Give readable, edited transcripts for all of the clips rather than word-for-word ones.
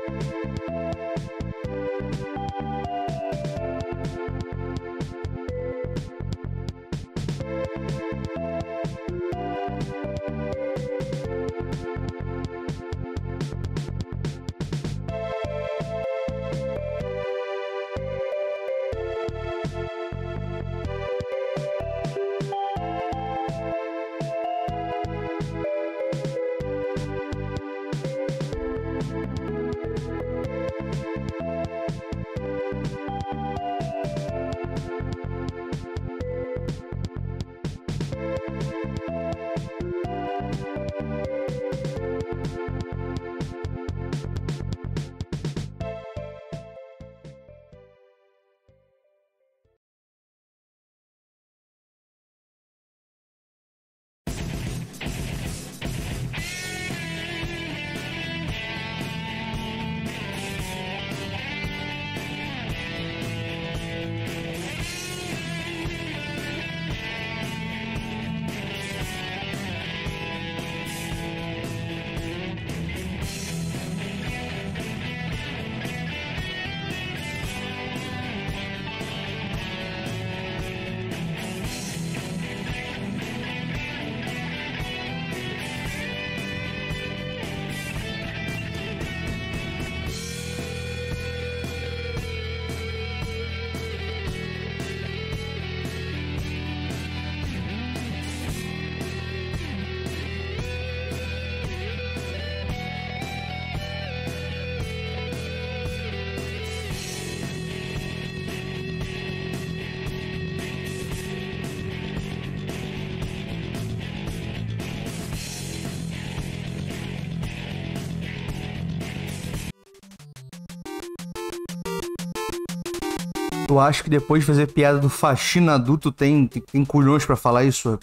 Tu acha que depois de fazer piada do faxina adulto tem culhões pra falar isso?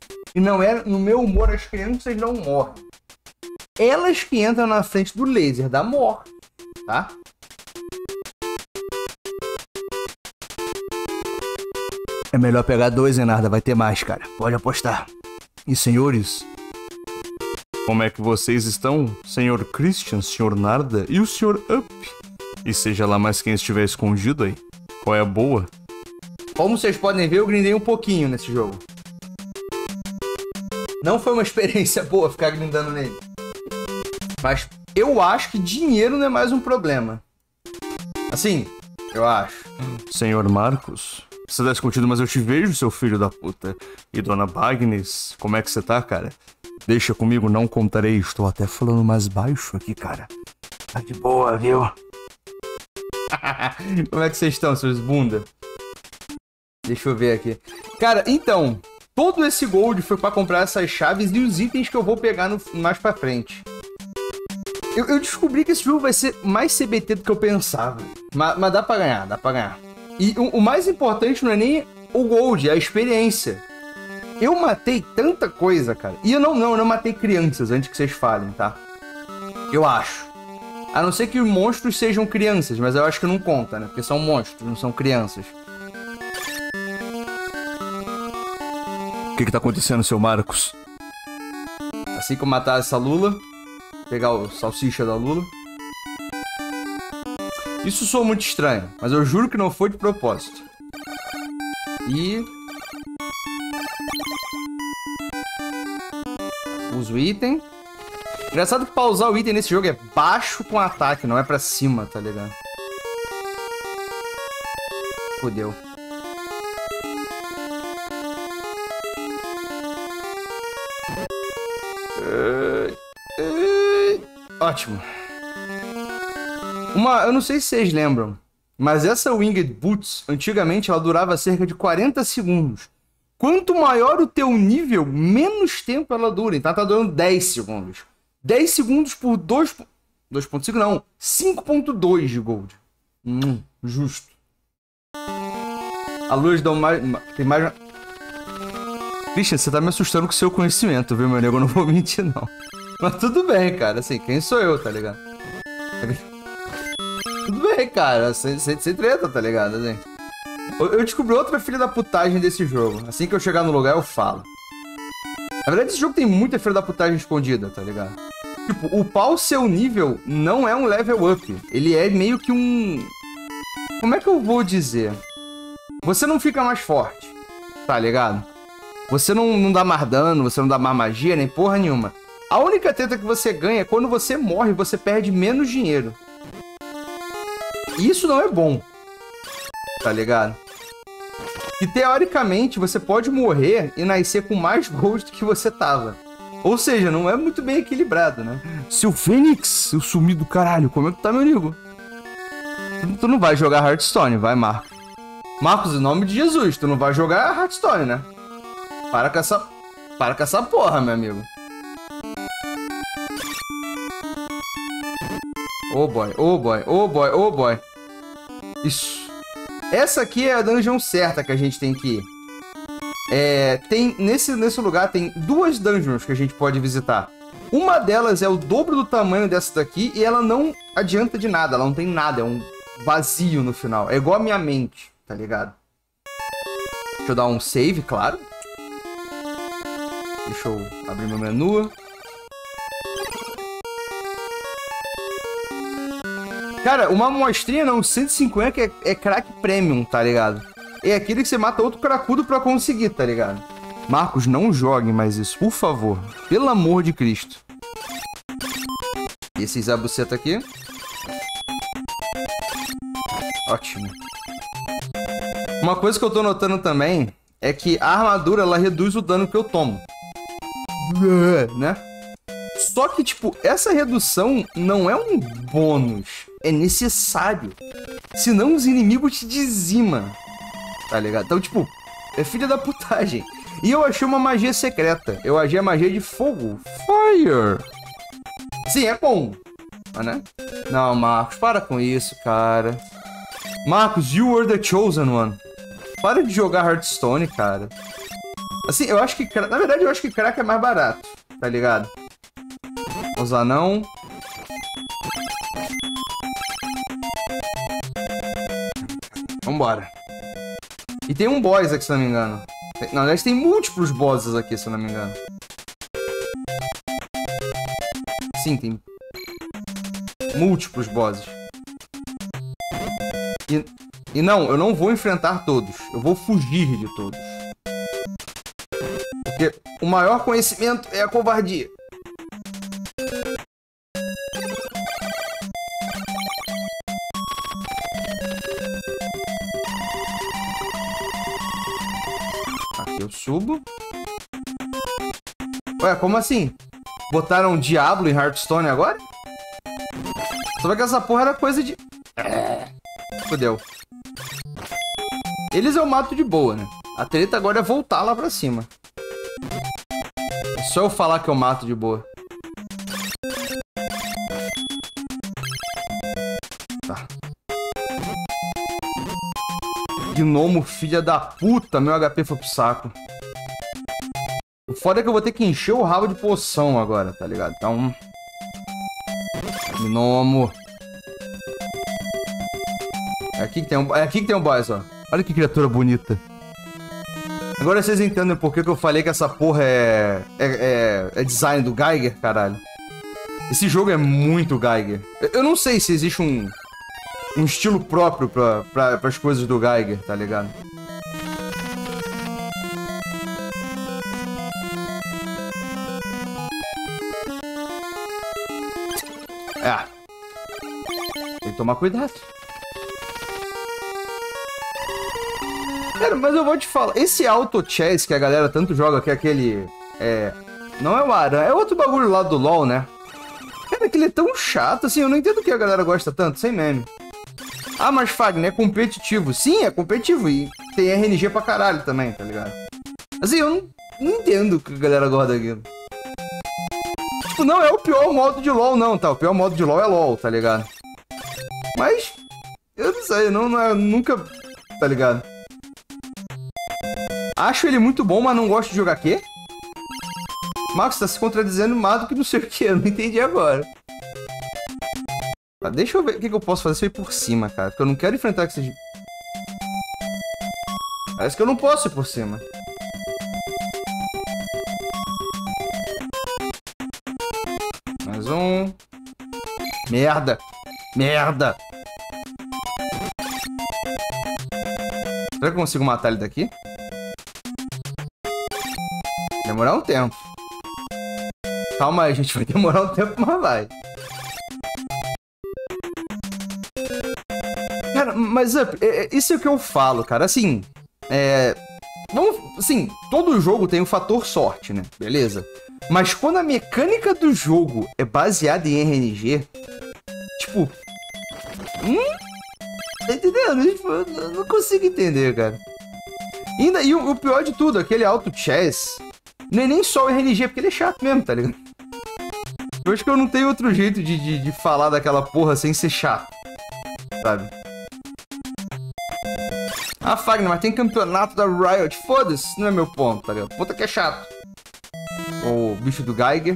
E não é, no meu humor, as crianças não morrem. Elas que entram na frente do laser da morte, tá? É melhor pegar 2, Enarda, vai ter mais, cara. Pode apostar. E senhores, como é que vocês estão? Senhor Christian, senhor Narda e o senhor Up? E seja lá mais quem estiver escondido aí. Qual é a boa? Como vocês podem ver, eu grindei um pouquinho nesse jogo. Não foi uma experiência boa ficar grindando nele. Mas eu acho que dinheiro não é mais um problema. Assim, eu acho. Senhor Marcos, você tá escondido, mas eu te vejo, seu filho da puta. E dona Bagnes, como é que você tá, cara? Deixa comigo, não contarei. Estou até falando mais baixo aqui, cara. Tá de boa, viu? Como é que vocês estão, seus bunda? Deixa eu ver aqui. Cara, então, todo esse gold foi pra comprar essas chaves e os itens que eu vou pegar mais pra frente. Eu descobri que esse jogo vai ser mais CBT do que eu pensava. Mas dá pra ganhar, dá pra ganhar. E o mais importante não é nem o gold, é a experiência. Eu matei tanta coisa, cara. E eu não matei crianças, antes que vocês falem, tá? Eu acho. A não ser que os monstros sejam crianças, mas eu acho que não conta, né? Porque são monstros, não são crianças. O que tá acontecendo, seu Marcos? Assim que eu matar essa Lula, pegar o salsicha da Lula. Isso soa muito estranho, mas eu juro que não foi de propósito. E... uso o item. Engraçado que pra usar o item nesse jogo é baixo com ataque, não é pra cima, tá ligado? Fodeu. Ótimo. Eu não sei se vocês lembram, mas essa Winged Boots, antigamente ela durava cerca de 40 segundos. Quanto maior o teu nível, menos tempo ela dura. Então ela tá durando 10 segundos. 10 segundos por 2.5 não, 5.2 de gold. Justo. A luz dá mais... tem mais... Christian, você tá me assustando com o seu conhecimento, viu, meu nego? Eu não vou mentir, não. Mas tudo bem, cara. Assim, quem sou eu, tá ligado? Tudo bem, cara. Sem treta, tá ligado? Assim. Eu descobri outra filha da putagem desse jogo. Assim que eu chegar no lugar, eu falo. Na verdade, esse jogo tem muita filha da putagem escondida, tá ligado? Tipo, upar o seu nível não é um level up. Ele é meio que um... Como é que eu vou dizer? Você não fica mais forte, tá ligado? Você não dá mais dano, você não dá mais magia, nem porra nenhuma. A única treta que você ganha é quando você morre, você perde menos dinheiro. E isso não é bom, tá ligado? E teoricamente você pode morrer e nascer com mais gold do que você tava. Ou seja, não é muito bem equilibrado, né? Seu Fênix, seu sumido do caralho, como é que tá, meu amigo? Tu não vai jogar Hearthstone, vai, Marcos. Marcos, em nome de Jesus, tu não vai jogar Hearthstone, né? Para com essa porra, meu amigo. Oh boy, oh boy, oh boy, oh boy. Isso. Essa aqui é a dungeon certa que a gente tem que ir. Tem, nesse lugar tem 2 dungeons que a gente pode visitar. Uma delas é o dobro do tamanho dessa daqui e ela não adianta de nada, ela não tem nada, é um vazio no final. É igual a minha mente, tá ligado? Deixa eu dar um save, claro. Deixa eu abrir meu menu. Cara, uma amostrinha não, 150 que é crack premium, tá ligado? É aquele que você mata outro cracudo pra conseguir, tá ligado? Marcos, não jogue mais isso, por favor. Pelo amor de Cristo. E esses abuceta aqui. Ótimo. Uma coisa que eu tô notando também é que a armadura, ela reduz o dano que eu tomo. Né? Só que, tipo, essa redução não é um bônus. É necessário. Senão os inimigos te dizimam. Tá ligado? Então, tipo, é filha da putagem. E eu achei uma magia secreta. Eu achei a magia de fogo. Fire. Sim, é bom. Mas, né? Não, Marcos, para com isso, cara. Marcos, you were the chosen one. Para de jogar Hearthstone, cara. Assim, eu acho que... Na verdade, eu acho que crack é mais barato. Tá ligado? Os anão. Vambora. E tem um boss aqui, se não me engano. Na verdade, tem múltiplos bosses aqui, se eu não me engano. Sim, tem múltiplos bosses. E não, eu não vou enfrentar todos. Eu vou fugir de todos. Porque o maior conhecimento é a covardia. Aqui eu subo. Ué, como assim? Botaram Diablo em Hearthstone agora? Só que essa porra era coisa de... Fudeu. Eles eu mato de boa, né? A treta agora é voltar lá pra cima. É só eu falar que eu mato de boa. Tá. Gnomo, filha da puta. Meu HP foi pro saco. O foda é que eu vou ter que encher o rabo de poção agora, tá ligado? Então... Gnomo. É aqui que tem um boss, ó. Olha que criatura bonita. Agora vocês entendem por que eu falei que essa porra é design do Geiger, caralho. Esse jogo é muito Geiger. Eu não sei se existe um estilo próprio para as coisas do Geiger, tá ligado? Tem que tomar cuidado. Cara, mas eu vou te falar, esse Auto Chess que a galera tanto joga, que é aquele... não é o Aran, é outro bagulho lá do LoL, né? Cara, aquele é tão chato, assim, eu não entendo que a galera gosta tanto, sem meme. Ah, mas Fagner, é competitivo. Sim, é competitivo e tem RNG pra caralho também, tá ligado? Assim, eu não entendo que a galera gosta daquilo. Tipo, não é o pior modo de LoL, não, tá? O pior modo de LoL é LoL, tá ligado? Mas, eu não sei, nunca, tá ligado? Acho ele muito bom, mas não gosto de jogar quê? Marcos, tá se contradizendo mais do que não sei o que, eu não entendi agora. Tá, deixa eu ver o que eu posso fazer isso aí por cima, cara. Porque eu não quero enfrentar esses... Parece que eu não posso ir por cima. Mais um. Merda. Merda. Será que eu consigo matar ele daqui? Demorar um tempo. Calma aí, gente. Vai demorar um tempo, mas vai. Cara, mas isso é o que eu falo, cara. Assim, assim, todo jogo tem um fator sorte, né? Beleza. Mas quando a mecânica do jogo é baseada em RNG, tipo... tá entendendo? Tipo, eu não consigo entender, cara. E o pior de tudo, aquele auto chess, não é nem só o RNG, porque ele é chato mesmo, tá ligado? Eu acho que eu não tenho outro jeito de falar daquela porra sem ser chato, sabe? Ah, Fagner, mas tem campeonato da Riot. Foda-se, não é meu ponto, tá ligado? O ponto é que é chato. O bicho do Geiger.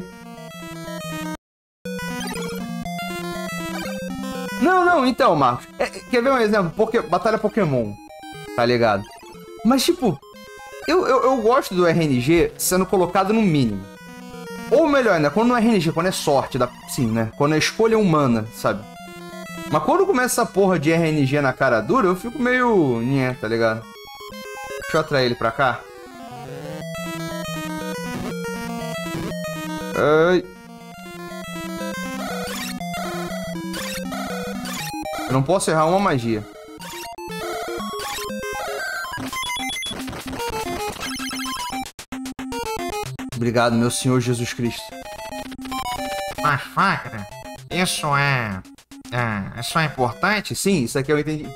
Não, então, Marcos. Quer ver um exemplo? Batalha Pokémon, tá ligado? Mas, tipo, eu gosto do RNG sendo colocado no mínimo. Ou melhor ainda, quando não é RNG, quando é sorte, sim, né? Quando é escolha humana, sabe? Mas quando começa essa porra de RNG na cara dura, eu fico meio... nhé, tá ligado? Deixa eu atrair ele pra cá. Ai. Eu não posso errar uma magia. Obrigado, meu Senhor Jesus Cristo. Mas, Fagner, isso é importante? Sim, isso aqui eu entendi.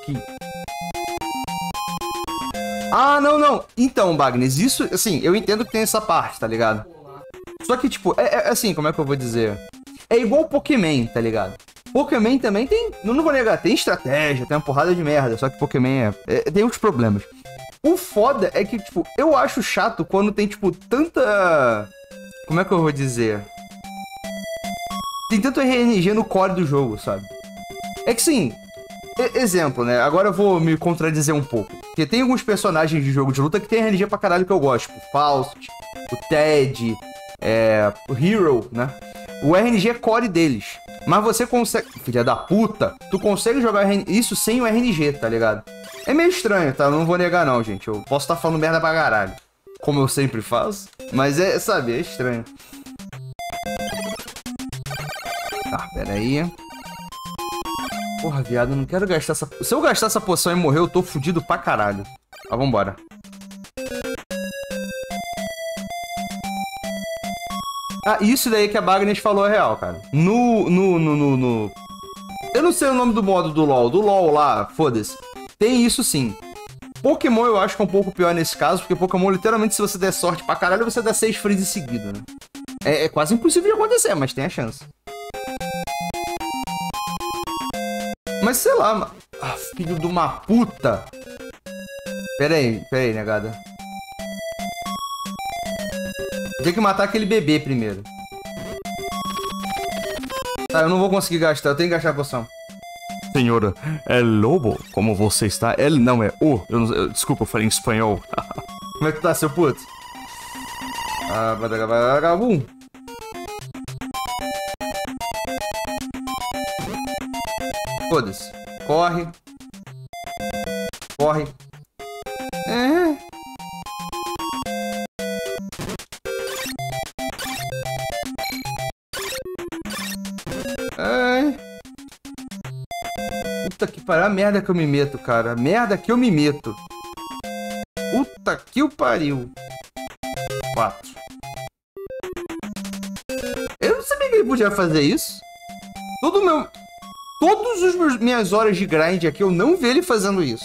Ah, não. Então, Bagnes, isso, assim, eu entendo que tem essa parte, tá ligado? Só que, tipo, assim, como é que eu vou dizer? É igual Pokémon, tá ligado? Pokémon também tem, não vou negar, tem estratégia, tem uma porrada de merda, só que Pokémon tem outros problemas. O foda é que, tipo, eu acho chato quando tem, tipo, tanta... Como é que eu vou dizer? Tem tanto RNG no core do jogo, sabe? É que, sim, exemplo, né? Agora eu vou me contradizer um pouco. Porque tem alguns personagens de jogo de luta que tem RNG pra caralho que eu gosto. Tipo, o Faust, o Ted, o Hero, né? O RNG é core deles. Mas você consegue... Filha da puta! Tu consegue jogar isso sem o RNG, tá ligado? É meio estranho, tá? Eu não vou negar não, gente. Eu posso estar falando merda pra caralho. Como eu sempre faço. Mas sabe, é estranho. Tá, pera aí. Porra, viado, eu não quero gastar essa... Se eu gastar essa poção e morrer, eu tô fudido pra caralho. Tá, vambora. Ah, isso daí que a Bagnes falou é real, cara. Eu não sei o nome do modo do LoL. Do LoL lá, foda-se. Tem isso sim. Pokémon eu acho que é um pouco pior nesse caso, porque Pokémon, literalmente, se você der sorte pra caralho, você dá 6 freezes seguidos, né? É quase impossível de acontecer, mas tem a chance. Mas sei lá, filho de uma puta. Pera aí, negada. Tem que matar aquele bebê primeiro. Tá, eu não vou conseguir gastar, eu tenho que gastar a poção. Senhora, é Lobo? Como você está? Ele não é o. Desculpa, eu falei em espanhol. Como é que tá, seu puto? Vagabum. Foda-se. Corre. Corre. Puta que pariu, a merda que eu me meto, cara. A merda que eu me meto. Puta que o pariu. 4. Eu não sabia que ele podia fazer isso. Todas as minhas horas de grind aqui, eu não vi ele fazendo isso.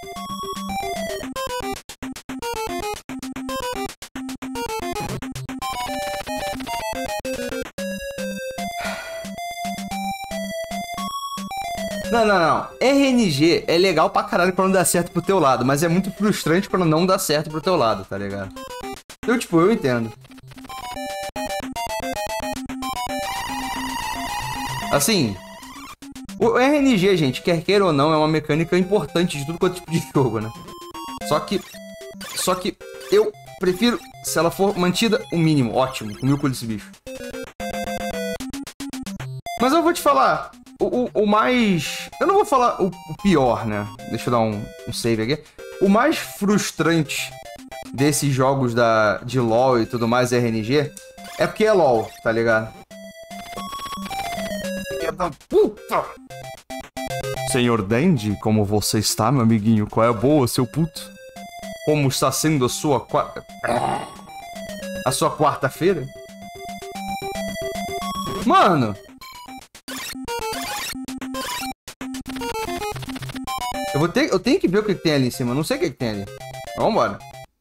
Não. RNG é legal pra caralho quando dá certo pro teu lado, mas é muito frustrante quando não dá certo pro teu lado, tá ligado? Eu entendo. Assim, o RNG, gente, quer queira ou não, é uma mecânica importante de tudo quanto tipo de jogo, né? Só que eu prefiro, se ela for mantida, o mínimo, ótimo, comigo com esse bicho. Mas eu vou te falar, o mais... Eu não vou falar o pior, né? Deixa eu dar um save aqui. O mais frustrante desses jogos de LoL e tudo mais, RNG, é porque é LoL, tá ligado? Puta! Senhor Dandy, como você está, meu amiguinho? Qual é a boa, seu puto? Como está sendo a sua quarta-feira? Mano! Eu tenho que ver o que tem ali em cima. Eu não sei o que tem ali. Vambora.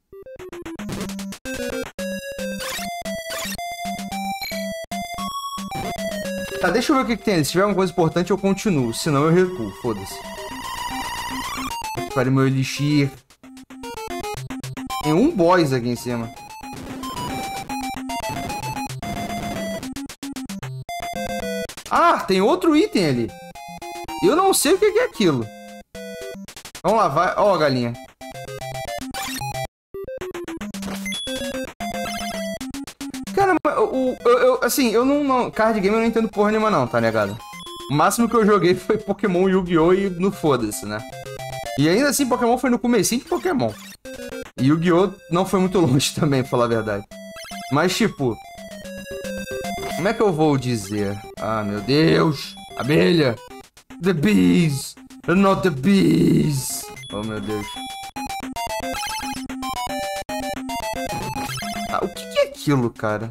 Tá, deixa eu ver o que tem ali. Se tiver alguma coisa importante, eu continuo. Senão, eu recuo. Foda-se. Prepare meu elixir. Tem um boss aqui em cima. Ah, tem outro item ali. Eu não sei o que é aquilo. Vamos lá, vai. Ó, a galinha. Cara, assim, eu não... Card game eu não entendo porra nenhuma não, tá ligado? O máximo que eu joguei foi Pokémon Yu-Gi-Oh! E no foda-se, né? E ainda assim, Pokémon foi no comecinho de Pokémon. E Yu-Gi-Oh! Não foi muito longe também, pra falar a verdade. Mas, tipo... Como é que eu vou dizer? Ah, meu Deus! Abelha! The bees! Not the bees! Oh, meu Deus. Ah, o que é aquilo, cara?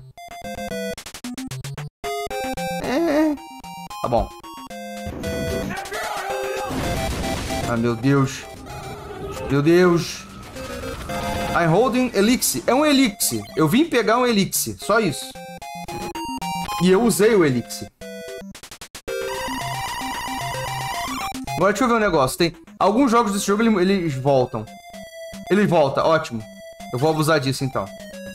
Tá bom. Ah, meu Deus. Meu Deus. I'm holding elixir. É um elixir. Eu vim pegar um elixir. Só isso. E eu usei o elixir. Agora deixa eu ver um negócio. Tem alguns jogos desse jogo, eles voltam. Ele volta, ótimo. Eu vou abusar disso, então.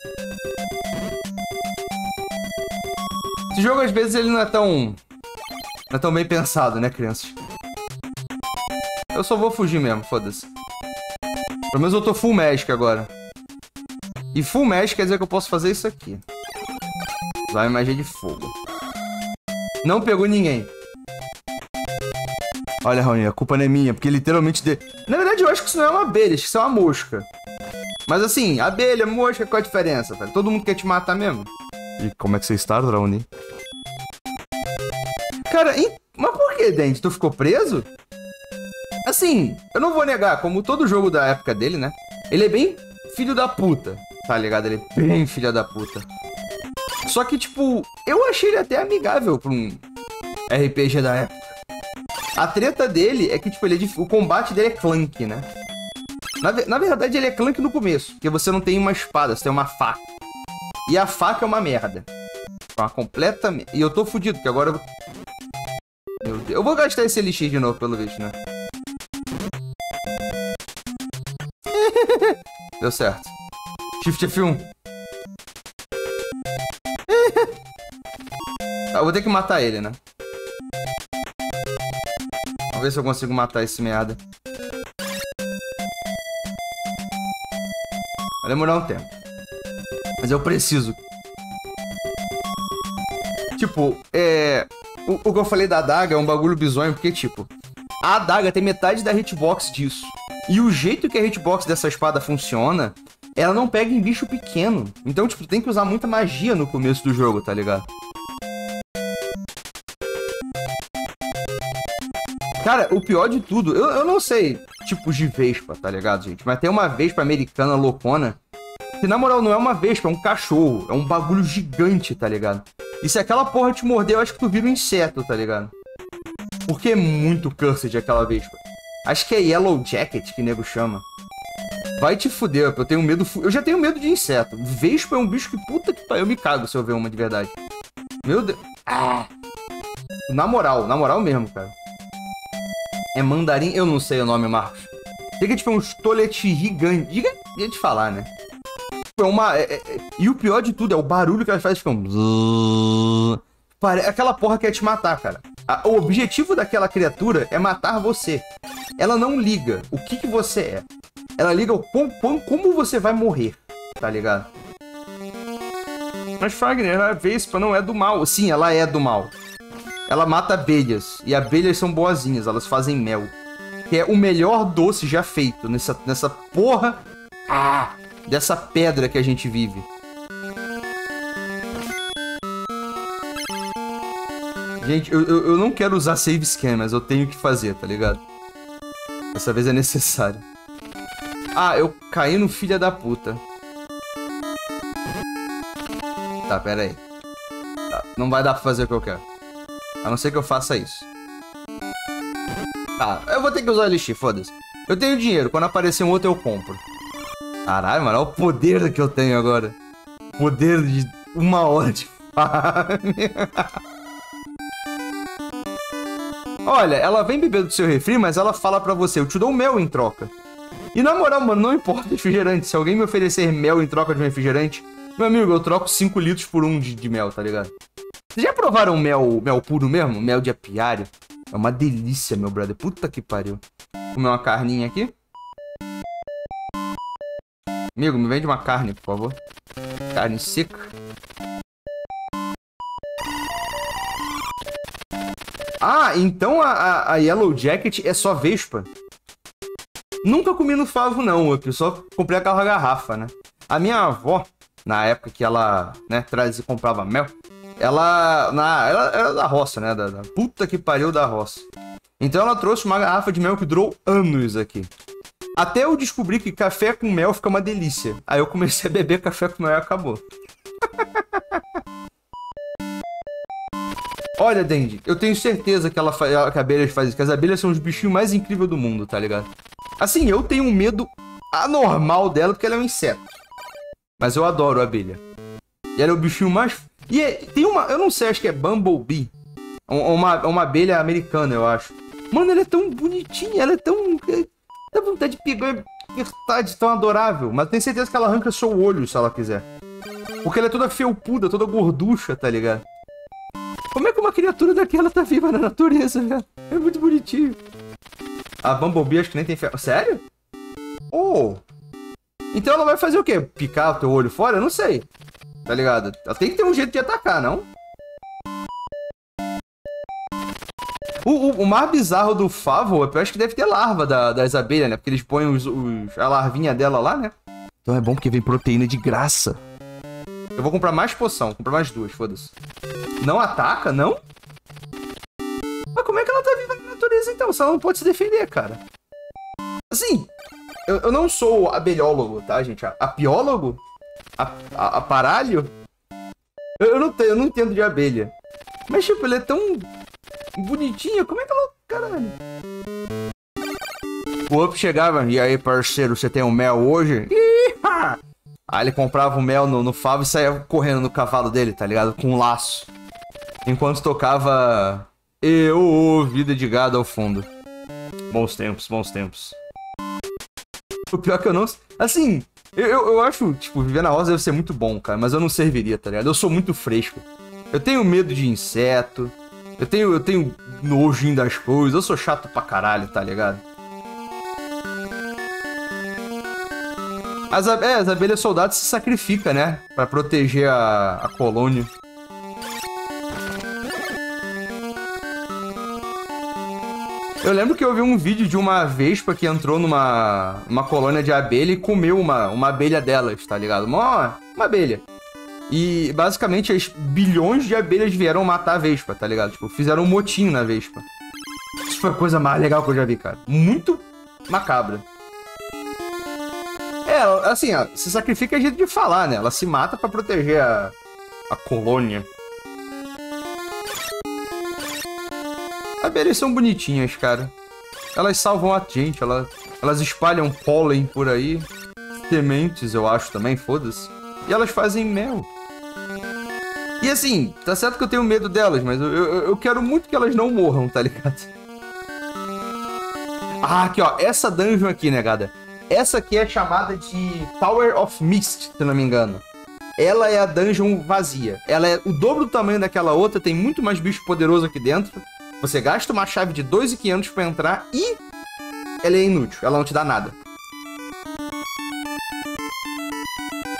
Esse jogo, às vezes, ele não é tão bem pensado, né, crianças? Eu só vou fugir mesmo, foda-se. Pelo menos eu tô full magic agora. E full magic quer dizer que eu posso fazer isso aqui. Usar uma magia de fogo. Não pegou ninguém. Olha, Raoni, a culpa não é minha, porque literalmente... Na verdade, eu acho que isso não é uma abelha, acho que isso é uma mosca. Mas assim, abelha, mosca, qual a diferença, velho? Todo mundo quer te matar mesmo. E como é que você está, Raoni? Cara, mas por que, Dente? Tu ficou preso? Assim, eu não vou negar, como todo jogo da época dele, né? Ele é bem filho da puta, tá ligado? Ele é bem filho da puta. Só que, tipo, eu achei ele até amigável pra um RPG da época. A treta dele é que, tipo, o combate dele é clank, né? Na verdade, ele é clank no começo, porque você não tem uma espada, você tem uma faca. E a faca é uma merda. Uma completa merda. E eu tô fudido, porque agora Meu Deus. Eu vou gastar esse elixir de novo, pelo visto, né? Deu certo. Shift F1. Eu vou ter que matar ele, né? Vamos ver se eu consigo matar esse merda. Vai demorar um tempo. Mas eu preciso. Tipo, o que eu falei da adaga é um bagulho bizonho, porque, tipo, a adaga tem metade da hitbox disso. E o jeito que a hitbox dessa espada funciona, ela não pega em bicho pequeno. Então, tipo, tu tem que usar muita magia no começo do jogo, tá ligado? Cara, o pior de tudo, eu não sei tipos de vespa, tá ligado, gente? Mas tem uma vespa americana loucona, que na moral não é uma vespa, é um cachorro. É um bagulho gigante, tá ligado? E se aquela porra te morder, eu acho que tu vira um inseto, tá ligado? Porque é muito cursed aquela vespa. Acho que é Yellow Jacket que o nego chama. Vai te fuder, eu tenho medo... Eu já tenho medo de inseto. Vespa é um bicho que puta que pariu. Eu me cago se eu ver uma de verdade. Meu Deus. Ah. Na moral mesmo, cara. É mandarim? Eu não sei o nome, Marcos. Tem que tipo um estolete gigante. Gigante de falar, né? É uma... E o pior de tudo é o barulho que ela faz. Fica um... Aquela porra quer te matar, cara. O objetivo daquela criatura é matar você. Ela não liga o que você é. Ela liga como você vai morrer, tá ligado? Mas Fagner, a Vespa não é do mal. Sim, ela é do mal. ela mata abelhas. E abelhas são boazinhas, elas fazem mel. Que é o melhor doce já feito nessa porra dessa pedra que a gente vive. Gente, eu não quero usar save scan, mas eu tenho que fazer, tá ligado? Dessa vez é necessário. Ah, eu caí no filho da puta. Tá, pera aí. Tá, não vai dar pra fazer o que eu quero. A não ser que eu faça isso. Tá, eu vou ter que usar o Elixir, foda-se. Eu tenho dinheiro, quando aparecer um outro eu compro. Caralho, mano, olha o poder que eu tenho agora. Poder de 1 hora de farm. Olha, ela vem beber do seu refri, mas ela fala pra você, eu te dou mel em troca. E na moral, mano, não importa refrigerante. Se alguém me oferecer mel em troca de um refrigerante, meu amigo, eu troco 5 litros por 1 de mel, tá ligado? Vocês já provaram mel puro mesmo? Mel de apiário? É uma delícia, meu brother. Puta que pariu. Vou comer uma carninha aqui. Amigo, me vende uma carne, por favor. Carne seca. Ah, então a Yellow Jacket é só vespa? Nunca comi no favo, não. Eu só comprei aquela garrafa, né? A minha avó, na época que ela, né, trazia e comprava mel, ela era da roça, né? Da puta que pariu da roça. Então ela trouxe uma garrafa de mel que durou anos aqui. Até eu descobri que café com mel fica uma delícia. Aí eu comecei a beber café com mel e acabou. Olha, Dandy, eu tenho certeza que que a abelha faz isso. Que as abelhas são os bichinhos mais incríveis do mundo, tá ligado? Assim, eu tenho um medo anormal dela porque ela é um inseto. Mas eu adoro a abelha. E ela é o bichinho mais... E tem uma... Eu não sei, acho que é Bumblebee. Uma abelha americana, eu acho. Mano, ela é tão bonitinha, ela é tão... Dá vontade de pegar e apertar de tão adorável. Mas eu tenho certeza que ela arranca seu olho se ela quiser. Porque ela é toda felpuda, toda gorducha, tá ligado? Como é que uma criatura daquela tá viva na natureza, velho? É muito bonitinho. A Bumblebee acho que nem tem ferro. Sério? Oh! Então ela vai fazer o quê? Picar o teu olho fora? Eu não sei. Tá ligado? Ela tem que ter um jeito de atacar, não? O mais bizarro do favo, eu acho que deve ter larva das abelhas, né? Porque eles põem a larvinha dela lá, né? Então é bom porque vem proteína de graça. Eu vou comprar mais poção. Vou comprar mais 2, foda-se. Não ataca, não? Mas como é que ela tá viva na natureza, então? Se ela não pode se defender, cara. Assim, eu não sou abelhólogo, tá, gente? Apiólogo? Aparalho? Eu não entendo de abelha. Mas, tipo, ele é tão bonitinha. Como é que ela... Caralho. O Up chegava. E aí, parceiro, você tem um mel hoje? Ih-ha! Aí ele comprava o mel no favo e saía correndo no cavalo dele, tá ligado? Com um laço. Enquanto tocava... vida de gado ao fundo. Bons tempos, bons tempos. O pior que eu não... Assim, eu acho, tipo, viver na roça deve ser muito bom, cara. Mas eu não serviria, tá ligado? Eu sou muito fresco. Eu tenho medo de inseto. Eu tenho nojinho das coisas. Eu sou chato pra caralho, tá ligado? As abelhas soldadas se sacrificam, né? Pra proteger a colônia. Eu lembro que eu vi um vídeo de uma vespa que entrou numa colônia de abelha e comeu uma abelha delas, tá ligado? Uma abelha. E basicamente as bilhões de abelhas vieram matar a vespa, tá ligado? Tipo, fizeram um motim na vespa. Isso foi a coisa mais legal que eu já vi, cara. Muito macabra. Assim, ó, se sacrifica é jeito de falar, né? Ela se mata pra proteger a colônia. Abelhas são bonitinhas, cara. Elas salvam a gente, elas espalham pólen por aí. Sementes, eu acho também, foda-se. E elas fazem mel. E assim, tá certo que eu tenho medo delas, mas eu quero muito que elas não morram, tá ligado? Ah, aqui ó, essa dungeon aqui, negada. Essa aqui é chamada de Tower of Mist, se não me engano. Ela é a dungeon vazia. Ela é o dobro do tamanho daquela outra, tem muito mais bicho poderoso aqui dentro. Você gasta uma chave de 2.500 pra entrar e ela é inútil, ela não te dá nada.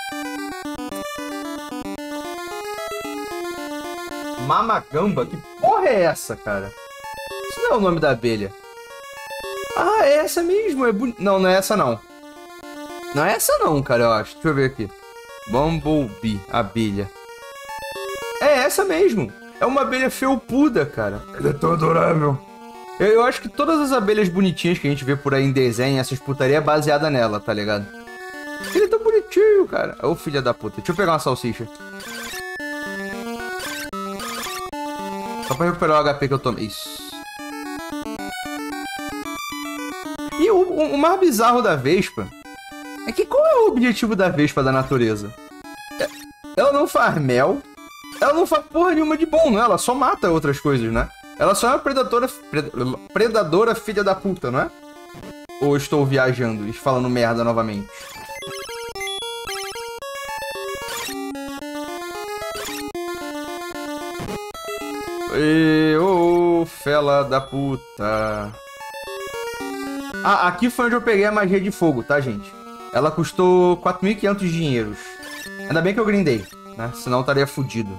Mamagamba? Que porra porra é essa, cara? Isso não é o nome da abelha. Ah, é essa mesmo. É Não, não é essa não. Não é essa não, cara, eu acho. Deixa eu ver aqui. Bumblebee, abelha. É essa mesmo. É uma abelha felpuda, cara. Ela é tão adorável. Eu acho que todas as abelhas bonitinhas que a gente vê por aí em desenho, essas putaria é baseada nela, tá ligado? Ele é tão bonitinho, cara. Ô, filha da puta. Deixa eu pegar uma salsicha. Só pra recuperar o HP que eu tomei. Isso. E o mais bizarro da Vespa é que qual é o objetivo da Vespa da natureza? Ela não faz mel. Ela não faz porra nenhuma de bom, né? Ela só mata outras coisas, né? Ela só é uma predadora filha da puta, não é? Ou estou viajando e falando merda novamente? Ô, fela da puta. Ah, aqui foi onde eu peguei a magia de fogo, tá, gente? Ela custou 4.500 dinheiros. Ainda bem que eu grindei, né? Senão eu estaria fudido.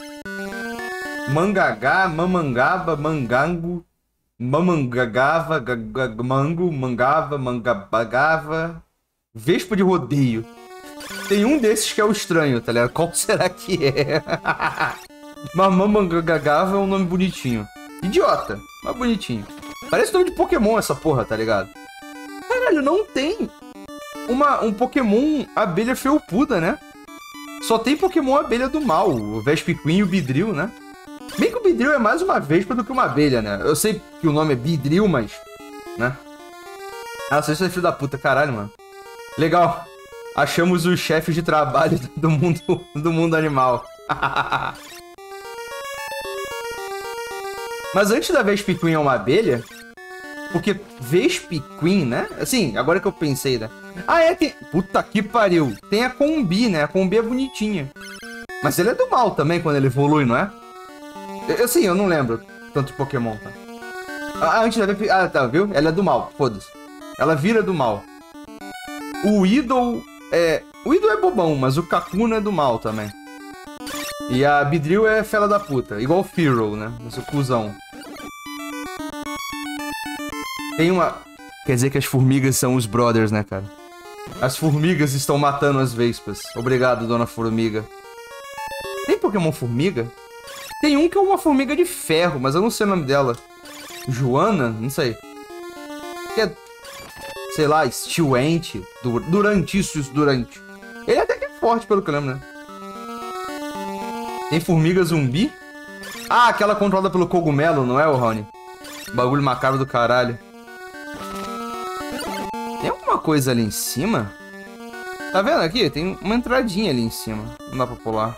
Mangagá, mamangaba, mangango, mamangagava, mango, mangava, mangabagava. Vespa de rodeio. Tem um desses que é o estranho, tá ligado? Qual será que é? Mas mamangagava é um nome bonitinho. Idiota, mas bonitinho. Parece nome de Pokémon essa porra, tá ligado? Caralho, não tem um Pokémon abelha felpuda, né? Só tem Pokémon abelha do mal. O Vespiquen e o Beedrill, né? Bem que o Beedrill é mais uma vespa do que uma abelha, né? Eu sei que o nome é Beedrill, mas... né? Ah, você é filho da puta, caralho, mano. Legal. Achamos os chefes de trabalho do mundo animal. Mas antes da Vespiquen é uma abelha... Porque Vespiquen, né? Assim, agora que eu pensei, né? Ah, é, tem... Puta que pariu. Tem a Combi, né? A Combi é bonitinha. Mas ele é do mal também quando ele evolui, não é? Assim, eu não lembro tanto de Pokémon, tá? Ah, antes da Vespiquen... Ah, tá, viu? Ela é do mal, foda-se. Ela vira do mal. O Weedle é... O Weedle é bobão, mas o Kakuna é do mal também. E a Beedrill é fela da puta. Igual o Fearow, né? Esse cuzão. Tem uma... Quer dizer que as formigas são os brothers, né, cara? As formigas estão matando as vespas. Obrigado, dona formiga. Tem Pokémon formiga? Tem um que é uma formiga de ferro, mas eu não sei o nome dela. Joana? Não sei. Que é... Sei lá, Steelant. Durante. Ele até que é forte, pelo que eu lembro, né? Tem formiga zumbi? Ah, aquela controlada pelo cogumelo, não é, o Rony? Bagulho macabro do caralho. Tem alguma coisa ali em cima? Tá vendo aqui? Tem uma entradinha ali em cima. Não dá pra pular.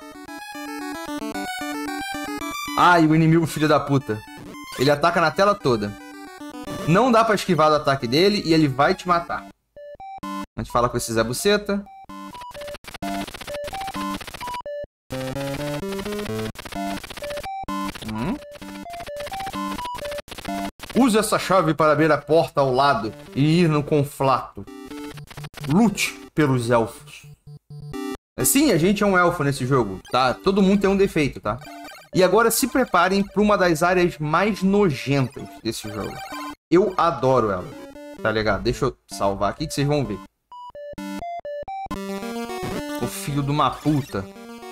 Ah, e o inimigo filho da puta. Ele ataca na tela toda. Não dá pra esquivar do ataque dele e ele vai te matar. A gente fala com esse Zé Buceta. Use essa chave para abrir a porta ao lado e ir no conflato. Lute pelos elfos. Sim, a gente é um elfo nesse jogo, tá? Todo mundo tem um defeito, tá? E agora se preparem para uma das áreas mais nojentas desse jogo. Eu adoro ela, tá ligado? Deixa eu salvar aqui que vocês vão ver. O filho de uma puta.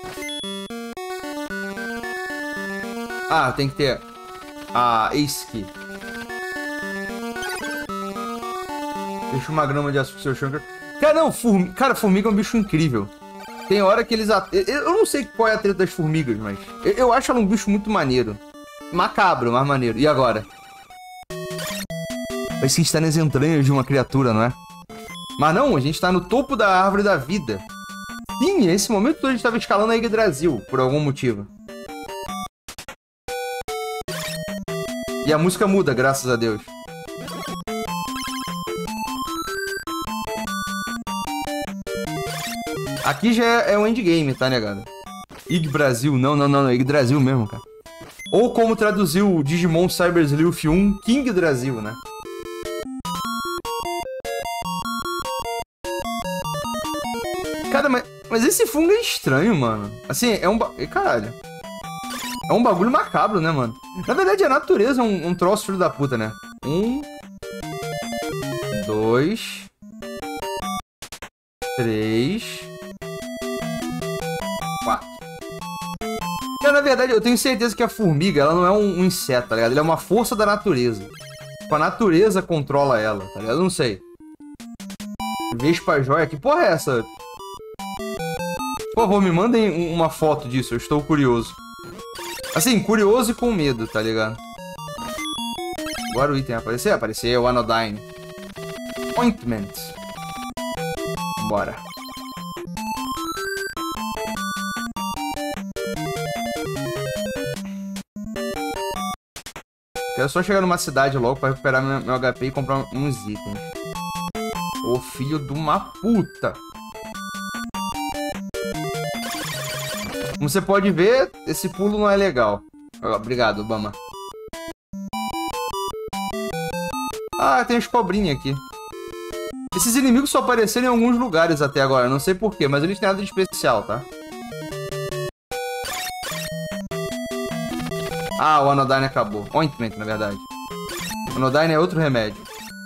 Ah, tem que ter a Ace Key. Deixa uma grama de açúcar no seu chão. Cara, não, cara, formiga é um bicho incrível. Tem hora que eles... Eu não sei qual é a treta das formigas, mas... Eu acho ela um bicho muito maneiro. Macabro, mas maneiro. E agora? Parece que a gente tá nas entranhas de uma criatura, não é? Mas não, a gente tá no topo da árvore da vida. Sim, nesse momento a gente tava escalando a Yggdrasil, por algum motivo. E a música muda, graças a Deus. Aqui já é o endgame, tá, negado? Yggdrasil, não, é Yggdrasil mesmo, cara. Ou como traduziu o Digimon Cyber Sleuth 1, King Brasil, né? Cara, mas esse fungo é estranho, mano. Assim, é um... Caralho. É um bagulho macabro, né, mano? Na verdade, a natureza é um troço filho da puta, né? 1, 2, 3, 4. Na verdade, eu tenho certeza que a formiga, ela não é um inseto, tá ligado? Ela é uma força da natureza. A natureza controla ela, tá ligado? Eu não sei. Vespa joia, que porra é essa? Por favor, me mandem uma foto disso, eu estou curioso. Assim, curioso e com medo, tá ligado? Agora o item apareceu? Apareceu, Anodyne. Ointment. Bora. Quero só chegar numa cidade logo pra recuperar meu HP e comprar uns itens. Ô filho de uma puta. Como você pode ver, esse pulo não é legal. Obrigado, Obama. Ah, tem as cobrinhas aqui. Esses inimigos só apareceram em alguns lugares até agora. Não sei porquê, mas eles têm nada de especial, tá? Ah, o Anodyne acabou. Ointment, na verdade. O Anodyne é outro remédio.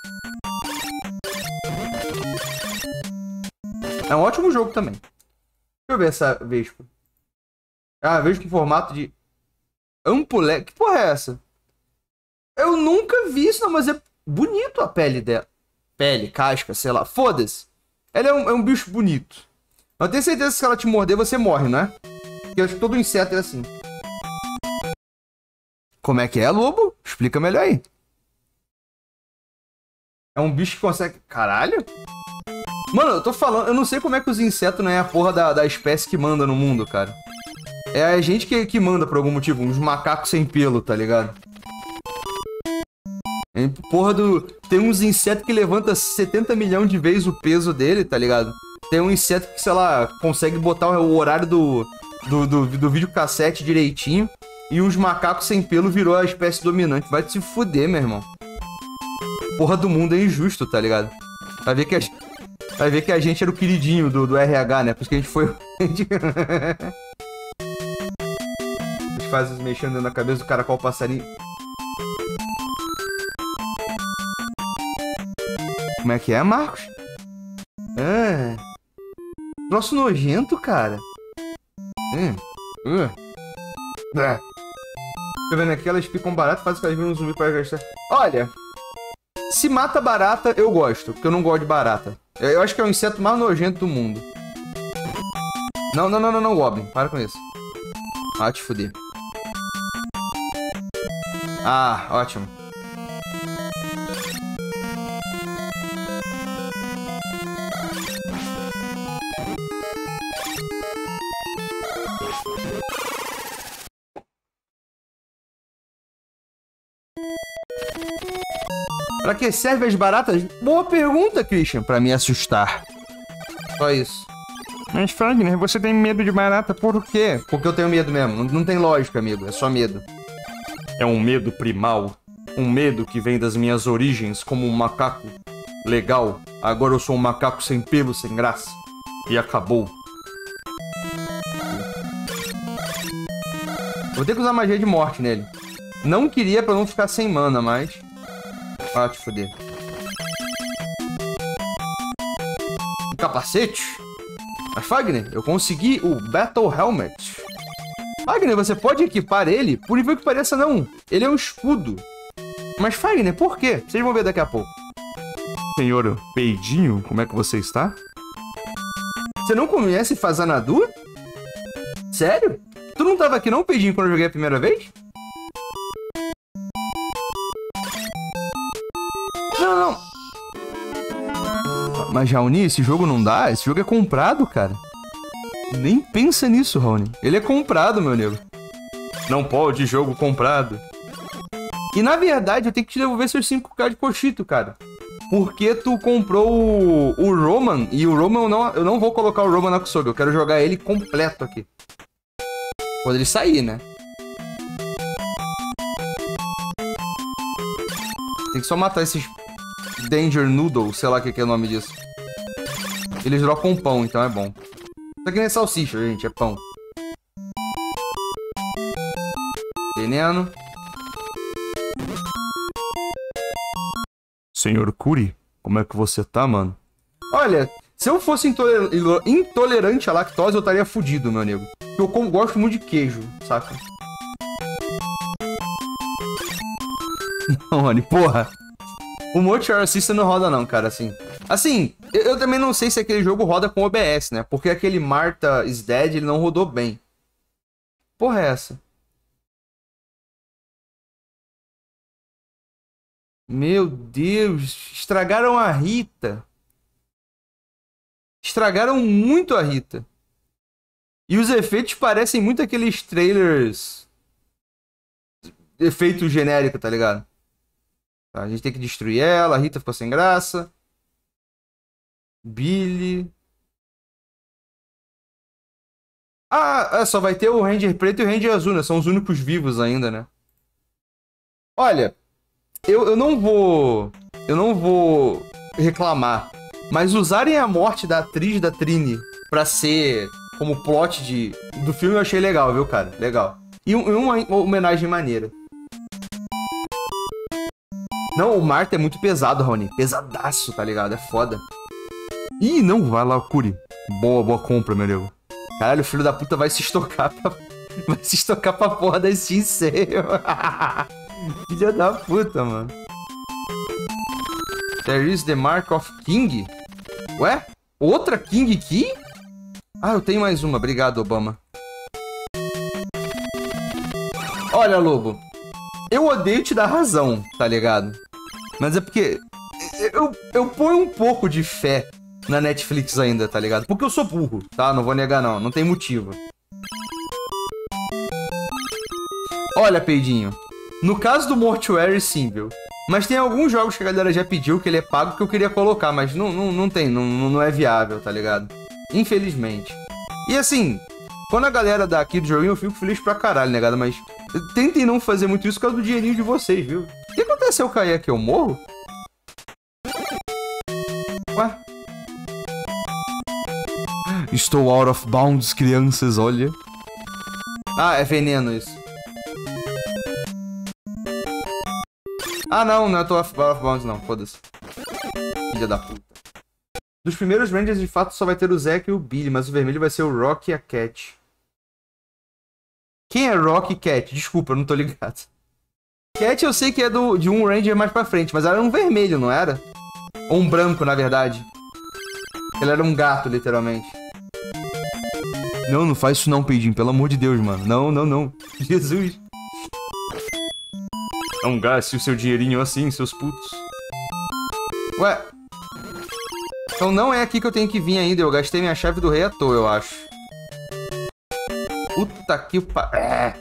É um ótimo jogo também. Deixa eu ver essa Vespa. Ah, Vespa em formato de ampulé. Que porra é essa? Eu nunca vi isso, não, mas é bonito a pele dela. Pele, casca, sei lá. Foda-se. Ela é um bicho bonito. Mas eu tenho certeza que se ela te morder, você morre, não é? Porque eu acho que todo inseto é assim. Como é que é, lobo? Explica melhor aí. É um bicho que consegue... Caralho? Mano, eu tô falando... Eu não sei como é que os insetos não é a porra da espécie que manda no mundo, cara. É a gente que manda por algum motivo. Uns macacos sem pelo, tá ligado? Porra do... Tem uns insetos que levantam 70 milhões de vezes o peso dele, tá ligado? Tem um inseto que, sei lá, consegue botar o horário do videocassete direitinho. E os macacos sem pelo virou a espécie dominante. Vai se fuder, meu irmão. Porra do mundo é injusto, tá ligado? Vai ver que a gente era o queridinho do RH, né? Por isso que a gente foi... Os fazes mexendo na cabeça do caracol passarinho. Como é que é, Marcos? É... Troço nojento, cara. Tô vendo aqui, elas ficam baratas, fazem que elas viram um zumbi para gastar. Olha, se mata barata, eu gosto, porque eu não gosto de barata. Eu acho que é o inseto mais nojento do mundo. Não, Goblin, para com isso. Ah, te fuder. Ah, ótimo. Pra que servem as baratas? Boa pergunta, Christian. Pra me assustar. Só isso. Mas, Fagner, você tem medo de barata por quê? Porque eu tenho medo mesmo. Não tem lógica, amigo. É só medo. É um medo primal. Um medo que vem das minhas origens como um macaco legal. Agora eu sou um macaco sem pelo, sem graça. E acabou. Vou ter que usar magia de morte nele. Não queria pra não ficar sem mana, mas... Ah, te foder. Um capacete? Mas, Fagner, eu consegui o Battle Helmet. Fagner, você pode equipar ele? Por incrível que pareça, não. Ele é um escudo. Mas, Fagner, por quê? Vocês vão ver daqui a pouco. Senhor Peidinho, como é que você está? Você não conhece Fazanadu? Sério? Tu não tava aqui não, Peidinho, quando eu joguei a primeira vez? Não. Mas, Raoni, esse jogo não dá? Esse jogo é comprado, cara. Nem pensa nisso, Raoni. Ele é comprado, meu nego. Não pode jogo comprado. E, na verdade, eu tenho que te devolver seus 5k de cochito, cara. Porque tu comprou o Roman. E o Roman, eu não vou colocar o Roman na Kusobe. Eu quero jogar ele completo aqui. Quando ele sair, né? Tem que só matar esses Danger Noodle, sei lá o que é o nome disso. Eles dropam pão, então é bom. Isso aqui não é salsicha, gente, é pão. Veneno. Senhor Curi, como é que você tá, mano? Olha, se eu fosse intolerante à lactose, eu estaria fudido, meu amigo. Porque eu gosto muito de queijo, saca? Não, mano, porra. O Multi-Arrow System não roda não, cara, assim. Assim, eu também não sei se aquele jogo roda com OBS, né? Porque aquele Martha is Dead, ele não rodou bem. Porra é essa? Meu Deus, estragaram a Rita. Estragaram muito a Rita. E os efeitos parecem muito aqueles trailers... Efeito genérico, tá ligado? Tá, a gente tem que destruir ela, a Rita ficou sem graça. Billy... Ah, só vai ter o Ranger preto e o Ranger azul, né? São os únicos vivos ainda, né? Olha, eu não vou reclamar. Mas usarem a morte da atriz da Trini pra ser como plot do filme eu achei legal, viu, cara? Legal. E uma homenagem maneira. Não, o Martha é muito pesado, Rony. Pesadaço, tá ligado? É foda. Ih, não, vai lá, Curi. Boa compra, meu amigo. Caralho, o filho da puta vai se estocar pra porra da Steam Sale. Filha da puta, mano. There is the Mark of King? Ué? Outra King Key? Ah, eu tenho mais uma. Obrigado, Obama. Olha, Lobo. Eu odeio te dar razão, tá ligado? Mas é porque... Eu ponho um pouco de fé na Netflix ainda, tá ligado? Porque eu sou burro, tá? Não vou negar, não. Não tem motivo. Olha, Peidinho. No caso do Mortuary, sim, viu? Mas tem alguns jogos que a galera já pediu que ele é pago que eu queria colocar, mas não tem, não é viável, tá ligado? Infelizmente. E assim, quando a galera dá aqui do joguinho, eu fico feliz pra caralho, negado, mas tentem não fazer muito isso por causa do dinheirinho de vocês, viu? O que acontece se eu cair aqui? Eu morro? Ué? Estou out of bounds, crianças, olha. Ah, é veneno isso. Ah, não é out of bounds, não. Foda-se. Filha da puta. Dos primeiros Rangers, de fato, só vai ter o Zack e o Billy, mas o vermelho vai ser o Rock e a Cat. Quem é Rock e Cat? Desculpa, eu não tô ligado. Cat eu sei que é de um Ranger mais pra frente, mas ela era um vermelho, não era? Ou um branco, na verdade. Ele era um gato, literalmente. Não faz isso não, Peidinho. Pelo amor de Deus, mano. Não. Jesus. Não gaste o seu dinheirinho assim, seus putos. Ué. Então não é aqui que eu tenho que vir ainda. Eu gastei minha chave do rei à toa, eu acho. Puta que pariu.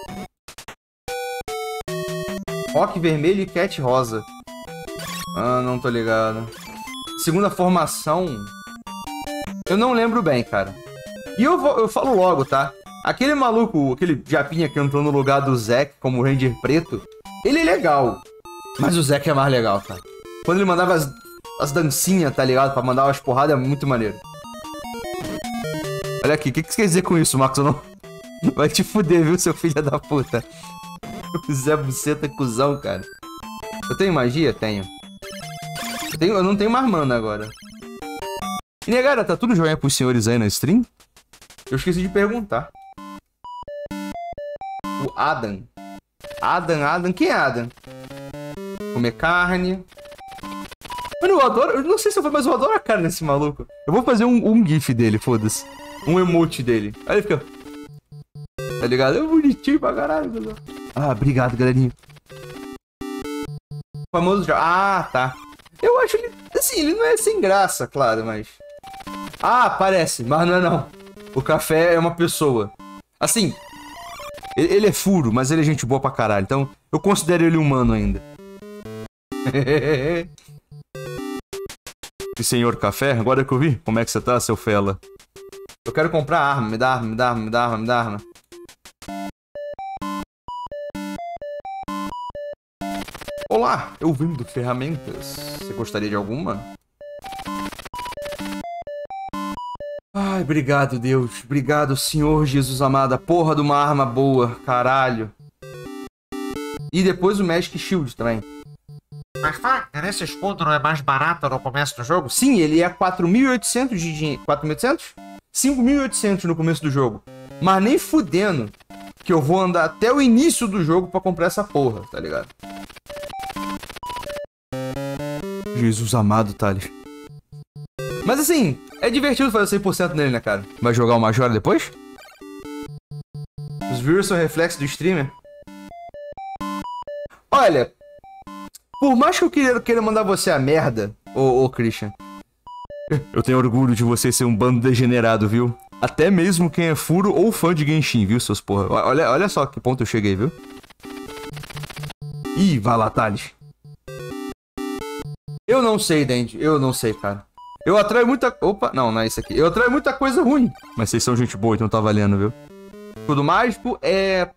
Rock vermelho e Cat rosa. Ah, não tô ligado. Segunda formação. Eu não lembro bem, cara. E eu falo logo, tá? Aquele maluco, aquele japinha que entrou no lugar do Zack como Ranger preto, ele é legal. Mas o Zack é mais legal, cara. Quando ele mandava as dancinhas, tá ligado? Pra mandar umas porradas, é muito maneiro. Olha aqui, o que você quer dizer com isso, Marcos? Eu não... Vai te fuder, viu, seu filho da puta? O Zé Buceta cuzão, cara. Eu tenho magia? Tenho. Eu não tenho mais mana agora. E negara, tá tudo joinha pros senhores aí na stream? Eu esqueci de perguntar. O Adam. Adam. Quem é Adam? Comer carne. Mano, eu adoro... Eu não sei se eu vou, mas eu adoro a cara desse maluco. Eu vou fazer um gif dele, foda-se. Um emote dele. Aí ele fica... Tá ligado? É bonitinho pra caralho. Ah, obrigado, galerinha. O famoso já... Ah, tá. Eu acho ele... Assim, ele não é sem graça, claro, mas... Ah, parece, mas não é não. O café é uma pessoa. Assim... Ele é furo, mas ele é gente boa pra caralho. Então, eu considero ele humano ainda. E senhor café, agora que eu vi, como é que você tá, seu fela? Eu quero comprar arma. Me dá arma. Olá, eu vendo ferramentas. Você gostaria de alguma? Ai, obrigado, Deus. Obrigado, Senhor Jesus amado. A porra de uma arma boa, caralho. E depois o Magic Shield também. Mas Fagner, esse escudo não é mais barato no começo do jogo? Sim, ele é 4.800 de dinheiro. 4.800? 5.800 no começo do jogo. Mas nem fudendo que eu vou andar até o início do jogo pra comprar essa porra, tá ligado? Jesus amado, Thales. Mas assim, é divertido fazer 100% nele, né, cara? Vai jogar o Majora depois? Os views são reflexos do streamer? Olha, por mais que eu queira mandar você a merda, ô Christian, eu tenho orgulho de você ser um bando degenerado, viu? Até mesmo quem é furo ou fã de Genshin, viu, seus porra? Olha só que ponto eu cheguei, viu? Ih, vai lá, Thales. Eu não sei, Dandy. Eu não sei, cara. Eu atraio muita... Opa, não é isso aqui. Eu atraio muita coisa ruim. Mas vocês são gente boa, então tá valendo, viu? Escudo mágico é...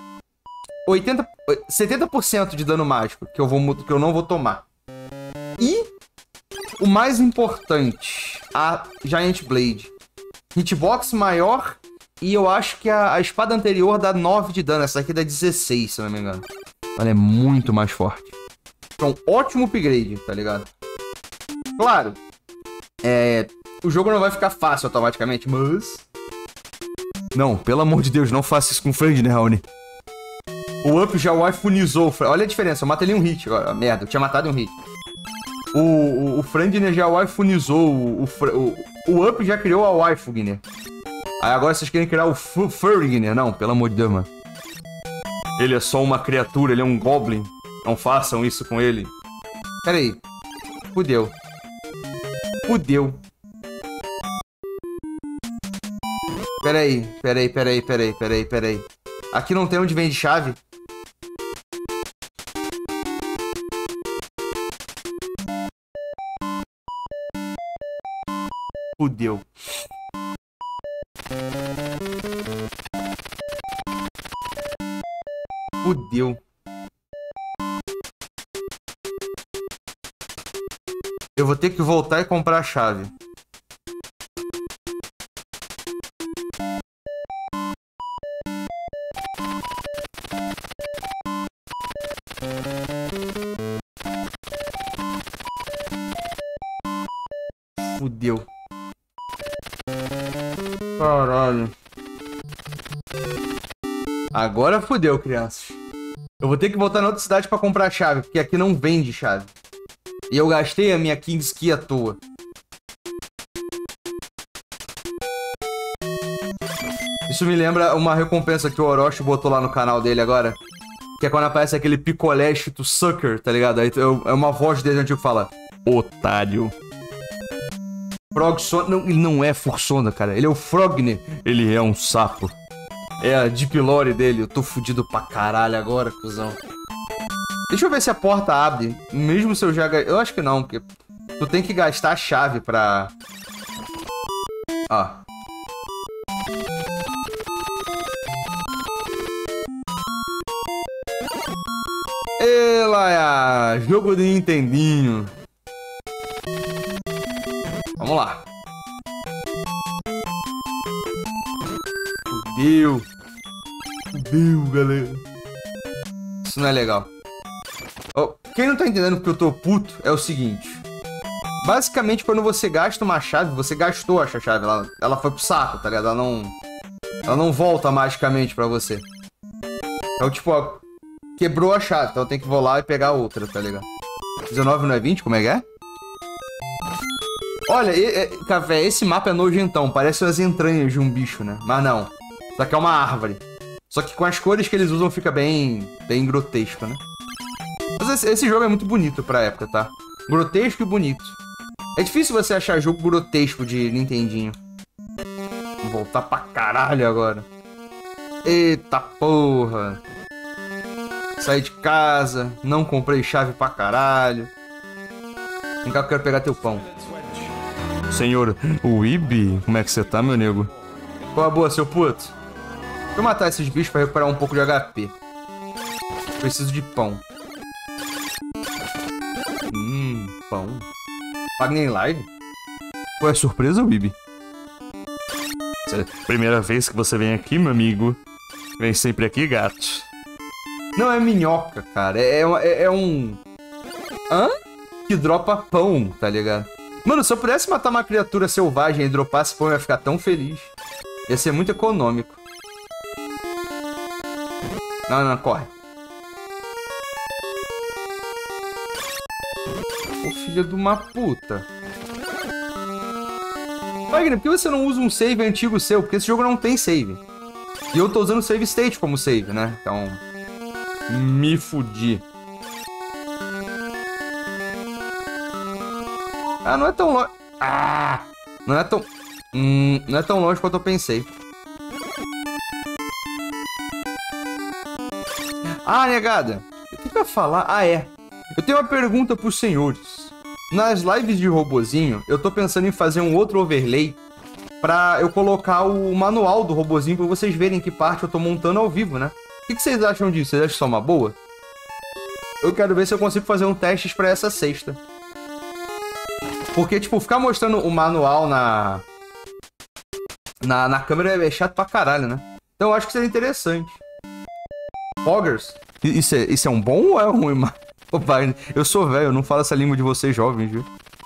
70% de dano mágico que eu não vou tomar. E o mais importante, a Giant Blade. Hitbox maior e eu acho que a espada anterior dá 9 de dano. Essa aqui dá 16, se eu não me engano. Ela é muito mais forte. Então, ótimo upgrade, tá ligado? Claro, o jogo não vai ficar fácil automaticamente, mas... Não, pelo amor de Deus, não faça isso com o Friend, né, Raoni? O up já waifunizou. Olha a diferença, eu matei ele um hit agora. Merda, eu tinha matado um hit. O Friend já waifunizou. O up já criou a waifu, Guiné. Aí agora vocês querem criar o Furry, Guiné. Não, pelo amor de Deus, mano. Ele é só uma criatura, ele é um goblin. Não façam isso com ele. Pera aí. Fudeu. Fudeu. Pera aí. Aqui não tem onde vende chave? Fudeu. Fudeu. Eu vou ter que voltar e comprar a chave. Fudeu. Caralho. Agora fudeu, crianças. Eu vou ter que voltar na outra cidade pra comprar a chave, porque aqui não vende chave. E eu gastei a minha King's Key à toa. Isso me lembra uma recompensa que o Orochi botou lá no canal dele agora. Que é quando aparece aquele picolé to sucker, tá ligado? Aí é uma voz dele antigo que fala: otário. Frogsona. Não, ele não é Fursona, cara. Ele é o Frogner. Ele é um sapo. É a Deep Lore dele. Eu tô fudido pra caralho agora, cuzão. Deixa eu ver se a porta abre. Mesmo se eu já... Eu acho que não, porque tu tem que gastar a chave pra... Ó. Ela, jogo de Nintendinho. Vamos lá. Fudeu. Fudeu, galera. Isso não é legal. Oh, quem não tá entendendo porque eu tô puto é o seguinte. Basicamente, quando você gasta uma chave, você gastou a chave. Ela foi pro saco, tá ligado? Ela não volta magicamente pra você. Então, tipo, ó, quebrou a chave. Então tem que volar e pegar outra, tá ligado? 19 não é 20? Como é que é? Olha, café, esse mapa é nojentão. Parece as entranhas de um bicho, né? Mas não. Isso aqui é uma árvore. Só que com as cores que eles usam fica bem grotesco, né? Mas esse jogo é muito bonito pra época, tá? Grotesco e bonito. É difícil você achar jogo grotesco de Nintendinho. Vou voltar pra caralho agora. Eita porra. Saí de casa. Não comprei chave pra caralho. Vem cá que eu quero pegar teu pão. Senhor Weeb, como é que você tá, meu nego? Qual a boa, seu puto? Deixa eu matar esses bichos pra recuperar um pouco de HP. Preciso de pão. Pão. Fagner Live? Pô, é surpresa, Weeb? Primeira vez que você vem aqui, meu amigo. Vem sempre aqui, gato. Não é minhoca, cara. É um... Hã? Que dropa pão, tá ligado? Mano, se eu pudesse matar uma criatura selvagem e dropasse pão, eu ia ficar tão feliz. Ia ser muito econômico. Não, corre. Ô, filha de uma puta. Wagner, por que você não usa um save antigo seu? Porque esse jogo não tem save. E eu tô usando o save state como save, né? Então... me fudi. Ah, não é tão longe... Ah! Não é tão... não é tão longe quanto eu pensei. Ah, negada. O que eu ia falar? Ah, é. Eu tenho uma pergunta pros senhores. Nas lives de robozinho, eu tô pensando em fazer um outro overlay pra eu colocar o manual do robozinho pra vocês verem que parte eu tô montando ao vivo, né? O que vocês acham disso? Vocês acham só uma boa? Eu quero ver se eu consigo fazer um teste pra essa sexta. Porque, tipo, ficar mostrando o manual na câmera é chato pra caralho, né? Então eu acho que seria interessante. Poggers? Isso é um bom ou é ruim? Ô, pai, eu sou velho, eu não falo essa língua de vocês jovens, viu?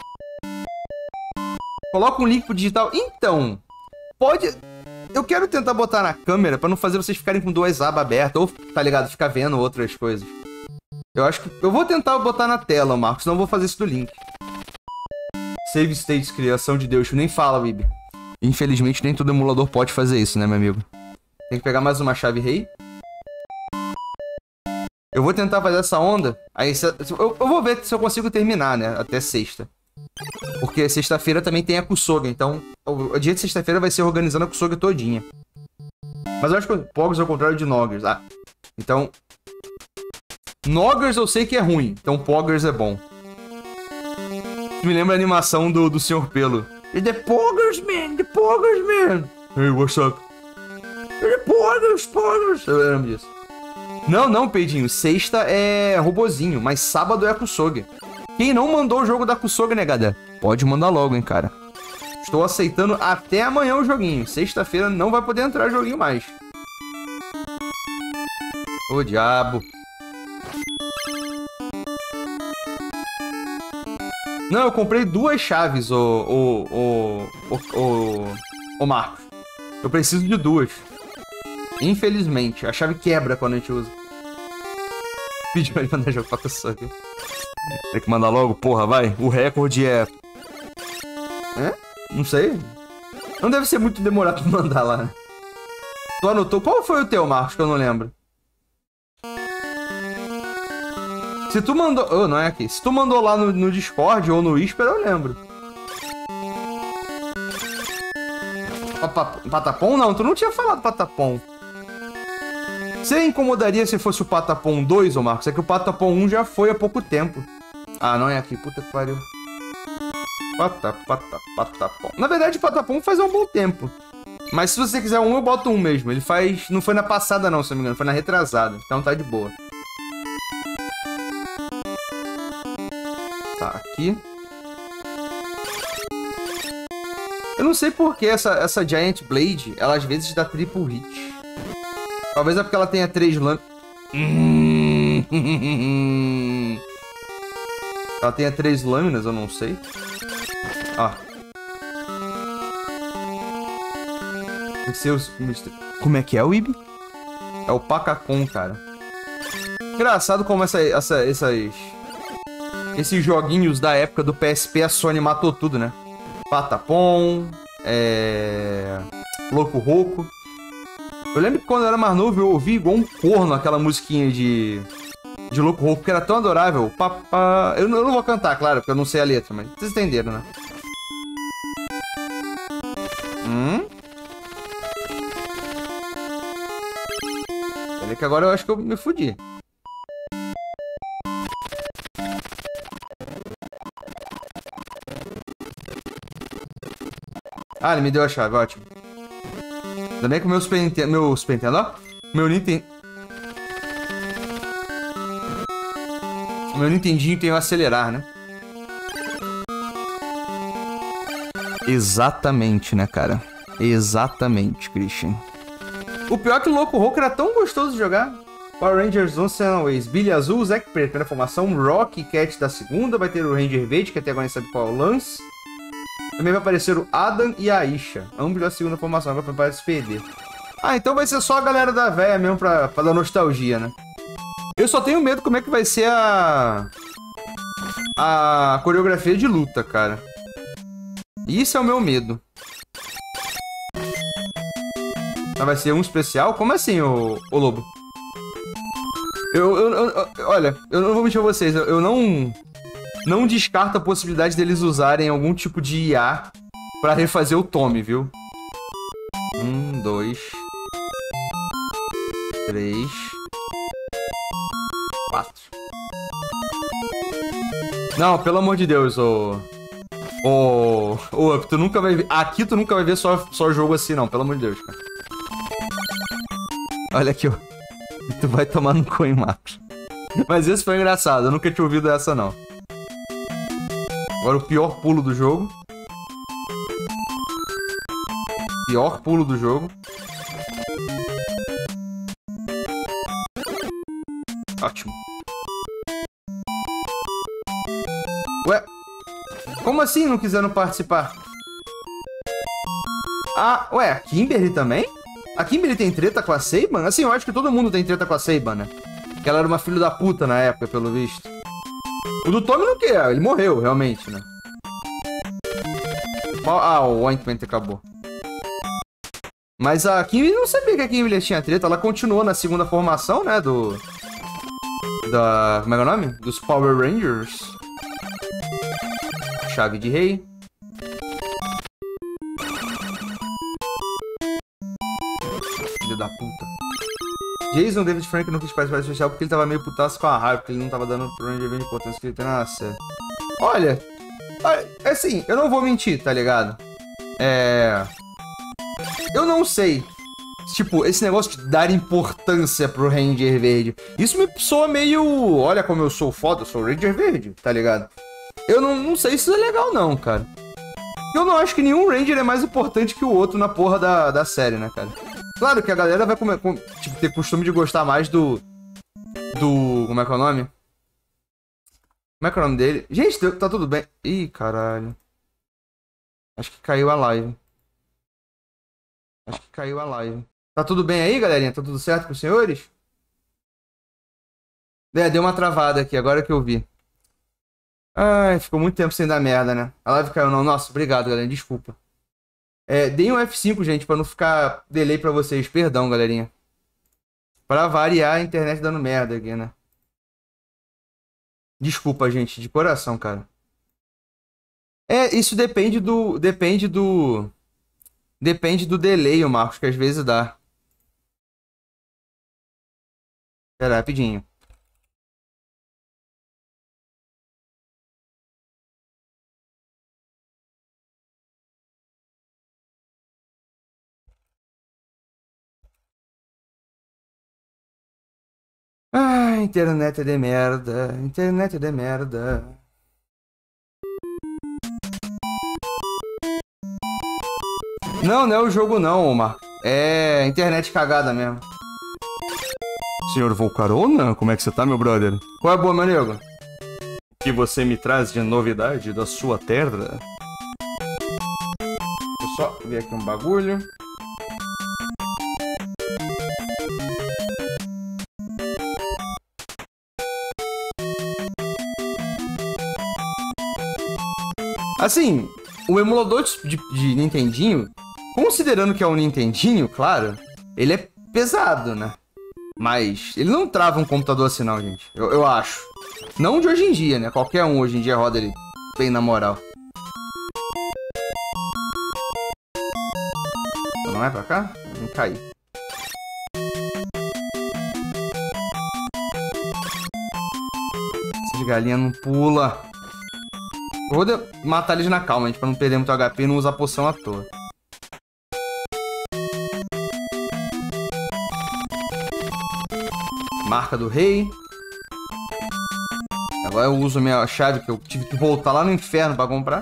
Coloca um link pro digital. Então, pode... Eu quero tentar botar na câmera pra não fazer vocês ficarem com duas abas abertas. Ou, tá ligado, ficar vendo outras coisas. Eu acho que... Eu vou tentar botar na tela, Marcos, senão eu vou fazer isso do link. Save States, criação de Deus. Nem fala, Bibi. Infelizmente, nem todo emulador pode fazer isso, né, meu amigo? Tem que pegar mais uma chave rei. Eu vou tentar fazer essa onda. Aí eu vou ver se eu consigo terminar, né? Até sexta. Porque sexta-feira também tem a Kusoga. Então, o dia de sexta-feira vai ser organizando a Kusoga todinha. Mas eu acho que Poggers é o contrário de Noggers. Ah, então... Noggers eu sei que é ruim. Então Poggers é bom. Me lembra a animação do Sr. Pelo. The Poggers, man! The Poggers, man! Hey, what's up? The Poggers! Eu lembro disso. Não, Peidinho. Sexta é robozinho, mas sábado é a Kusoga. Quem não mandou o jogo da Kusoga, negada? Pode mandar logo, hein, cara. Estou aceitando até amanhã o joguinho. Sexta-feira não vai poder entrar joguinho mais. Ô, diabo. Não, eu comprei 2 chaves, ô Marcos. Eu preciso de 2. Infelizmente, a chave quebra quando a gente usa. Pediu pra mandar jogo pra Kusoga. Tem que mandar logo, porra, vai. O recorde é... Não sei. Não deve ser muito demorado pra mandar lá, né? Tu anotou? Qual foi o teu, Marcos, que eu não lembro? Se tu mandou... Oh, não é aqui. Se tu mandou lá no Discord ou no Whisper, eu lembro. Patapom? Não, tu não tinha falado Patapom. Você incomodaria se fosse o Patapom 2, ô Marcos? É que o Patapom 1 já foi há pouco tempo. Ah, não é aqui. Puta que pariu. Patapom. Na verdade, o Patapom faz um bom tempo. Mas se você quiser um, eu boto um mesmo. Ele faz... Não foi na passada, não, se não me engano. Foi na retrasada. Então tá de boa. Tá, aqui. Eu não sei por que essa Giant Blade, ela às vezes dá triple hit. Talvez é porque ela tenha 3 lâminas. Ela tenha 3 lâminas, eu não sei. Ah. Tem que ser os... Como é que é o Ibi? É o Pacacon, cara. Engraçado como esses joguinhos da época do PSP, a Sony matou tudo, né? Patapom, Loco Roco. Eu lembro que quando eu era mais novo, eu ouvi igual um corno aquela musiquinha de Loco Roco, que era tão adorável. Eu não vou cantar, claro, porque eu não sei a letra, mas vocês entenderam, né? Peraí que agora eu acho que eu me fudi. Ah, ele me deu a chave, ótimo. Ainda bem que o meu Super Nintendo, ó. Meu Nintendinho tem o acelerar, né? Exatamente, né, cara? Exatamente, Christian. O pior é que o Loco Roco era tão gostoso de jogar. Power Rangers Oceanaways. Billy Azul, Zack Preto, primeira formação. Rocky Cat da segunda. Vai ter o Ranger Verde, que até agora nem sabe qual é o lance. Também vai aparecer o Adam e a Aisha. Ambos da segunda formação, agora para se perder. Ah, então vai ser só a galera da véia mesmo pra dar nostalgia, né? Eu só tenho medo como é que vai ser a coreografia de luta, cara. Isso é o meu medo. Vai ser um especial? Como assim, ô Lobo? Olha, eu não vou mentir a vocês. Eu não descarto a possibilidade deles usarem algum tipo de IA pra refazer o Tommy, viu? 1, 2, 3, 4. Não, pelo amor de Deus, tu nunca vai ver. Aqui tu nunca vai ver só jogo assim, não. Pelo amor de Deus, cara. Olha aqui, ó. Tu vai tomar no cu, hein, Marcos. Mas esse foi engraçado. Eu nunca tinha ouvido essa, não. Agora o pior pulo do jogo. Pior pulo do jogo. Ótimo. Ué? Como assim não quiseram participar? Ah, ué, a Kimberly também? A Kimberly tem treta com a Saban? Assim, eu acho que todo mundo tem treta com a Saban, né? Que ela era uma filha da puta na época, pelo visto. O do Tommy não quer, ele morreu, realmente, né? Ah, o Ointment acabou. Mas a Kimberly não sabia que a Kimberly tinha treta. Ela continuou na segunda formação, né? Como é o nome? Dos Power Rangers. Chave de rei. Filho da puta. Jason David Frank não quis participar especial porque ele tava meio putaço com a raiva, porque ele não tava dando pro Ranger de importância que ele tem na série. Olha, assim, eu não vou mentir, tá ligado? Eu não sei. Tipo, esse negócio de dar importância pro Ranger Verde. Isso me soa meio... Olha como eu sou foda, eu sou o Ranger Verde, tá ligado? Eu não sei se isso é legal não, cara. Eu não acho que nenhum Ranger é mais importante que o outro na porra da série, né, cara? Claro que a galera vai tipo, ter costume de gostar mais do... Como é que é o nome? Como é que é o nome dele? Gente, tá tudo bem. Ih, caralho. Acho que caiu a live. Tá tudo bem aí, galerinha? Tá tudo certo com os senhores? Deu uma travada aqui, agora que eu vi. Ai, ficou muito tempo sem dar merda, né? A live caiu não. Nossa, obrigado, galera. Desculpa. Deem um F5, gente, pra não ficar delay pra vocês. Perdão, galerinha. Pra variar, a internet dando merda aqui, né? Desculpa, gente, de coração, cara. Isso depende do delay, Marcos, que às vezes dá. Pera, rapidinho. Ah, internet é de merda. Internet é de merda. Não é o jogo não, Omar. É internet cagada mesmo. Senhor Volcarona, como é que você tá, meu brother? Qual é a boa, meu nego? O que você me traz de novidade da sua terra? Deixa eu só ver aqui um bagulho. Assim, o emulador de Nintendinho, considerando que é um Nintendinho, claro, ele é pesado, né? Mas ele não trava um computador assim não, gente. Eu acho. Não de hoje em dia, né? Qualquer um hoje em dia roda ele bem na moral. Não é pra cá? Não cair. Essas galinhas não pula. Eu vou matar eles na calma, gente, pra não perder muito HP e não usar poção à toa. Marca do rei. Agora eu uso minha chave que eu tive que voltar lá no inferno pra comprar.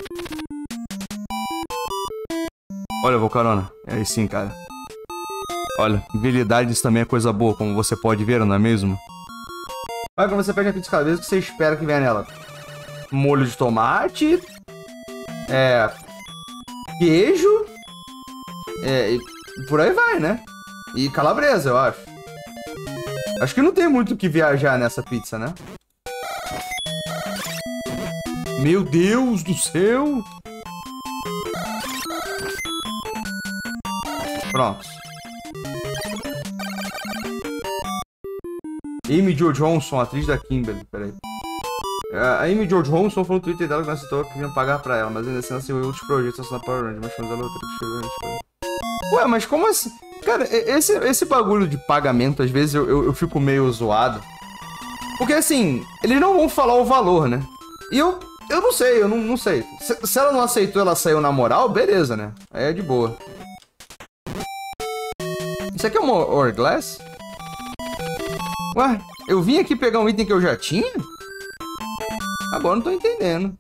Olha, Volcarona. É aí sim, cara. Olha, habilidades também é coisa boa, como você pode ver, não é mesmo? Olha, quando você pede a pizza calabresa, o que você espera que venha nela? Molho de tomate, queijo, e por aí vai, né? E calabresa, eu acho. Acho que não tem muito o que viajar nessa pizza, né? Meu Deus do céu! Pronto. Amy Jo Johnson, atriz da Kimberly, peraí. A Amy Jo Johnson falou no Twitter dela que não aceitou que vinham pagar pra ela, mas ainda assim ela saiu outros projetos na Power Rangers, mas quando ela outra que chegou na. Ué, mas como assim? Cara, esse bagulho de pagamento, às vezes eu fico meio zoado. Porque assim, eles não vão falar o valor, né? E eu não sei, eu não sei. Se ela não aceitou, ela saiu na moral, beleza, né? Aí é de boa. Isso aqui é uma Hourglass? Ué, eu vim aqui pegar um item que eu já tinha? Agora não tô entendendo.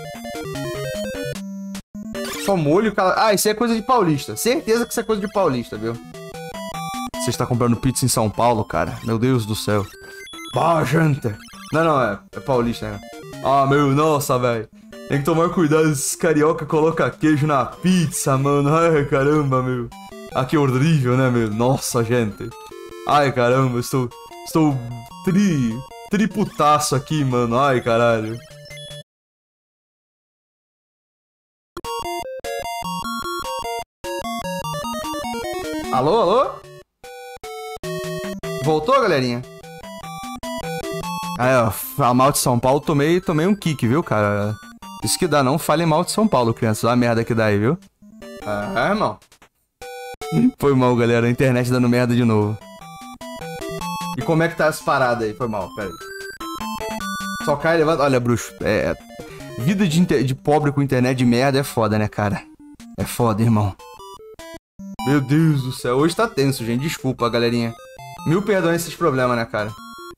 Só molho, Ah, isso é coisa de paulista. Certeza que isso é coisa de paulista, viu? Você está comprando pizza em São Paulo, cara? Meu Deus do céu. Bah, janta. Não, é paulista, né? Ah, nossa, velho. Tem que tomar cuidado, esses carioca colocam queijo na pizza, mano. Ai, caramba, meu. Ah, que horrível, né, meu? Nossa, gente. Ai, caramba, estou triputaço aqui, mano. Ai, caralho. Alô? Voltou, galerinha? A mal de São Paulo, tomei um kick, viu, cara? Isso que dá, não fale mal de São Paulo, crianças. Olha a merda que dá aí, viu? Irmão. Foi mal, galera. A internet dando merda de novo. E como é que tá essa parada aí? Foi mal, pera aí. Só cai e levanta. Olha, bruxo, vida de pobre com internet de merda é foda, né, cara? É foda, irmão. Meu Deus do céu. Hoje tá tenso, gente. Desculpa, galerinha. Mil perdões esses problemas, né, cara?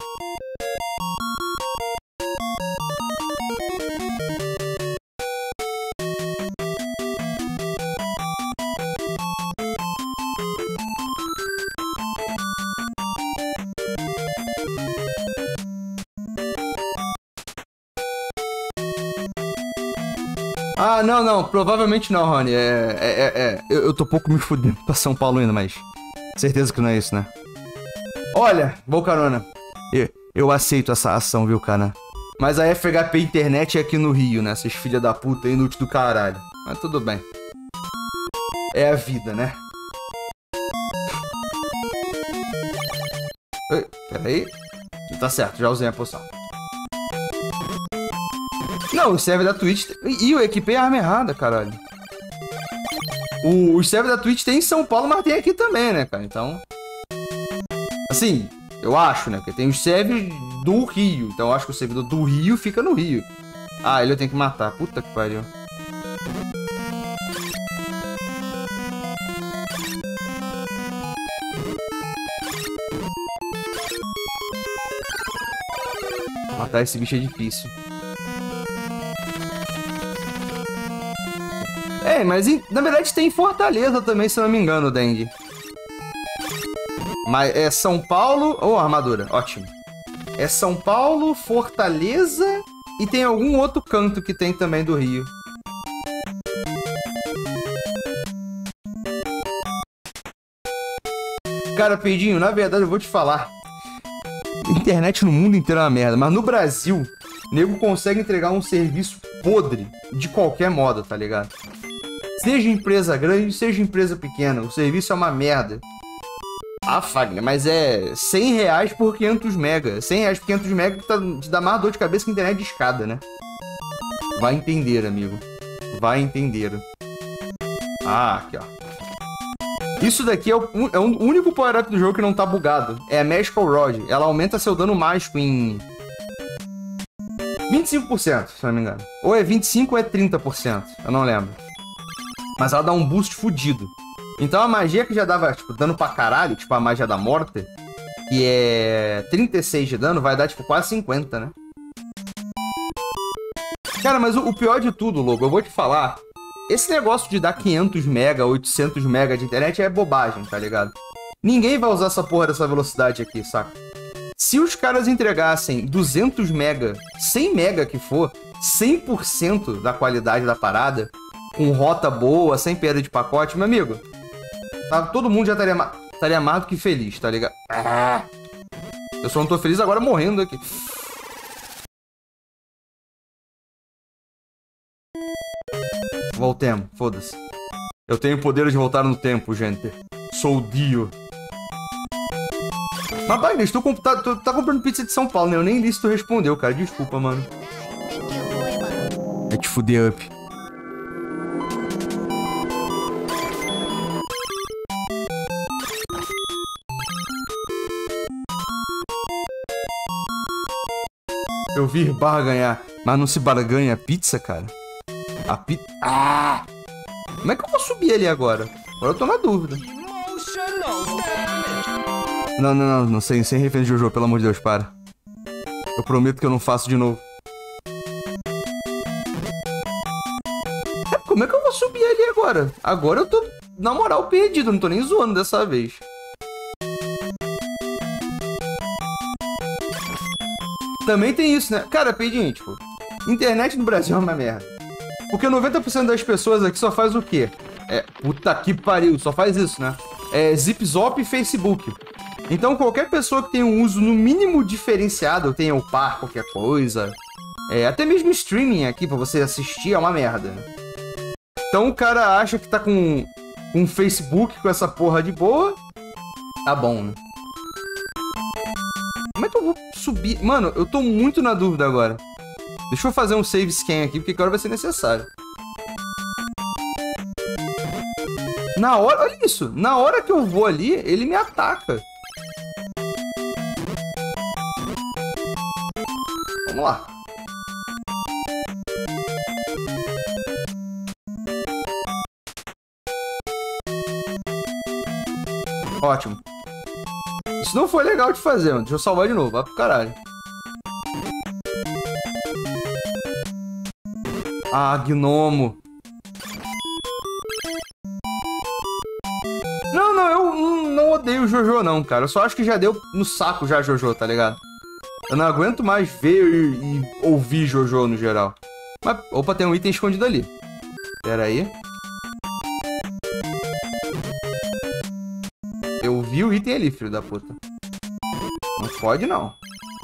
Ah, não, provavelmente não, Rony. Eu tô pouco me fudendo pra São Paulo ainda, mas certeza que não é isso, né? Olha, vou carona. Eu aceito essa ação, viu, cara? Mas a FHP Internet é aqui no Rio, né? Essas filha da puta inútil do caralho. Mas tudo bem. É a vida, né? Pera aí. Tá certo, já usei a poção. Não, o server da Twitch... Ih, eu equipei a arma errada, caralho. O server da Twitch tem em São Paulo, mas tem aqui também, né, cara? Então... Assim, eu acho, né? Porque tem os servers do Rio. Então eu acho que o servidor do Rio fica no Rio. Ah, ele eu tenho que matar. Puta que pariu. Matar esse bicho é difícil. Mas na verdade tem Fortaleza também, se eu não me engano, Dandy. Mas é São Paulo... Oh, armadura, ótimo. É São Paulo, Fortaleza e tem algum outro canto que tem também do Rio. Cara, Pedinho, na verdade eu vou te falar. Internet no mundo inteiro é uma merda, mas no Brasil, nego consegue entregar um serviço podre de qualquer modo, tá ligado? Seja empresa grande, seja empresa pequena, o serviço é uma merda. Ah, Fagner, mas é R$100 por 500 mega. R$100 por 500 mega que te dá mais dor de cabeça que internet de escada, né? Vai entender, amigo. Vai entender. Ah, aqui, ó. Isso daqui é o único power-up do jogo que não tá bugado. É a Magical Rod. Ela aumenta seu dano mágico em 25%, se não me engano. Ou é 25% ou é 30%. Eu não lembro. Mas ela dá um boost fudido. Então a magia que já dava, tipo, dano pra caralho, tipo a magia da morte, que é 36 de dano, vai dar, tipo, quase 50, né? Cara, mas o pior de tudo, Logo, eu vou te falar. Esse negócio de dar 500 mega, 800 mega de internet é bobagem, tá ligado? Ninguém vai usar essa porra dessa velocidade aqui, saca? Se os caras entregassem 200 mega, 100 mega que for, 100% da qualidade da parada, com rota boa, sem perda de pacote, meu amigo, todo mundo já estaria mais do que feliz, tá ligado? Eu só não tô feliz agora morrendo aqui. Voltemos, foda-se. Eu tenho o poder de voltar no tempo, gente. Sou o Dio. Mas, Bagner, tu tá comprando pizza de São Paulo, né? Eu nem li se tu respondeu, cara. Desculpa, mano. É te fuder, up. Eu vi barganhar, mas não se barganha pizza, cara? A pizza... Ah! Como é que eu vou subir ali agora? Agora eu tô na dúvida. Não, sem referência de Jojo, pelo amor de Deus, para. Eu prometo que eu não faço de novo. Como é que eu vou subir ali agora? Agora eu tô, na moral, perdido, não tô nem zoando dessa vez. Também tem isso, né? Cara, Pedinho, tipo, internet no Brasil é uma merda. Porque 90% das pessoas aqui só faz o quê? Puta que pariu, só faz isso, né? Zip Zop e Facebook. Então qualquer pessoa que tenha um uso no mínimo diferenciado, tenha o par, qualquer coisa, até mesmo streaming aqui pra você assistir é uma merda, né? Então o cara acha que tá com um Facebook com essa porra de boa, tá bom, né? Como é que eu vou subir? Mano, eu tô muito na dúvida agora. Deixa eu fazer um save scan aqui, porque agora vai ser necessário. Na hora... Olha isso. Na hora que eu vou ali, ele me ataca. Vamos lá. Ótimo. Isso não foi legal de fazer, mano. Deixa eu salvar de novo. Vai pro caralho. Ah, gnomo. Não, eu não odeio o Jojo, não, cara. Eu só acho que já deu no saco já Jojo, tá ligado? Eu não aguento mais ver e ouvir Jojo no geral. Mas, opa, tem um item escondido ali. Pera aí. Eu vi o item ali, filho da puta. Não fode, não.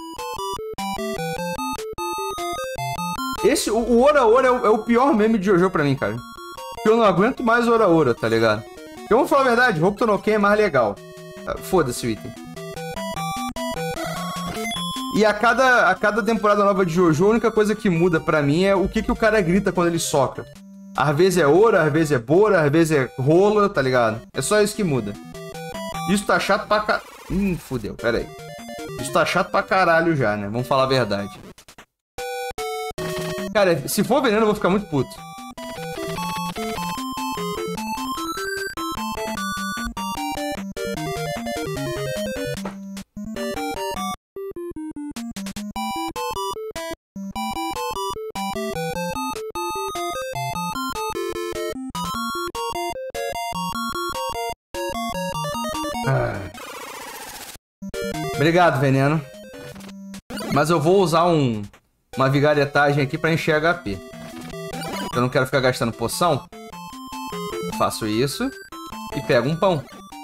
O Ora Ora é o pior meme de Jojo pra mim, cara. Porque eu não aguento mais Ora Ora, tá ligado? Eu vou falar a verdade, Hokuto no Ken é mais legal. Foda-se o item. E a cada temporada nova de Jojo, a única coisa que muda pra mim é o que o cara grita quando ele soca. Às vezes é Ora, às vezes é Bora, às vezes é Rola, tá ligado? É só isso que muda. Isso tá chato pra caralho. Fudeu, pera aí. Isso tá chato pra caralho já, né? Vamos falar a verdade. Cara, se for veneno eu vou ficar muito puto. Obrigado, veneno. Mas eu vou usar uma vigaretagem aqui pra encher HP. Eu não quero ficar gastando poção. Eu faço isso e pego um pão.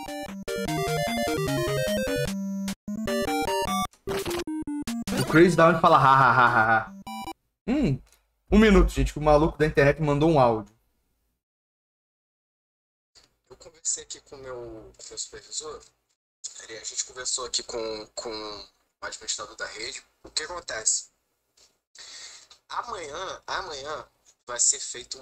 O Chris Down fala ha. Um minuto, gente, que o maluco da internet mandou um áudio. Eu conversei aqui com o meu supervisor. A gente conversou aqui com o administrador da rede. O que acontece? Amanhã vai ser feito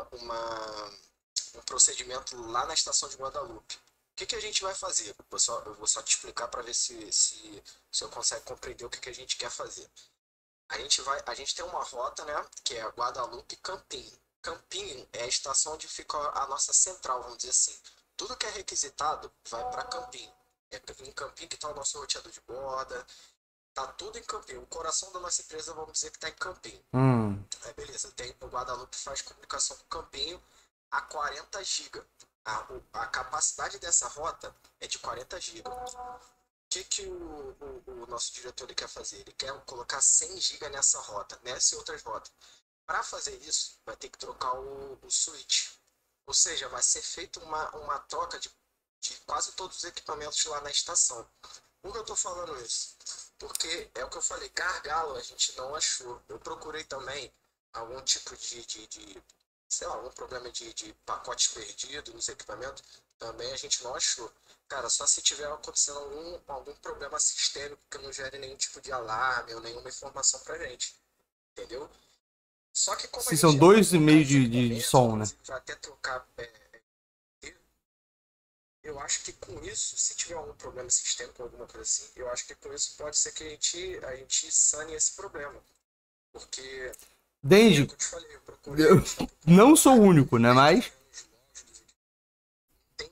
um procedimento lá na estação de Guadalupe. O que a gente vai fazer? Eu vou só te explicar para ver se eu consigo compreender o que a gente quer fazer. A gente tem uma rota, né, que é Guadalupe e Campinho. Campinho é a estação onde fica a nossa central, vamos dizer assim. Tudo que é requisitado vai para Campinho. É em Campinho que está o nosso roteador de borda. Tá tudo em Campinho. O coração da nossa empresa, vamos dizer que tá em Campinho. Beleza. O Guadalupe faz comunicação com Campinho a 40 GB. A capacidade dessa rota é de 40 GB. O que o nosso diretor ele quer fazer? Ele quer colocar 100 GB nessa rota, nessa e outras rotas. Para fazer isso, vai ter que trocar o switch. Ou seja, vai ser feita uma troca de quase todos os equipamentos lá na estação. Por que eu estou falando isso? Porque é o que eu falei, gargalo a gente não achou. Eu procurei também algum tipo sei lá, algum problema de pacote perdido nos equipamentos, também a gente não achou. Cara, só se tiver acontecendo algum problema sistêmico que não gere nenhum tipo de alarme ou nenhuma informação pra gente. Entendeu? Só que como Se são 2,5 de som, né? Vai até trocar. Eu acho que com isso, se tiver algum problema sistêmico ou alguma coisa assim, eu acho que com isso pode ser que a gente sane esse problema. Porque. Denji, Como eu te falei, eu procurei. eu não sou o único, né? Mas Tem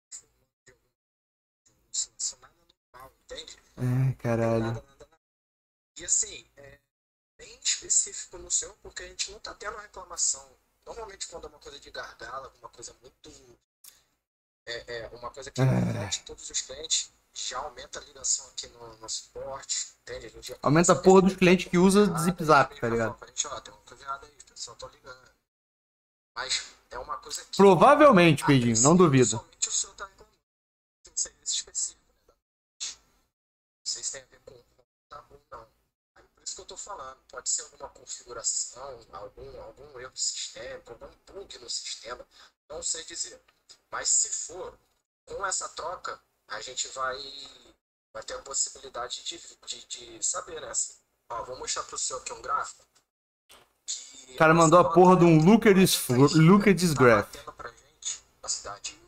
nada normal, entende? caralho. Nada. E assim, é bem específico no seu, porque a gente não tá tendo reclamação. Normalmente quando é uma coisa de gargalo, alguma coisa muito. Uma coisa que reflete todos os clientes, já aumenta a ligação aqui no suporte, entende? A gente já Aumenta a porra dos clientes que usa Zip Zap, tá ligado? A gente, ó, tem uma coisa errada aí, o pessoal tá ligando. Mas é uma coisa que. Provavelmente, Pedinho, não duvido. Somente o seu tá reclamando. Tem serviço específico, né? Não sei se tem a ver com tá bom, não. Aí por isso que eu tô falando. Pode ser alguma configuração, algum erro sistêmico, algum bug no sistema. Não sei dizer. Mas se for, com essa troca, a gente vai ter a possibilidade de saber, né? Assim, ó, vou mostrar pro senhor aqui um gráfico. O cara mandou a porra de um Look at this graph. Tá batendo pra gente a cidade.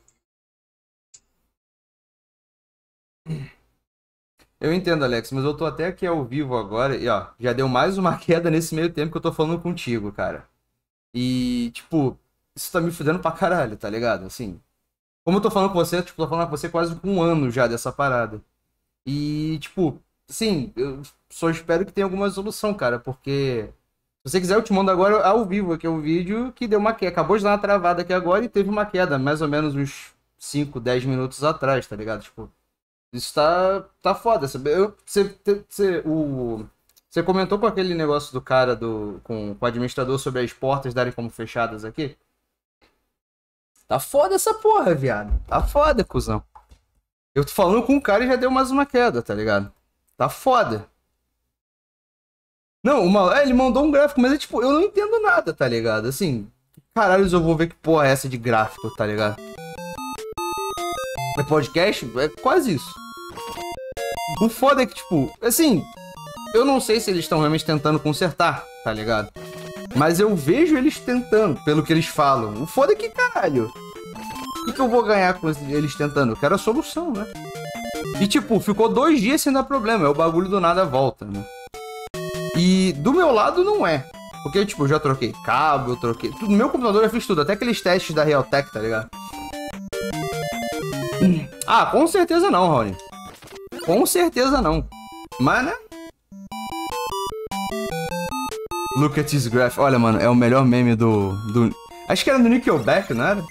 Eu entendo, Alex, mas eu tô até aqui ao vivo agora e, ó, já deu mais uma queda nesse meio tempo que eu tô falando contigo, cara. E, tipo, isso tá me fudendo pra caralho, tá ligado? Assim, como eu tô falando com você, tipo, tô falando com você quase com um ano já dessa parada. E, tipo, assim, eu só espero que tenha alguma solução, cara, porque se você quiser eu te mando agora ao vivo aqui o vídeo que deu uma queda. Acabou de dar uma travada aqui agora e teve uma queda, mais ou menos uns 5, 10 minutos atrás, tá ligado? Tipo, isso tá foda, sabe? Você comentou com aquele negócio do cara com o administrador sobre as portas darem como fechadas aqui? Tá foda essa porra, viado. Tá foda, cuzão. Eu tô falando com o cara e já deu mais uma queda, tá ligado? Tá foda. Não, ele mandou um gráfico, mas é tipo, eu não entendo nada, tá ligado? Assim, caralho, eu vou ver que porra é essa de gráfico, tá ligado? É podcast? É quase isso. O foda é que, tipo, assim, eu não sei se eles estão realmente tentando consertar, tá ligado? Mas eu vejo eles tentando, pelo que eles falam. O foda é que, caralho, o que eu vou ganhar com eles tentando? Eu quero a solução, né? E, tipo, ficou 2 dias sem dar problema. É o bagulho do nada volta, né? E do meu lado não é. Porque, tipo, eu já troquei cabo, eu troquei... No meu computador eu fiz tudo. Até aqueles testes da Realtek, tá ligado? Ah, com certeza não, Rony. Com certeza não. Mas, né? Look at this graph. Olha, mano, é o melhor meme do... Acho que era do Nickelback, não era?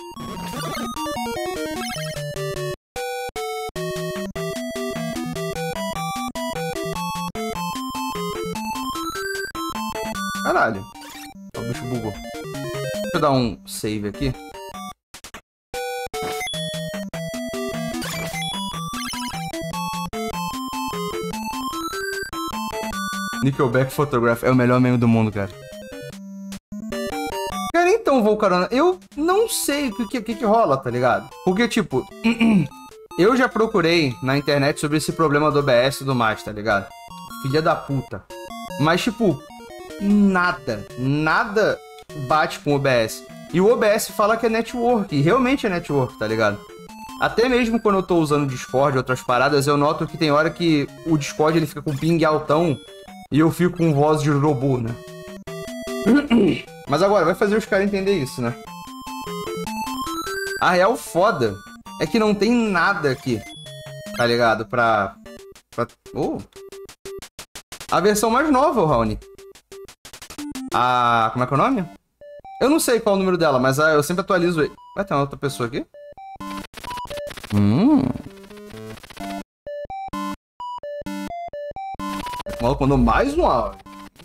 Caralho. O bicho bugou. Deixa eu dar um save aqui. Nickelback Photograph é o melhor meme do mundo, cara. Cara, então, Volcarona, eu não sei o que rola, tá ligado? Porque, tipo, eu já procurei na internet sobre esse problema do OBS e tudo mais, tá ligado? Filha da puta. Mas, tipo, nada bate com o OBS. E o OBS fala que é network, e realmente é network, tá ligado? Até mesmo quando eu tô usando o Discord e outras paradas, eu noto que tem hora que o Discord ele fica com ping altão e eu fico com voz de robô, né? Mas agora, vai fazer os caras entender isso, né? A real foda é que não tem nada aqui, tá ligado? Oh. A versão mais nova, Raoni. Como é que é o nome? Eu não sei qual é o número dela, mas eu sempre atualizo ele. Vai ter uma outra pessoa aqui? O maluco mandou mais um áudio.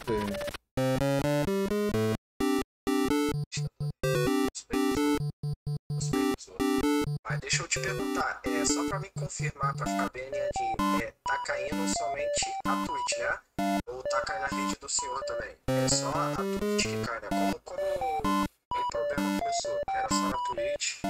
Mas deixa eu te perguntar, só pra me confirmar, pra ficar bem alinhadinho, tá caindo somente a Twitch, né? Ou tá caindo a rede do senhor também? É só a Twitch que cai, né? Como o problema começou? Era só na Twitch?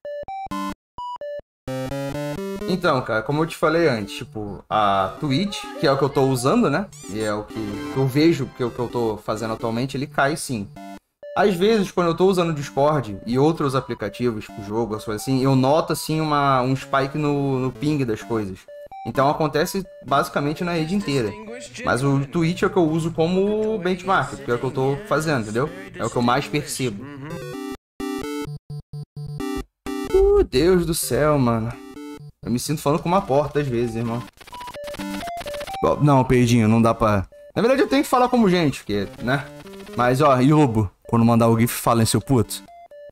Então, cara, como eu te falei antes, tipo, a Twitch, que é o que eu tô usando, né? E é o que eu vejo que é o que eu tô fazendo atualmente, ele cai sim. Às vezes, quando eu tô usando o Discord e outros aplicativos pro jogo, assim, eu noto, assim, um spike no ping das coisas. Então acontece basicamente na rede inteira. Mas o Twitch é o que eu uso como benchmark, porque é o que eu tô fazendo, entendeu? É o que eu mais percebo. Deus do céu, mano. Eu me sinto falando com uma porta às vezes, irmão. Não, Peidinho, não dá pra... Na verdade, eu tenho que falar como gente, porque, né? Mas, ó, e Lobo? Quando mandar o GIF, fala em seu puto.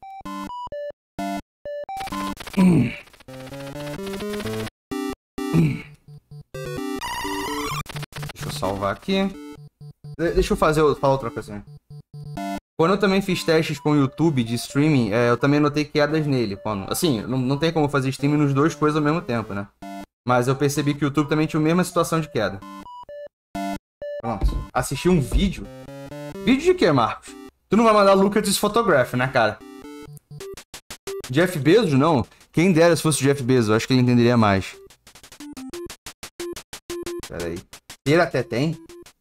Deixa eu salvar aqui. Deixa eu falar outra coisa. Quando eu também fiz testes com o YouTube de streaming, eu também notei quedas nele. Assim, não tem como fazer streaming nos dois coisas ao mesmo tempo, né? Mas eu percebi que o YouTube também tinha a mesma situação de queda. Pronto. Assisti um vídeo. Vídeo de quê, Marcos? Tu não vai mandar Lucas Photograph, né, cara? Jeff Bezos, não? Quem dera se fosse o Jeff Bezos, eu acho que ele entenderia mais. Pera aí. Ter até tem?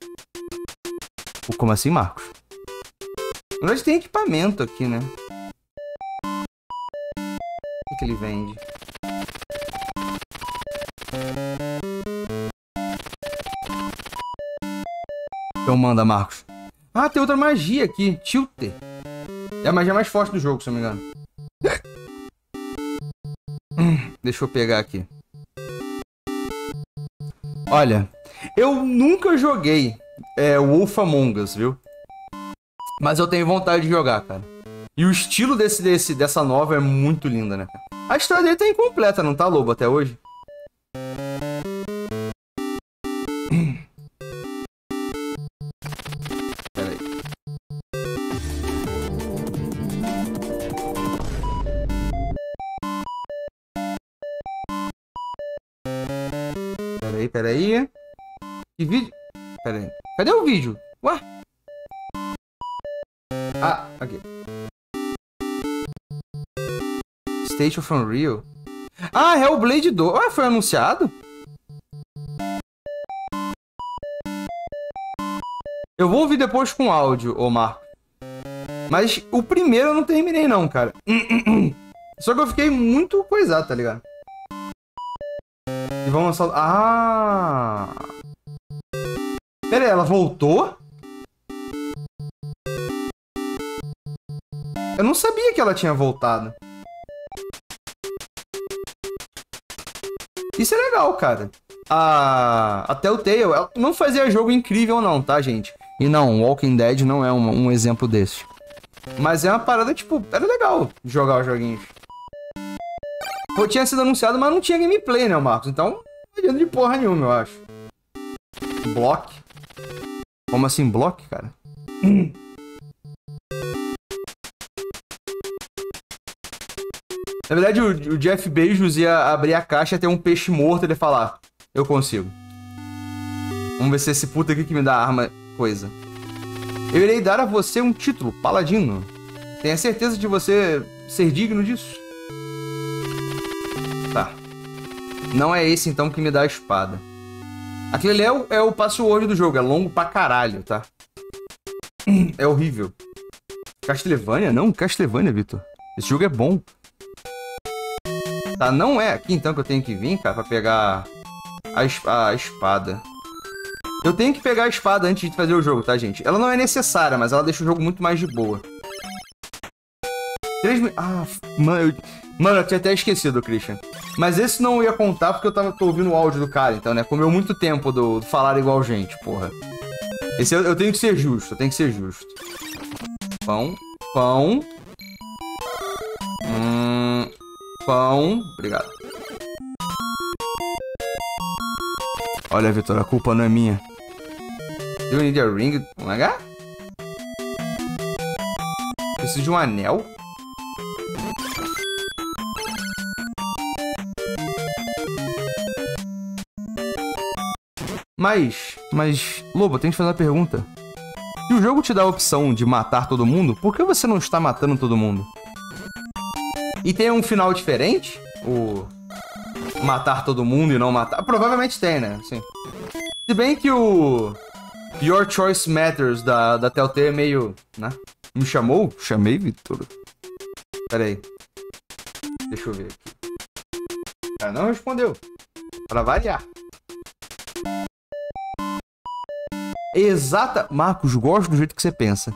Como assim, Marcos? Na verdade tem equipamento aqui, né? O que ele vende? Então manda, Marcos. Ah, tem outra magia aqui. Tilter. É a magia mais forte do jogo, se eu não me engano. Deixa eu pegar aqui. Olha, eu nunca joguei Wolf Among Us, viu? Mas eu tenho vontade de jogar, cara. E o estilo dessa nova é muito linda, né, cara? A história dele tá incompleta, não tá, Lobo, até hoje? Pera aí. Peraí. Que vídeo? Peraí. Cadê o vídeo? Ué? Ah, aqui. State of Unreal. Ah, Hellblade 2. Ah, foi anunciado? Eu vou ouvir depois com áudio, ô Marco. Mas o primeiro eu não terminei não, cara. Só que eu fiquei muito coisado, tá ligado? E vamos lançar... Ah! Pera aí, ela voltou? Eu não sabia que ela tinha voltado. Isso é legal, cara. A Telltale, ela não fazia jogo incrível não, tá, gente? E não, Walking Dead não é um exemplo desse. Mas é uma parada, tipo, era legal jogar os joguinhos. Pô, tinha sido anunciado, mas não tinha gameplay, né, Marcos? Então, não adianta de porra nenhuma, eu acho. Block? Como assim, block, cara? Na verdade, o Jeff Bezos ia abrir a caixa e ter um peixe morto e ele ia falar: eu consigo. Vamos ver se esse puta aqui que me dá arma coisa. Eu irei dar a você um título, paladino. Tenha certeza de você ser digno disso? Tá. Não é esse então que me dá a espada. Aquele ali é o password do jogo, é longo pra caralho, tá? É horrível. Castlevania? Não, Castlevania, Vitor. Esse jogo é bom. Tá, não é aqui então que eu tenho que vir, cara, pra pegar a espada. Eu tenho que pegar a espada antes de fazer o jogo, tá, gente? Ela não é necessária, mas ela deixa o jogo muito mais de boa. 3 mil... Ah, mano, eu tinha até esquecido, Christian. Mas esse não ia contar porque eu tô ouvindo o áudio do cara, então, né? Comeu muito tempo do falar igual gente, porra. Esse eu tenho que ser justo, eu tenho que ser justo. Pão. Pão. Pão. Obrigado. Olha, Vitor, a culpa não é minha. Do you need a ring? Um H? Preciso de um anel? Mas, Lobo, eu tenho que fazer uma pergunta. Se o jogo te dá a opção de matar todo mundo, por que você não está matando todo mundo? E tem um final diferente? O matar todo mundo e não matar? Provavelmente tem, né? Sim. Se bem que o Your Choice Matters da Telltale é meio... né? Me chamou? Chamei, Vitor? Pera aí. Deixa eu ver aqui. Ah, não respondeu. Pra variar. Exata... Marcos, gosto do jeito que você pensa.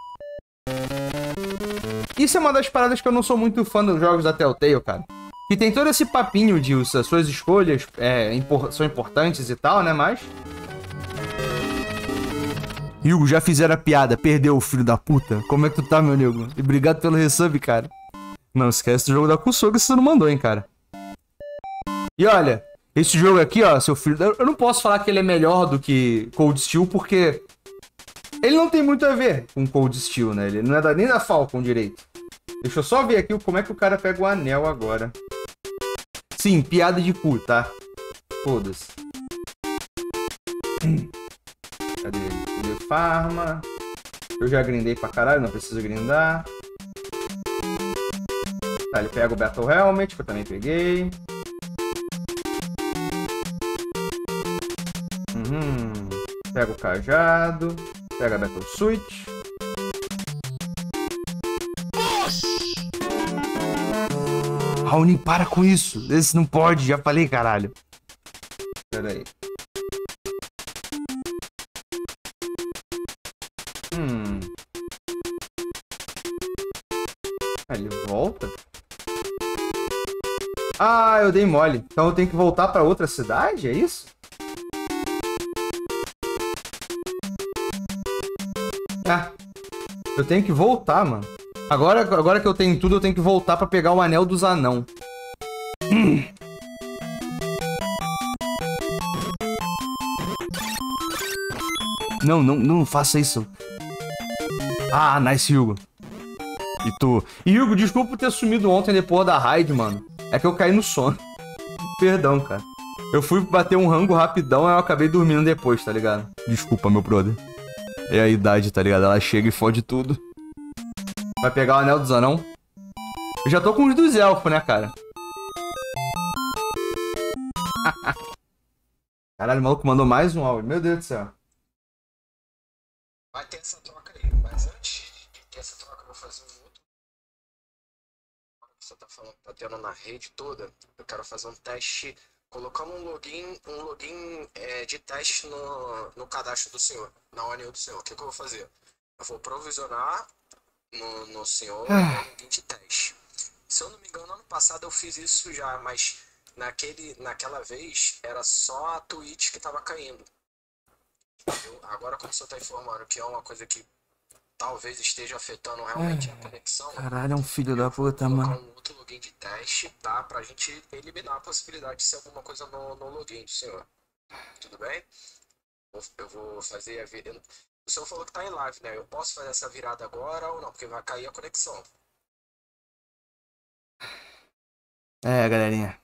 Isso é uma das paradas que eu não sou muito fã dos jogos da Telltale, cara. Que tem todo esse papinho de as suas escolhas são importantes e tal, né? Mas... Hugo, já fizeram a piada. Perdeu o filho da puta. Como é que tu tá, meu nego? E obrigado pelo resub, cara. Não esquece do jogo da Kusoga que você não mandou, hein, cara. E olha... Esse jogo aqui, ó, seu filho... Eu não posso falar que ele é melhor do que Cold Steel, porque... Ele não tem muito a ver com Cold Steel, né? Ele não é nem da Falcon direito. Deixa eu só ver aqui como é que o cara pega o anel agora. Sim, piada de cu, tá? Foda-se. Cadê ele? Cadê farma? Eu já grindei pra caralho, não preciso grindar. Tá, ele pega o Battle Helmet, que eu também peguei. Pega o cajado. Pega a Battle Suit. Raoni, para com isso. Esse não pode, já falei, caralho. Pera aí. Ele volta? Ah, eu dei mole. Então eu tenho que voltar pra outra cidade, é isso? Ah, eu tenho que voltar, mano. Agora que eu tenho tudo, eu tenho que voltar pra pegar o anel dos anão. Não faça isso. Ah, nice, Hugo. E tu? E Hugo, desculpa por ter sumido ontem depois da raid, mano. É que eu caí no sono. Perdão, cara. Eu fui bater um rango rapidão e eu acabei dormindo depois, tá ligado? Desculpa, meu brother. É a idade, tá ligado? Ela chega e fode tudo. Vai pegar o anel dos anão. Eu já tô com os dos elfos, né, cara? Caralho, o maluco mandou mais um áudio. Meu Deus do céu. Vai ter essa troca aí, mas antes de ter essa troca eu vou fazer um outro. Você tá falando que tá tendo na rede toda. Eu quero fazer um teste, colocando um login de teste no cadastro do senhor, na ONU do senhor. O que eu vou fazer? Eu vou provisionar no senhor um login de teste. Se eu não me engano, ano passado eu fiz isso já, mas naquela vez era só a Twitch que tava caindo. Agora, como você está informando que é uma coisa que talvez esteja afetando realmente a conexão... Caralho, é um filho da puta, mano. Vou colocar um outro login de teste, tá? Pra gente eliminar a possibilidade de ser alguma coisa no login do senhor. Tudo bem? Eu vou fazer a virada... O senhor falou que tá em live, né? Eu posso fazer essa virada agora ou não? Porque vai cair a conexão. Galerinha.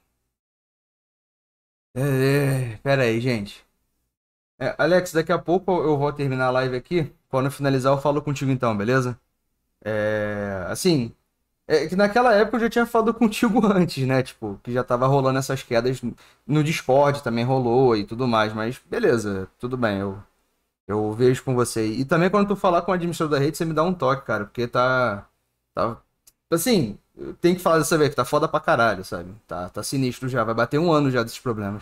Pera aí, gente. Alex, daqui a pouco eu vou terminar a live aqui. Quando finalizar eu falo contigo então, beleza? Assim, que naquela época eu já tinha falado contigo antes, né? Tipo, que já tava rolando essas quedas no Discord, também rolou e tudo mais. Mas beleza, tudo bem, eu vejo com você. E também quando tu falar com o administrador da rede, você me dá um toque, cara. Porque tá assim, tem que falar dessa vez que tá foda pra caralho, sabe? Tá sinistro já, vai bater 1 ano já desses problemas.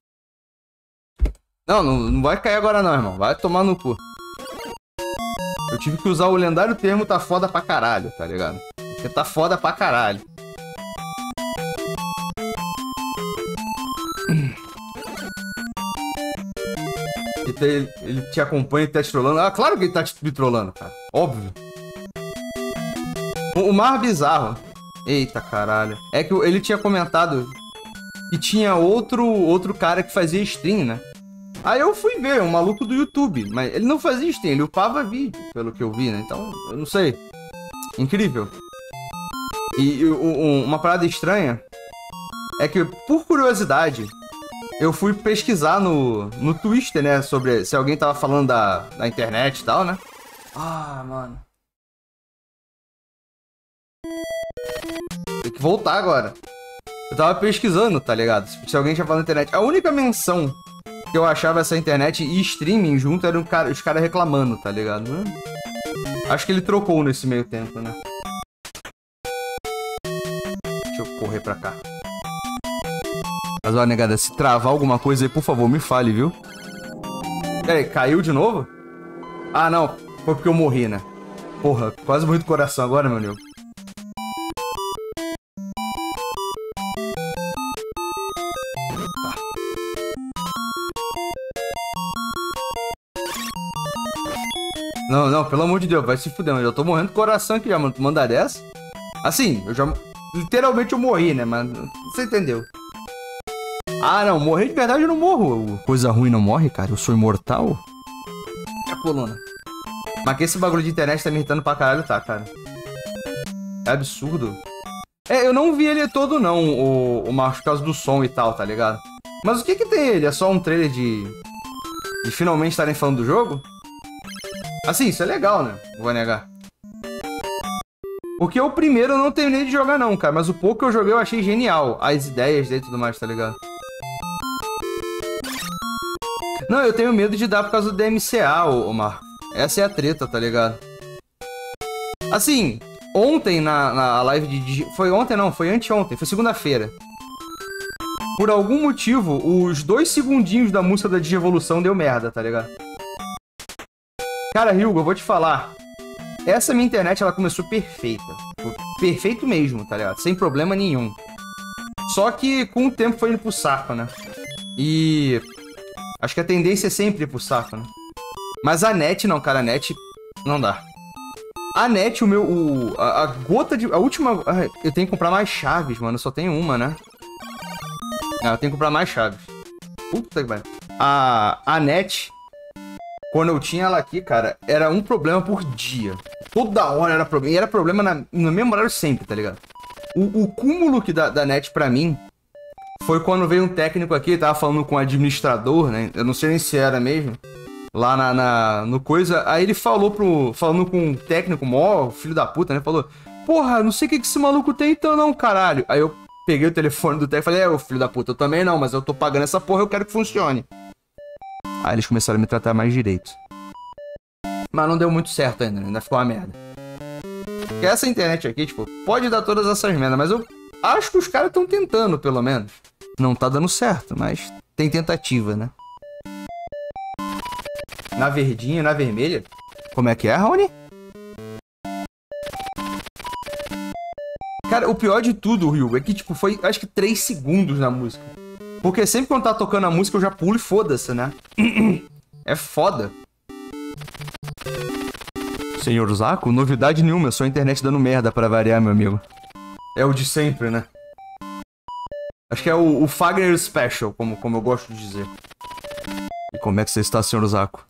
Não vai cair agora não, irmão. Vai tomar no cu. Eu tive que usar o lendário termo tá foda pra caralho, tá ligado? Porque tá foda pra caralho. Ele te acompanha e tá te trollando. Ah, claro que ele tá te trollando, cara. Óbvio. O mais bizarro... Eita, caralho. É que ele tinha comentado que tinha outro cara que fazia stream, né? Aí eu fui ver, um maluco do YouTube. Mas ele não fazia stream, ele upava vídeo, pelo que eu vi, né? Então, eu não sei. Incrível. E uma parada estranha é que, por curiosidade, eu fui pesquisar no Twitter, né? Sobre se alguém tava falando da internet e tal, né? Ah, mano. Tem que voltar agora. Eu tava pesquisando, tá ligado? Se alguém tinha falado na internet. A única menção que eu achava essa internet e streaming junto eram os caras reclamando, tá ligado? Acho que ele trocou nesse meio tempo, né? Deixa eu correr pra cá. Mas olha, negada, se travar alguma coisa aí, por favor, me fale, viu? Peraí, caiu de novo? Ah, não. Foi porque eu morri, né? Porra, quase morri do coração agora, meu amigo. Não, não, pelo amor de Deus, vai se fuder, mas eu tô morrendo do coração aqui já, mano. Tu manda dessa? Assim, eu já... Literalmente eu morri, né, mas... Você entendeu? Ah, não, morrer de verdade eu não morro. Coisa ruim não morre, cara? Eu sou imortal? É a coluna. Mas que esse bagulho de internet tá me irritando pra caralho, tá, cara? É absurdo. É, eu não vi ele todo, não, o Marcos, por causa do som e tal, tá ligado? Mas o que que tem ele? É só um trailer de finalmente estarem falando do jogo? Assim, isso é legal, né? Não vou negar. Porque o primeiro eu não terminei de jogar não, cara. Mas o pouco que eu joguei eu achei genial. As ideias dele e tudo mais, tá ligado? Não, eu tenho medo de dar por causa do DMCA, Omar. Essa é a treta, tá ligado? Assim, ontem na live de... Foi ontem não, foi anteontem. Foi segunda-feira. Por algum motivo, os 2 segundinhos da música da Digievolução deu merda, tá ligado? Cara, Hugo, eu vou te falar. Essa minha internet, ela começou perfeita. Perfeito mesmo, tá ligado? Sem problema nenhum. Só que com o tempo foi indo pro saco, né? E... acho que a tendência é sempre ir pro saco, né? Mas a net, não, cara. A net não dá. A net, a gota de... A última... Eu tenho que comprar mais chaves, mano. Eu só tenho uma, né? Não, eu tenho que comprar mais chaves. Puta que pariu. A net... Quando eu tinha ela aqui, cara, era um problema por dia. Toda hora era problema. E era problema no mesmo horário sempre, tá ligado? O cúmulo que da net pra mim foi quando veio um técnico aqui, tava falando com o administrador, né? Eu não sei nem se era mesmo. Lá no coisa. Aí ele falando com um técnico, mó filho da puta, né? Falou, porra, não sei o que esse maluco tem então não, caralho. Aí eu peguei o telefone do técnico e falei, ô filho da puta, eu também não, mas eu tô pagando essa porra, eu quero que funcione. Aí eles começaram a me tratar mais direito. Mas não deu muito certo ainda ficou uma merda. Porque essa internet aqui, tipo, pode dar todas essas merdas, mas eu acho que os caras estão tentando, pelo menos. Não tá dando certo, mas tem tentativa, né? Na verdinha, na vermelha? Como é que é, Raoni? Cara, o pior de tudo, Ryu, é que, tipo, foi, acho que 3 segundos na música. Porque sempre quando tá tocando a música eu já pulo e foda-se, né? É foda. Senhor Zaco, novidade nenhuma, só a internet dando merda pra variar, meu amigo. É o de sempre, né? Acho que é o Fagner Special, como eu gosto de dizer. E como é que você está, Senhor Zaco?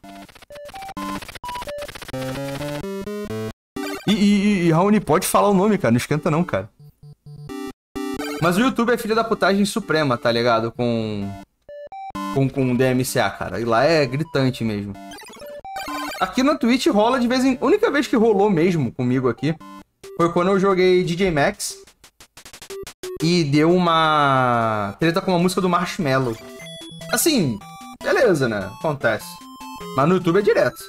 E Raoni, pode falar o nome, cara, não esquenta não, cara. Mas o YouTube é filha da putagem suprema, tá ligado? Com DMCA, cara. E lá é gritante mesmo. Aqui na Twitch rola de vez em... A única vez que rolou mesmo comigo aqui foi quando eu joguei DJ Max. E deu uma treta com uma música do Marshmello. Assim, beleza, né? Acontece. Mas no YouTube é direto.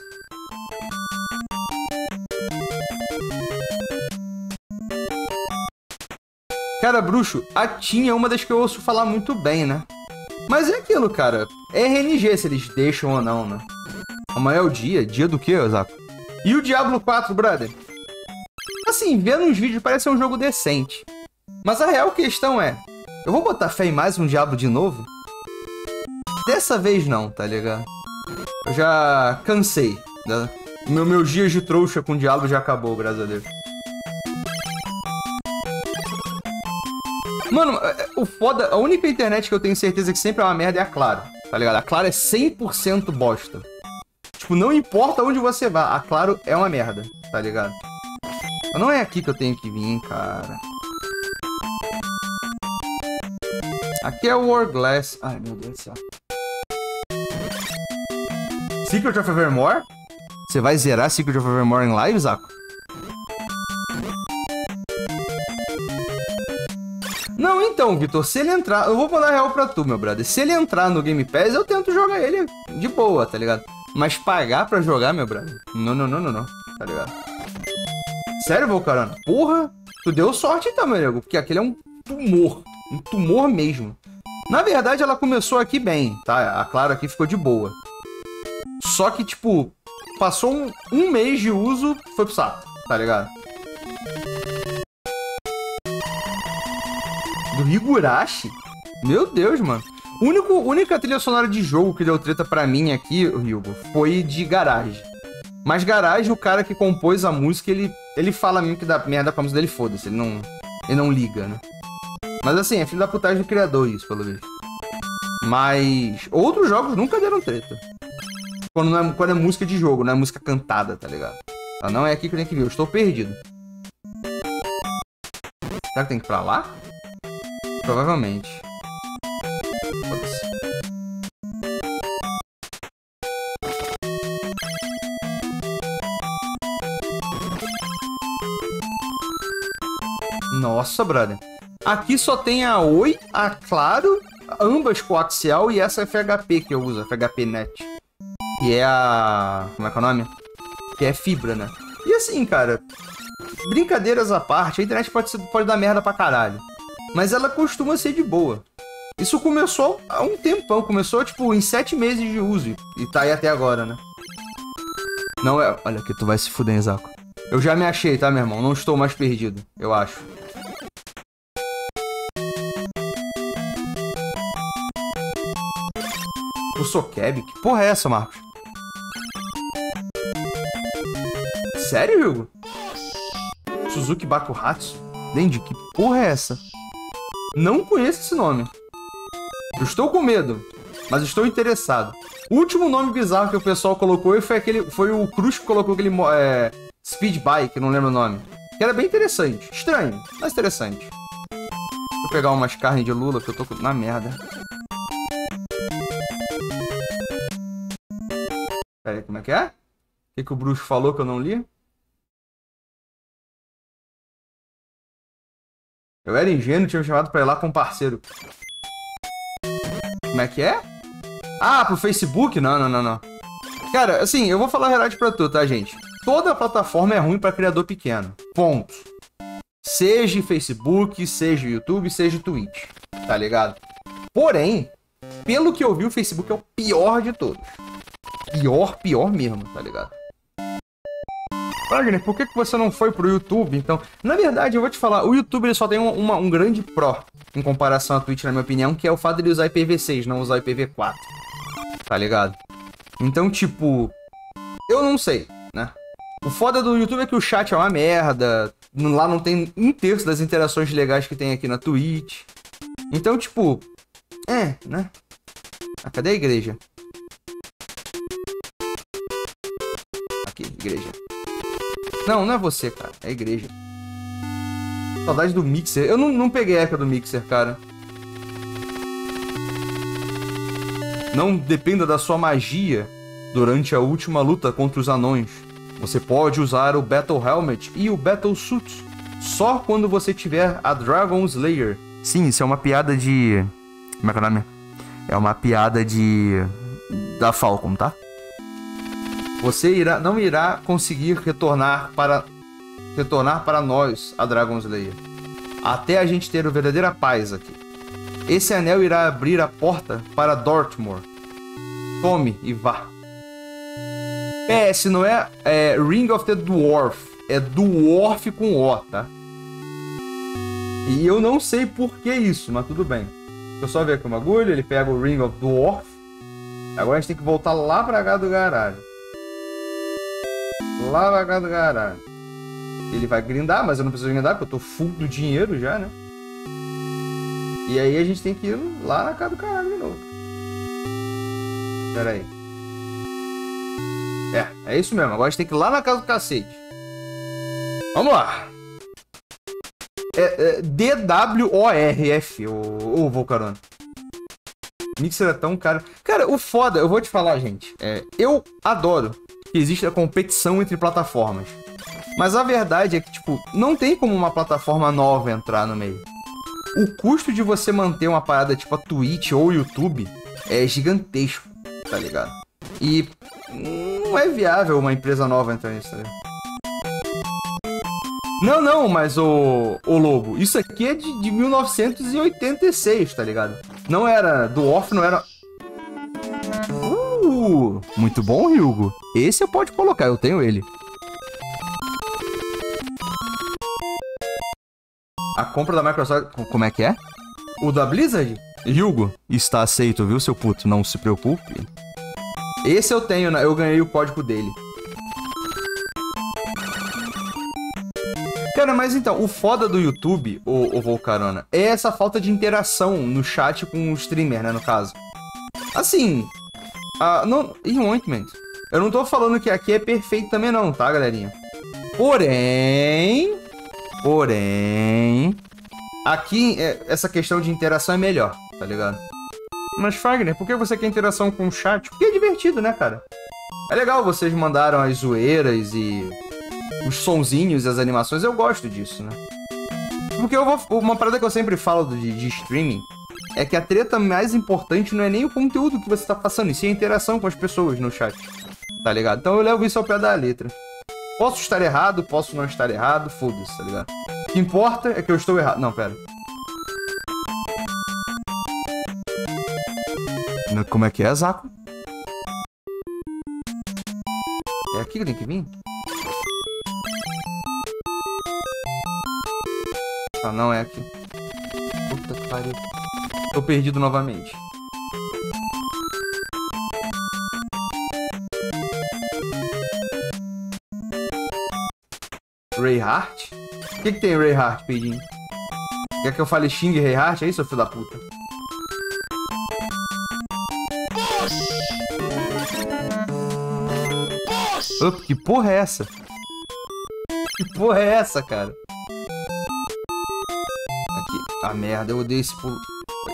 Cara, bruxo, a Tim é uma das que eu ouço falar muito bem, né? Mas é aquilo, cara. É RNG se eles deixam ou não, né? Amanhã é o dia. Dia do quê, Zaco? E o Diablo 4, brother? Assim, vendo uns vídeos parece ser um jogo decente. Mas a real questão é... Eu vou botar fé em mais um Diablo de novo? Dessa vez não, tá ligado? Eu já cansei. Né? Meus dias de trouxa com Diablo já acabou, graças a Deus. Mano, o foda, a única internet que eu tenho certeza que sempre é uma merda é a Claro, tá ligado? A Claro é 100% bosta. Tipo, não importa onde você vá, a Claro é uma merda, tá ligado? Mas não é aqui que eu tenho que vir, cara. Aqui é o Warglass. Ai, meu Deus do céu. Secret of Evermore? Você vai zerar Secret of Evermore em live, Zaco? Não, então, Vitor, se ele entrar... Eu vou mandar real pra tu, meu brother. Se ele entrar no Game Pass, eu tento jogar ele de boa, tá ligado? Mas pagar pra jogar, meu brother? Não, tá ligado? Sério, Volcarano? Porra, tu deu sorte então, meu amigo, porque aquele é um tumor mesmo. Na verdade, ela começou aqui bem, tá? A Claro aqui ficou de boa. Só que, tipo, passou um mês de uso, foi pro saco, tá ligado? Do Higurashi? Meu Deus, mano. Única trilha sonora de jogo que deu treta pra mim aqui, Hugo, foi de Garage. Mas Garage, o cara que compôs a música, ele fala mesmo que dá merda pra música dele, foda-se. Ele não liga, né? Mas assim, é filho da putagem do criador isso, pelo visto. Mas outros jogos nunca deram treta. Quando é música de jogo, não é música cantada, tá ligado? Então, não é aqui que eu tenho que vir, eu estou perdido. Será que tem que ir pra lá? Provavelmente. Foda-se. Nossa, brother. Aqui só tem a Oi, a Claro, ambas coaxial e essa FHP que eu uso, FHP Net. Que é a... Como é que é o nome? Que é fibra, né? E assim, cara, brincadeiras à parte, a internet pode dar merda pra caralho. Mas ela costuma ser de boa. Isso começou há um tempão. Começou, tipo, em 7 meses de uso. E tá aí até agora, né? Não é... Olha aqui, tu vai se fuder, Zaco. Eu já me achei, tá, meu irmão? Não estou mais perdido, eu acho. O Sokeb? Que porra é essa, Marcos? Sério, Hugo? Suzuki Bakuhatsu? Dendi, que porra é essa? Não conheço esse nome. Eu estou com medo, mas estou interessado. O último nome bizarro que o pessoal colocou foi o Cruz que colocou aquele Speed Bike, não lembro o nome. Que era bem interessante. Estranho, mas interessante. Vou pegar umas carnes de lula que eu tô na merda. Pera aí, como é que é? O que o Bruxo falou que eu não li? Eu era ingênuo, tinha me chamado pra ir lá com um parceiro. Como é que é? Ah, pro Facebook? Não. Cara, assim, eu vou falar a verdade pra tu, tá, gente? Toda plataforma é ruim pra criador pequeno. Ponto. Seja Facebook, seja YouTube, seja Twitch. Tá ligado? Porém, pelo que eu vi, o Facebook é o pior de todos. Pior mesmo, tá ligado? Wagner, por que você não foi pro YouTube, então? Na verdade, eu vou te falar, o YouTube ele só tem um grande pró em comparação à Twitch, na minha opinião, que é o fato de ele usar IPv6, não usar IPv4. Tá ligado? Então, tipo, eu não sei, né? O foda do YouTube é que o chat é uma merda, lá não tem 1/3 das interações legais que tem aqui na Twitch. Então, tipo, né? Ah, cadê a igreja? Aqui, igreja. Não é você, cara. É a igreja. Saudade do Mixer. Eu não peguei a época do Mixer, cara. Não dependa da sua magia durante a última luta contra os anões. Você pode usar o Battle Helmet e o Battle Suit só quando você tiver a Dragon Slayer. Sim, isso é uma piada de... Como é que é o nome? É uma piada da Falcon, tá? Você não irá conseguir retornar para nós a Dragon Slayer. Até a gente ter a verdadeira paz aqui. Esse anel irá abrir a porta para Dortmund. Tome e vá. PS, não é Ring of the Dwarf. É Dwarf com O, tá? E eu não sei por que isso, mas tudo bem. Deixa eu só ver aqui o bagulho. Ele pega o Ring of Dwarf. Agora a gente tem que voltar lá pra cá do garagem. Lá pra cá do garagem. Ele vai grindar, mas eu não preciso grindar porque eu tô full do dinheiro já, né? E aí a gente tem que ir lá na casa do caralho de novo. Pera aí. É isso mesmo. Agora a gente tem que ir lá na casa do cacete. Vamos lá. DWORF, o Volcarona. Mixer é tão caro. Cara, o foda, eu vou te falar, gente. Eu adoro que exista competição entre plataformas. Mas a verdade é que, tipo, não tem como uma plataforma nova entrar no meio. O custo de você manter uma parada tipo a Twitch ou o YouTube é gigantesco, tá ligado? E não é viável uma empresa nova entrar nisso, tá ligado? Não, mas o Lobo, isso aqui é de 1986, tá ligado? Não era, Dwarf não era... Muito bom, Hugo. Esse eu pode colocar, eu tenho ele. A compra da Microsoft... Como é que é? O da Blizzard? Hugo, está aceito, viu, seu puto? Não se preocupe. Esse eu tenho, né? Eu ganhei o código dele. Cara, mas então, o foda do YouTube, o Volcarona, é essa falta de interação no chat com o streamer, né, no caso. Assim... Ointment. Eu não tô falando que aqui é perfeito também não, tá, galerinha? Porém... Aqui, essa questão de interação é melhor, tá ligado? Mas, Fagner, por que você quer interação com o chat? Porque é divertido, né, cara? É legal, vocês mandaram as zoeiras e os sonzinhos e as animações, eu gosto disso, né? Porque uma parada que eu sempre falo de streaming é que a treta mais importante não é nem o conteúdo que você tá passando, e sim a interação com as pessoas no chat, tá ligado? Então eu levo isso ao pé da letra. Posso estar errado, posso não estar errado, foda-se, tá ligado? O que importa é que eu estou errado. Não, pera. Como é que é, Zaco? É aqui que tem que vir? Ah, não é aqui. Puta que pariu. Tô perdido novamente. Reinhardt? O que tem Reinhardt, Pedinho? Quer que eu fale xingue Reinhardt? É isso, filho da puta? Opa, que porra é essa? Que porra é essa, cara? Aqui. Ah, merda, eu odeio esse pulo.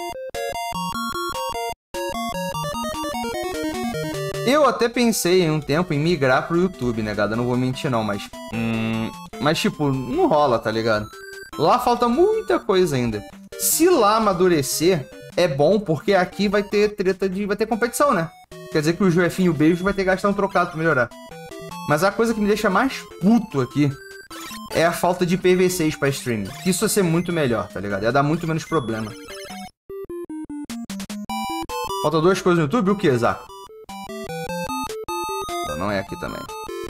Eu até pensei em um tempo em migrar pro YouTube, né, gada? Não vou mentir, não, mas... Mas, tipo, não rola, tá ligado? Lá falta muita coisa ainda. Se lá amadurecer, é bom, porque aqui vai ter treta de... Vai ter competição, né? Quer dizer que o Joefinho Beijo vai ter que gastar um trocado pra melhorar. Mas a coisa que me deixa mais puto aqui é a falta de PV6 pra streaming. Isso ia ser muito melhor, tá ligado? Ia dar muito menos problema. Falta duas coisas no YouTube? O que, Zaco? Não é aqui também.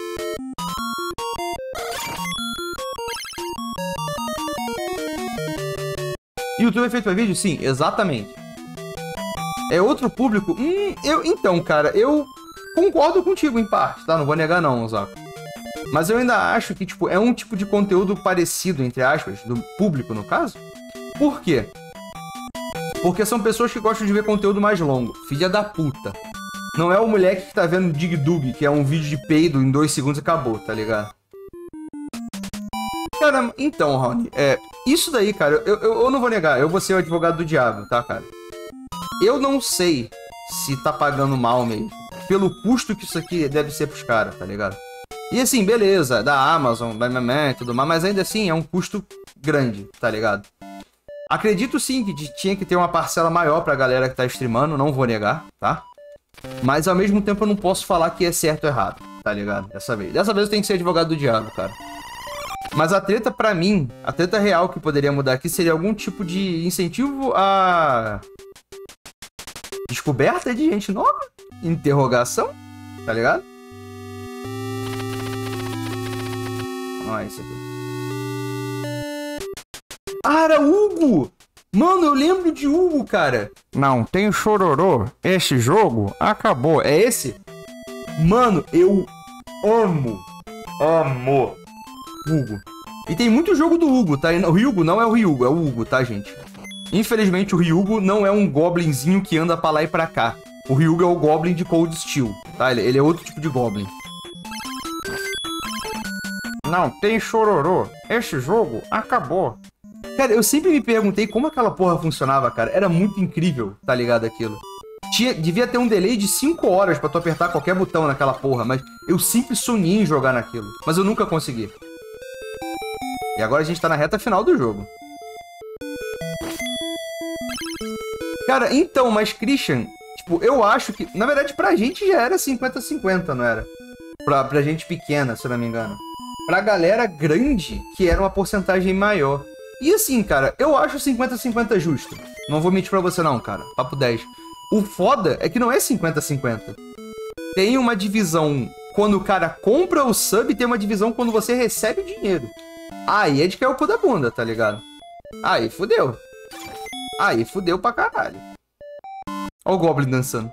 YouTube é feito pra vídeo? Sim, exatamente. É outro público? Então, cara, eu concordo contigo em parte, tá? Não vou negar não, Zaco. Mas eu ainda acho que, tipo, é um tipo de conteúdo parecido, entre aspas, do público, no caso. Por quê? Porque são pessoas que gostam de ver conteúdo mais longo. Filha da puta. Não é o moleque que tá vendo Dig Dug, que é um vídeo de peido em 2 segundos e acabou, tá ligado? Cara, então, Rony, isso daí, cara, eu não vou negar, eu vou ser o advogado do diabo, tá, cara? Eu não sei se tá pagando mal mesmo, pelo custo que isso aqui deve ser pros caras, tá ligado? E assim, beleza, da Amazon, da e tudo mais, mas ainda assim é um custo grande, tá ligado? Acredito sim que tinha que ter uma parcela maior pra galera que tá streamando, não vou negar, tá? Mas ao mesmo tempo eu não posso falar que é certo ou errado, tá ligado? Dessa vez eu tenho que ser advogado do diabo, cara. Mas a treta pra mim, a treta real que poderia mudar aqui seria algum tipo de incentivo a... descoberta de gente nova? Interrogação? Tá ligado? Não é isso aqui. Ah, era Hugo! Mano, eu lembro de Hugo, cara. Não, tem o Chororô. Esse jogo acabou. É esse? Mano, eu amo Hugo. E tem muito jogo do Hugo, tá? O Hugo não é o Hugo, é o Hugo, tá, gente? Infelizmente, o Ryugo não é um goblinzinho que anda pra lá e pra cá. O Ryugo é o Goblin de Cold Steel, tá? Ele é outro tipo de Goblin. Não tem chororô. Esse jogo acabou. Cara, eu sempre me perguntei como aquela porra funcionava, cara. Era muito incrível, tá ligado, aquilo. Devia ter um delay de 5 horas pra tu apertar qualquer botão naquela porra, mas eu sempre sonhei em jogar naquilo. Mas eu nunca consegui. E agora a gente tá na reta final do jogo. Cara, então, mas Christian, tipo, eu acho que... Na verdade, pra gente já era 50-50, não era? Pra gente pequena, se eu não me engano. Pra galera grande, que era uma porcentagem maior. E assim, cara, eu acho 50-50 justo. Não vou mentir pra você não, cara. Papo 10. O foda é que não é 50-50. Tem uma divisão quando o cara compra o sub e tem uma divisão quando você recebe o dinheiro. Aí é de cair o cu da bunda, tá ligado? Aí fudeu. Aí fudeu pra caralho. Olha o Goblin dançando.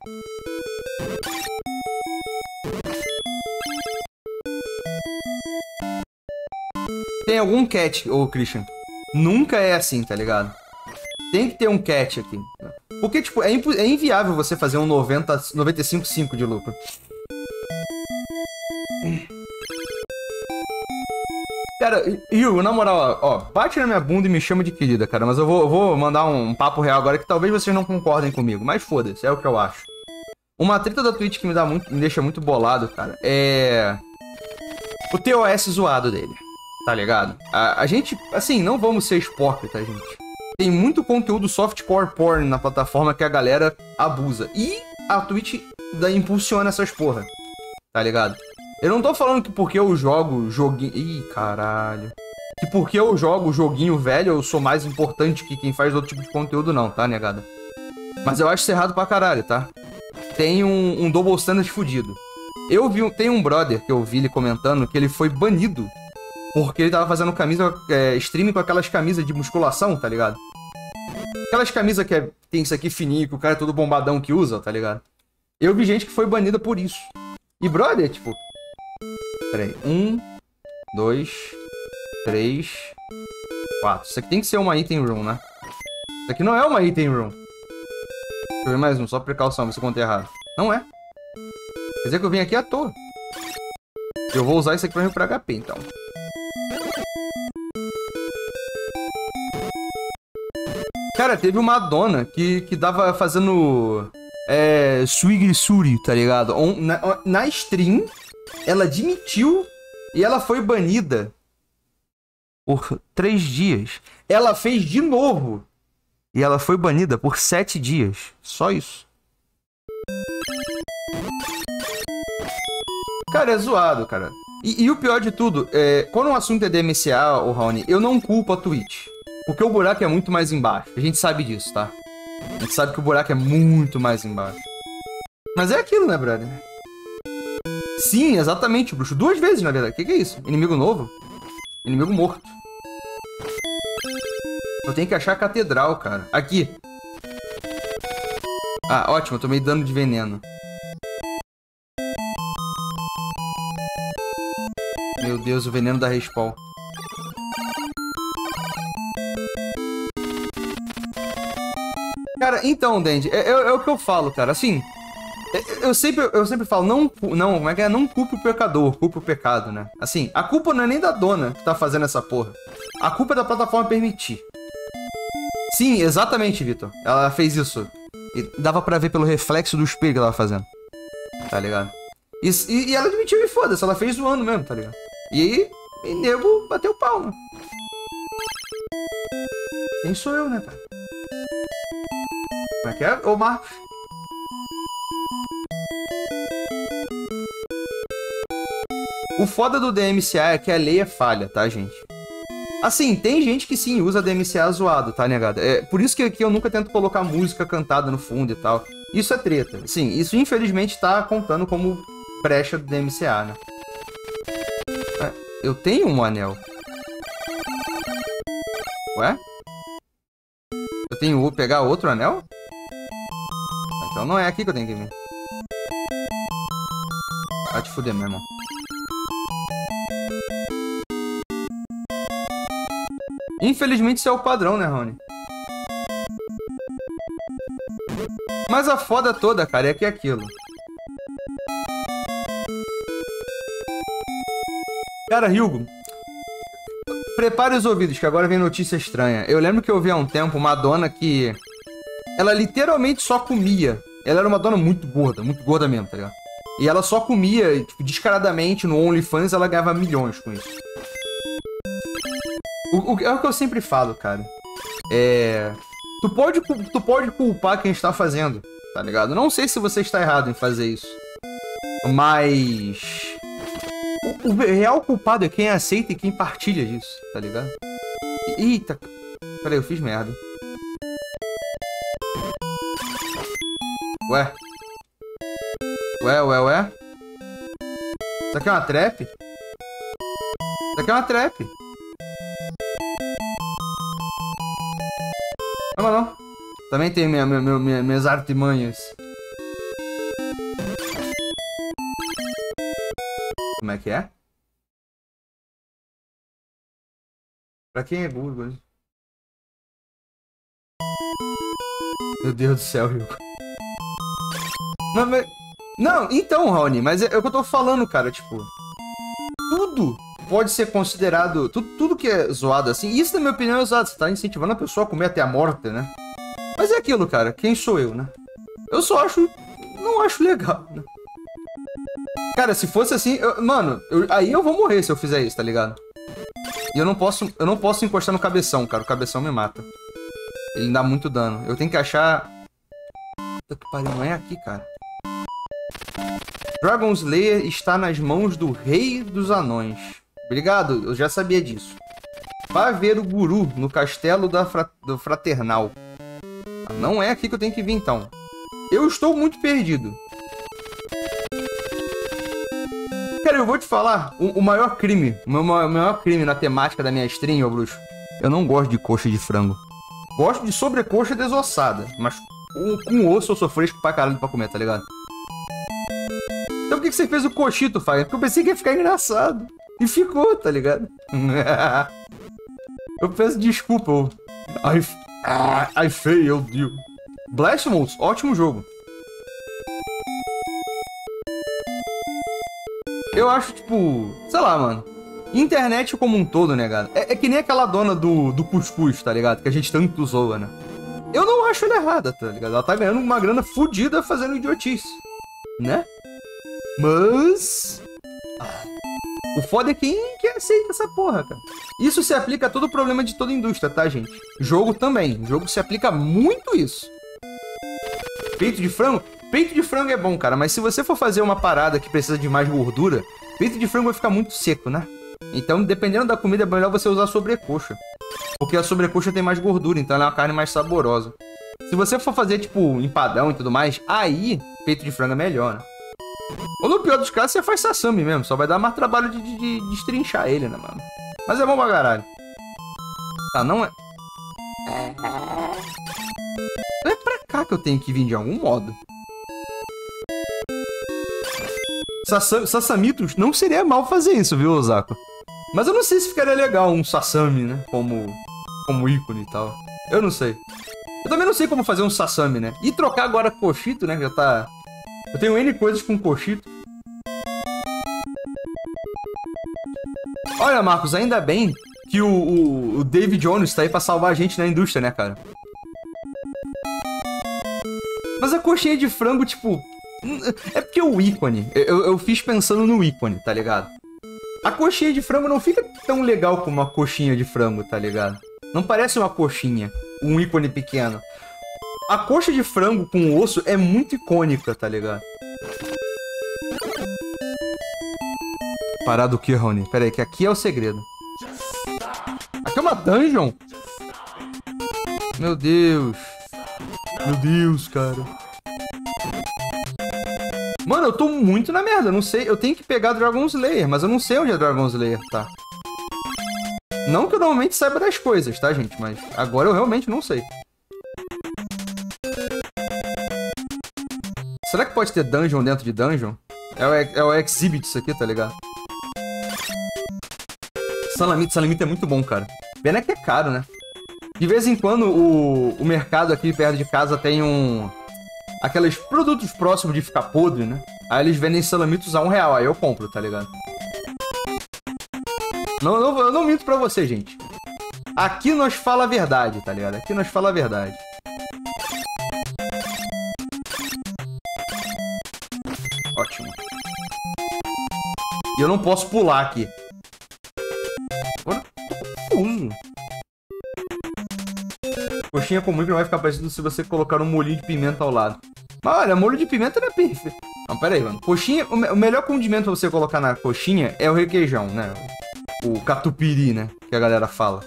Tem algum catch, ô Christian. Nunca é assim, tá ligado? Tem que ter um catch aqui. Porque, tipo, é inviável você fazer um 95,5 de lucro. Cara, Yu, na moral, ó, bate na minha bunda e me chama de querida, cara. Mas eu vou mandar um papo real agora que talvez vocês não concordem comigo. Mas foda-se, é o que eu acho. Uma treta da Twitch que me deixa muito bolado, cara, é... o TOS zoado dele, tá ligado? A gente, assim, não vamos ser hipócritas, gente. Tem muito conteúdo softcore porn na plataforma que a galera abusa. E a Twitch impulsiona essas porra, tá ligado? Eu não tô falando que porque eu jogo joguinho... Ih, caralho. Que porque eu jogo joguinho velho, eu sou mais importante que quem faz outro tipo de conteúdo, não, tá, negada? Mas eu acho isso errado pra caralho, tá? Tem um double standard fudido. Tem um brother que eu vi ele comentando que ele foi banido porque ele tava fazendo streaming com aquelas camisas de musculação, tá ligado? Aquelas camisas que tem isso aqui fininho, que o cara é todo bombadão que usa, tá ligado? Eu vi gente que foi banida por isso. E brother, tipo... Pera aí. 1, 2, 3, 4. Isso aqui tem que ser uma item room, né? Isso aqui não é uma item room. Deixa eu ver mais um, só precaução, ver se eu contei errado. Não é. Quer dizer que eu vim aqui à toa. Eu vou usar isso aqui pra mim pra HP, então. Cara, teve uma dona que tava fazendo... Swigrisuri, tá ligado? Na stream... Ela admitiu e ela foi banida por 3 dias. Ela fez de novo e ela foi banida por 7 dias. Só isso. Cara, é zoado, cara. E o pior de tudo, quando o assunto é DMCA, ô Raoni, eu não culpo a Twitch. Porque o buraco é muito mais embaixo. A gente sabe disso, tá? A gente sabe que o buraco é muito mais embaixo. Mas é aquilo, né, brother? Sim, exatamente, bruxo. 2 vezes, na verdade. O que é isso? Inimigo novo? Inimigo morto. Eu tenho que achar a catedral, cara. Aqui. Ah, ótimo. Eu tomei dano de veneno. Meu Deus, o veneno da respawn. Cara, então, Dandy, é o que eu falo, cara. Assim... Eu sempre falo, não, como é que é? Não culpe o pecador, culpe o pecado, né? Assim, a culpa não é nem da dona que tá fazendo essa porra. A culpa é da plataforma permitir. Sim, exatamente, Vitor. Ela fez isso. E dava pra ver pelo reflexo do espelho que ela tava fazendo. Tá ligado? E ela admitiu e foda-se, ela fez zoando mesmo, tá ligado? E nego bateu o pau, né? Quem sou eu, né, pai? Como é que é? Ô, Marcos. O foda do DMCA é que a lei é falha, tá, gente? Assim, tem gente que sim usa DMCA zoado, tá, negado? É por isso que aqui eu nunca tento colocar música cantada no fundo e tal. Isso é treta. Sim, isso infelizmente tá contando como brecha do DMCA, né? Eu tenho um anel. Ué? Eu tenho que pegar outro anel? Então não é aqui que eu tenho que vir. Vai te fuder, meu irmão. Infelizmente isso é o padrão, né, Rony? Mas a foda toda, cara, é que é aquilo. Cara, Hugo, prepare os ouvidos, que agora vem notícia estranha. Eu lembro que eu vi há um tempo uma dona que... ela literalmente só comia. Ela era uma dona muito gorda mesmo, tá ligado? E ela só comia, tipo, descaradamente no OnlyFans, ela ganhava milhões com isso. É o que eu sempre falo, cara. Tu pode culpar quem está fazendo, tá ligado? Não sei se você está errado em fazer isso. Mas... o real culpado é quem aceita e quem partilha disso, tá ligado? Eita. Peraí, eu fiz merda. Ué? Ué? Isso aqui é uma trap? Isso aqui é uma trap. Não. Também tem minhas artimanhas. Como é que é? Pra quem é burro? Meu Deus do céu, Hugo. Não, então, Raoni, mas é o que eu tô falando, cara, tipo... tudo pode ser considerado... Tudo que é zoado assim... Isso, na minha opinião, é zoado. Você tá incentivando a pessoa a comer até a morte, né? Mas é aquilo, cara. Quem sou eu, né? Eu só acho... não acho legal, né? Cara, se fosse assim... aí eu vou morrer se eu fizer isso, tá ligado? E eu não posso encostar no cabeção, cara. O cabeção me mata. Ele dá muito dano. Eu tenho que achar... puta que pariu, não é aqui, cara. Dragon Slayer está nas mãos do Rei dos Anões. Obrigado, eu já sabia disso. Vá ver o guru no castelo do Fraternal. Não é aqui que eu tenho que vir, então. Eu estou muito perdido. Cara, eu vou te falar. O maior crime. O maior crime na temática da minha stream, ô bruxo. Eu não gosto de coxa de frango. Gosto de sobrecoxa desossada. Mas com osso eu sou fresco pra caralho pra comer, tá ligado? Então por que você fez o coxito, Fagner? Porque eu pensei que ia ficar engraçado. E ficou, tá ligado? Eu peço desculpa. I failed you. Blasphemous, ótimo jogo. Eu acho, tipo... sei lá, mano. Internet como um todo, né, cara? É que nem aquela dona do cuscuz, tá ligado? Que a gente tanto zoa, né? Eu não acho ela errada, tá ligado? Ela tá ganhando uma grana fodida fazendo idiotice. Né? Mas... o foda é quem aceita essa porra, cara. Isso se aplica a todo problema de toda indústria, tá, gente? Jogo também. Jogo se aplica muito isso. Peito de frango? Peito de frango é bom, cara. Mas se você for fazer uma parada que precisa de mais gordura, peito de frango vai ficar muito seco, né? Então, dependendo da comida, é melhor você usar sobrecoxa. Porque a sobrecoxa tem mais gordura, então ela é uma carne mais saborosa. Se você for fazer, tipo, empadão e tudo mais, aí peito de frango é melhor, né? Ou no pior dos casos, você faz sashimi mesmo. Só vai dar mais trabalho de destrinchar ele, né, mano? Mas é bom pra caralho. Tá, não é... não é pra cá que eu tenho que vir de algum modo. Sassamitos, não seria mal fazer isso, viu, Osako? Mas eu não sei se ficaria legal um sasami, né? Como ícone e tal. Eu não sei. Eu também não sei como fazer um sasami, né? E trocar agora coxito, né? Já tá... eu tenho N coisas com coxito. Olha, Marcos, ainda bem que o David Jones tá aí pra salvar a gente na indústria, né, cara? Mas a coxinha de frango, tipo... é porque o ícone... eu fiz pensando no ícone, tá ligado? A coxinha de frango não fica tão legal como uma coxinha de frango, tá ligado? Não parece uma coxinha, um ícone pequeno. A coxa de frango com osso é muito icônica, tá ligado? Parar do que, Rony? Pera aí, que aqui é o segredo. Aqui é uma dungeon? Meu Deus. Meu Deus, cara. Mano, eu tô muito na merda, eu não sei. Eu tenho que pegar Dragon Slayer, mas eu não sei onde é Dragon Slayer, tá? Não que eu normalmente saiba das coisas, tá, gente? Mas agora eu realmente não sei. Será que pode ter dungeon dentro de dungeon? É o Exhibit isso aqui, tá ligado? Salamito é muito bom, cara. Pena que é caro, né? De vez em quando o mercado aqui perto de casa tem um aqueles produtos próximos de ficar podre, né? Aí eles vendem salamitos a R$1, aí eu compro, tá ligado? Eu não minto pra você, gente. Aqui nós fala a verdade, tá ligado? Aqui nós fala a verdade. Ótimo. E eu não posso pular aqui. Agora, tô confuso. Coxinha comum que não vai ficar parecido se você colocar um molhinho de pimenta ao lado. Mas olha, molho de pimenta não é perfeito. Não, pera aí, mano. Coxinha, o melhor condimento pra você colocar na coxinha é o requeijão, né? O catupiry, né? Que a galera fala.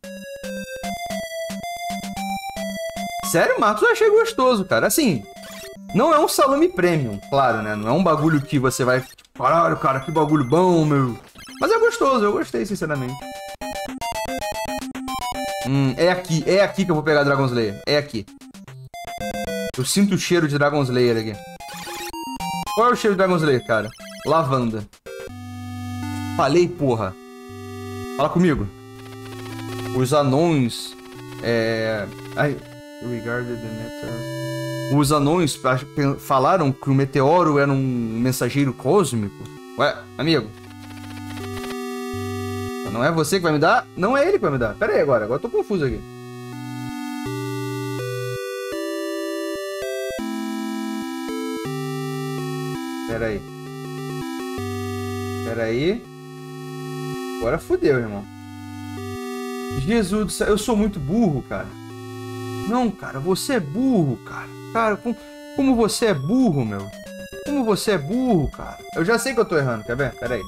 Sério, Marcos, eu achei gostoso, cara. Assim, não é um salame premium, claro, né? Não é um bagulho que você vai... Caralho, cara, que bagulho bom, meu. Mas é gostoso, eu gostei, sinceramente. É aqui que eu vou pegar Dragon Slayer. É aqui. Eu sinto o cheiro de Dragon Slayer aqui. Qual é o cheiro de Dragon Slayer, cara? Lavanda. Falei, porra. Fala comigo. Os anões... Os anões falaram que o meteoro era um mensageiro cósmico. Ué, amigo. Não é você que vai me dar? Não é ele que vai me dar. Pera aí agora eu tô confuso aqui. Pera aí. Pera aí. Agora fudeu, irmão. Jesus do céu, eu sou muito burro, cara. Não, cara, você é burro, cara. Cara, como você é burro, meu. Como você é burro, cara. Eu já sei que eu tô errando, quer ver? Pera aí.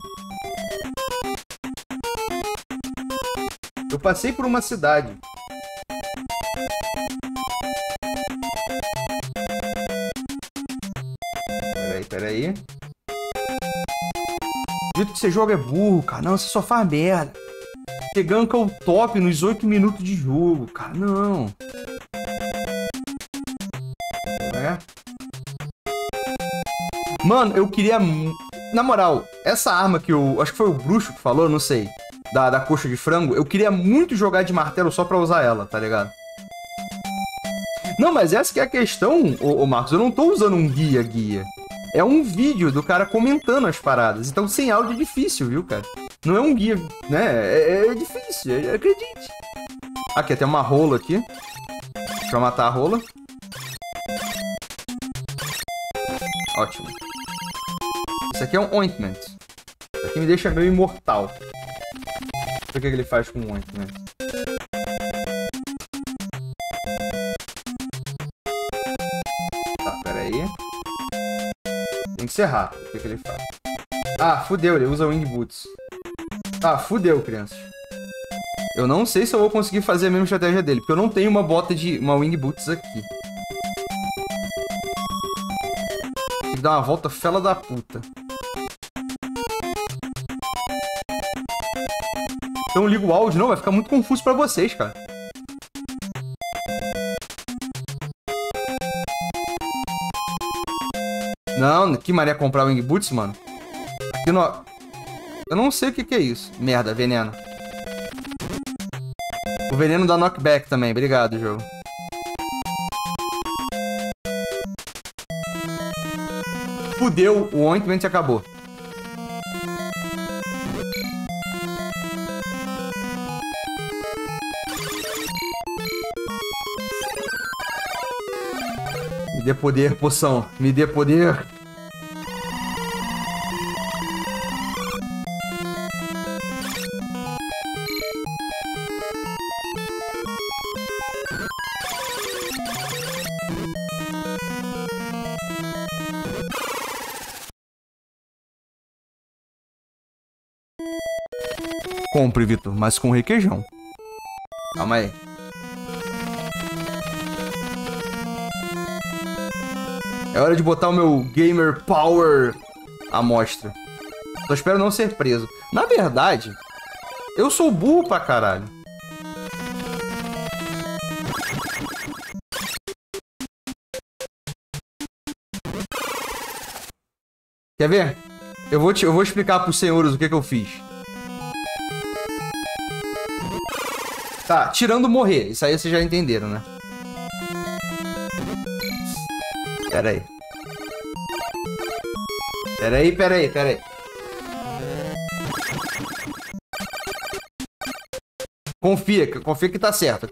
Eu passei por uma cidade. Peraí. O jeito que você joga é burro, cara. Não, você só faz merda. Você ganka o top nos 8 minutos de jogo, cara. Não. Mano, eu queria... Na moral, essa arma que eu... Acho que foi o bruxo que falou, não sei. Da coxa de frango. Eu queria muito jogar de martelo só pra usar ela, tá ligado? Não, mas essa que é a questão, ô Marcos. Eu não tô usando um guia. É um vídeo do cara comentando as paradas. Então, sem áudio é difícil, viu, cara? Não é um guia, né? É difícil, acredite. Aqui, tem uma rola aqui. Deixa eu matar a rola. Ótimo. Isso aqui é um ointment. Isso aqui me deixa meio imortal. O que ele faz com o ointment? Tá, pera aí. Tem que ser rápido. O que ele faz? Ah, fudeu, ele usa Wing Boots. Ah, fudeu, crianças. Eu não sei se eu vou conseguir fazer a mesma estratégia dele, porque eu não tenho uma bota de... uma Wing Boots aqui. Tem que dar uma volta fela da puta. Então eu ligo o áudio, não, vai ficar muito confuso pra vocês, cara. Não, que mané comprar Wing Boots, mano? Aqui no... Eu não sei o que é isso. Merda, veneno. O veneno dá knockback também. Obrigado, jogo. Fudeu, o ointment acabou. Me dê poder, poção. Me dê poder. Compre, Vitor, mas com requeijão. Calma aí. É hora de botar o meu Gamer Power à mostra. Só espero não ser preso. Na verdade, eu sou burro pra caralho. Quer ver? Eu vou explicar pros senhores o que eu fiz. Tá, tirando morrer. Isso aí vocês já entenderam, né? Pera aí. Pera aí. Confia que tá certo.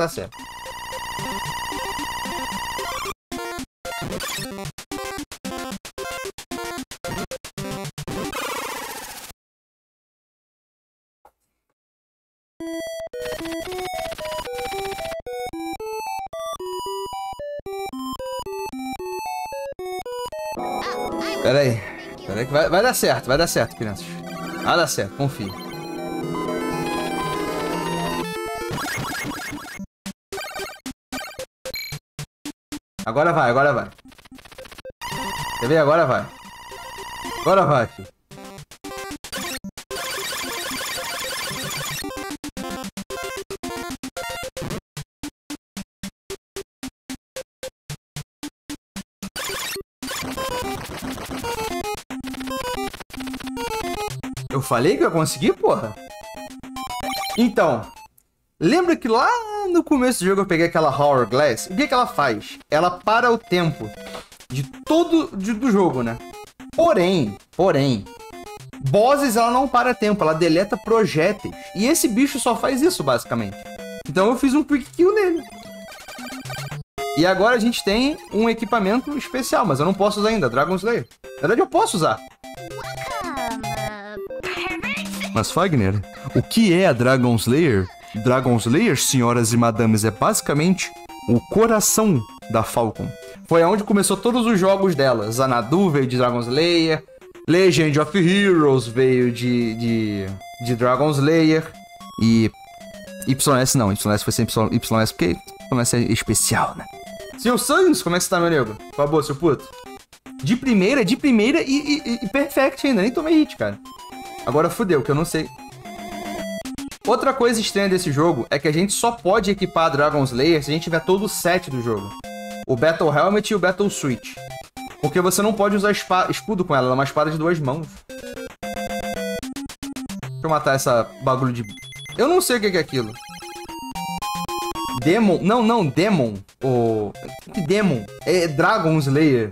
Pera aí que vai dar certo, crianças. Vai dar certo, confia. Agora vai. Quer ver? Agora vai, filho. Eu falei que eu ia conseguir, porra? Então, lembra que lá no começo do jogo eu peguei aquela Hourglass? O que ela faz? Ela para o tempo de do jogo, né? Porém, bosses ela não para tempo, ela deleta projéteis. E esse bicho só faz isso, basicamente. Então eu fiz um quick kill nele. E agora a gente tem um equipamento especial, mas eu não posso usar ainda, Dragon Slayer. Na verdade eu posso usar. Mas Fagner, o que é a Dragon Slayer? Dragon Slayer, senhoras e madames, é basicamente o coração da Falcon. Foi aonde começou todos os jogos dela. Xanadu veio de Dragon Slayer, Legend of Heroes veio de Dragon Slayer e YS não, YS foi sempre YS porque YS é especial, né? Seu Sans, como é que você tá, meu nego? Por favor, seu puto. De primeira e perfect ainda, nem tomei hit, cara. Agora fudeu, que eu não sei. Outra coisa estranha desse jogo é que a gente só pode equipar a Dragon Slayer se a gente tiver todo o set do jogo. O Battle Helmet e o Battle Switch. Porque você não pode usar escudo com ela é uma espada de 2 mãos. Deixa eu matar essa bagulho de... Eu não sei o que é aquilo. Demon? Não, Demon. Que Demon? É Dragon Slayer.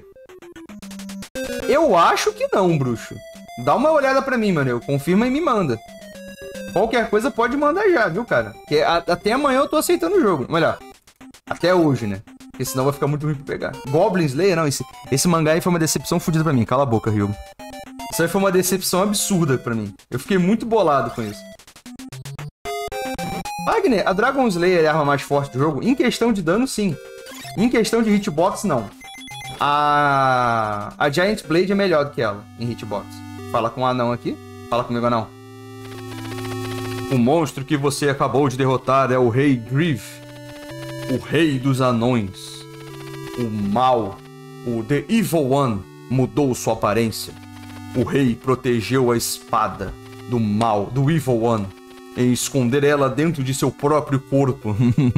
Eu acho que não, bruxo. Dá uma olhada pra mim, mano. Confirma e me manda. Qualquer coisa pode mandar já, viu, cara? Porque até amanhã eu tô aceitando o jogo. Melhor, até hoje, né? Porque senão vai ficar muito ruim pra pegar. Goblin Slayer, não. Esse mangá aí foi uma decepção fodida pra mim. Cala a boca, Ryugo. Isso aí foi uma decepção absurda pra mim. Eu fiquei muito bolado com isso. Wagner, a Dragon Slayer é a arma mais forte do jogo? Em questão de dano, sim. Em questão de hitbox, não. A Giant Blade é melhor do que ela em hitbox. Fala com o anão aqui. Fala comigo, anão. O monstro que você acabou de derrotar é o Rei Grieve. O rei dos anões. O mal. O The Evil One mudou sua aparência. O rei protegeu a espada do mal, do Evil One, em esconder ela dentro de seu próprio corpo.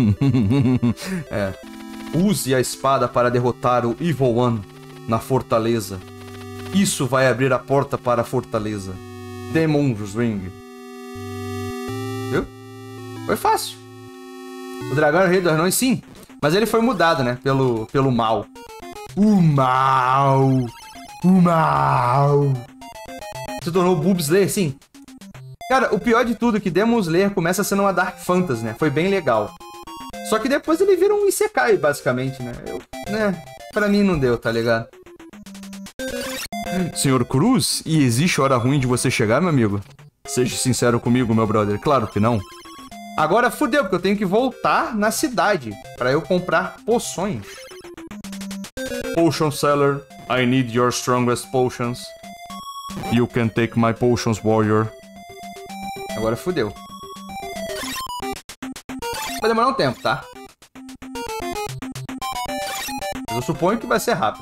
Use a espada para derrotar o Evil One na fortaleza. Isso vai abrir a porta para a fortaleza. Demon's Ring. Viu? Foi fácil. O dragão era o rei dos anões, sim. Mas ele foi mudado, né? Pelo mal. O mal. Se tornou Boob Slayer, sim. Cara, o pior de tudo é que Demon Slayer começa sendo uma Dark Fantasy, né? Foi bem legal. Só que depois ele vira um Isekai, basicamente, né? Pra mim não deu, tá ligado? Senhor Cruz, e existe hora ruim de você chegar, meu amigo? Seja sincero comigo, meu brother. Claro que não. Agora fudeu, porque eu tenho que voltar na cidade pra eu comprar poções. Potion Seller, I need your strongest potions. You can take my potions, warrior. Agora fudeu. Vai demorar um tempo, tá? Eu suponho que vai ser rápido.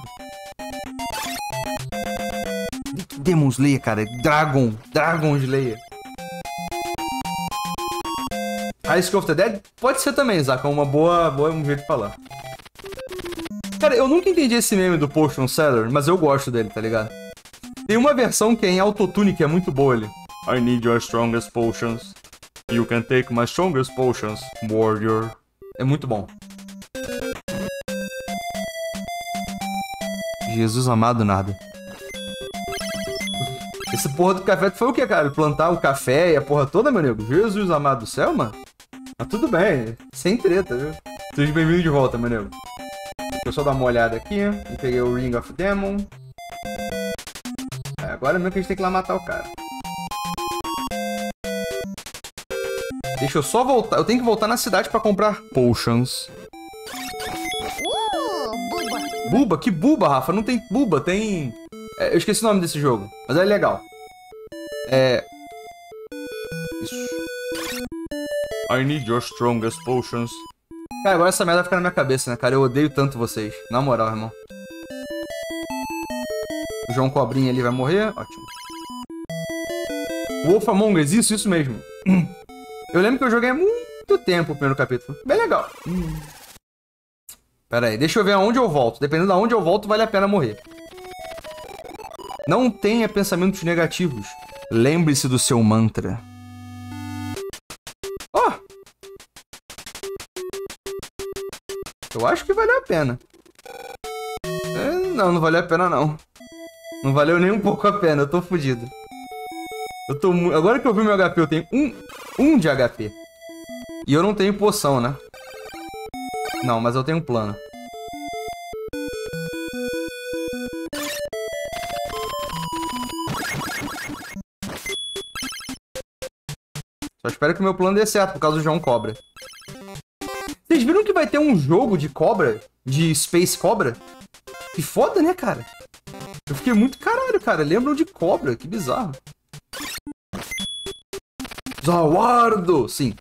Demon Slayer, cara. Dragon Slayer. High School of the Dead? Pode ser também, Zaka. Um jeito de falar. Cara, eu nunca entendi esse meme do Potion Seller, mas eu gosto dele, tá ligado? Tem uma versão que é em autotune que é muito boa ali. I need your strongest potions. You can take my strongest potions, warrior. É muito bom. Jesus amado, nada. Esse porra do café foi o que, cara? Plantar o café e a porra toda, meu nego? Jesus amado do céu, mano? Mas tudo bem, sem treta, viu? Seja bem-vindo de volta, meu nego. Deixa eu só dar uma olhada aqui. E peguei o Ring of Demon. Agora mesmo que a gente tem que ir lá matar o cara. Deixa eu só voltar. Eu tenho que voltar na cidade pra comprar potions. Buba? Que buba, Rafa? Não tem buba, tem... eu esqueci o nome desse jogo, mas é legal. Isso. I need your strongest potions. Cara, agora essa merda vai ficar na minha cabeça, né, cara? Eu odeio tanto vocês. Na moral, irmão. O João Cobrinha ali vai morrer. Ótimo. Wolf Among Us, isso mesmo. Eu lembro que eu joguei há muito tempo o primeiro capítulo. Bem legal. Pera aí, deixa eu ver aonde eu volto. Dependendo de aonde eu volto, vale a pena morrer. Não tenha pensamentos negativos. Lembre-se do seu mantra. Ó! Eu acho que valeu a pena. Não valeu a pena, não. Não valeu nem um pouco a pena, eu tô fudido. Agora que eu vi meu HP, eu tenho um de HP. E eu não tenho poção, né? Não, mas eu tenho um plano. Só espero que o meu plano dê certo, por causa do João Cobra. Vocês viram que vai ter um jogo de cobra? De Space Cobra? Que foda, né, cara? Eu fiquei muito caralho, cara. Lembram de cobra? Que bizarro. Zawardo! Sim.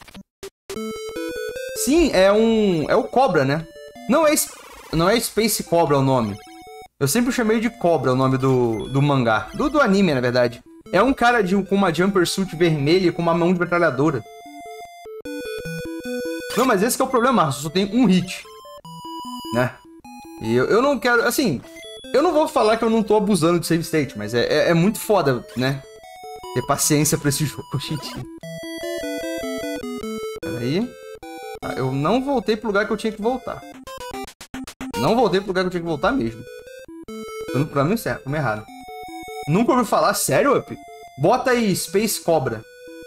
Sim, é o Cobra, né? Não é Space Cobra o nome. Eu sempre chamei de Cobra o nome do mangá. Do anime, na verdade. É um cara com uma jumpsuit vermelha e com uma mão de metralhadora. Não, mas esse que é o problema, Marcos. Só tem um hit. Né? E eu não quero... Assim, eu não vou falar que eu não tô abusando de save state, mas é muito foda, né? Ter paciência pra esse jogo, gente. Peraí. Eu não voltei pro lugar que eu tinha que voltar. Não voltei pro lugar que eu tinha que voltar mesmo. Tô no caminho certo, como errado. Nunca ouviu falar? Sério, Up? Bota aí, Space Cobra.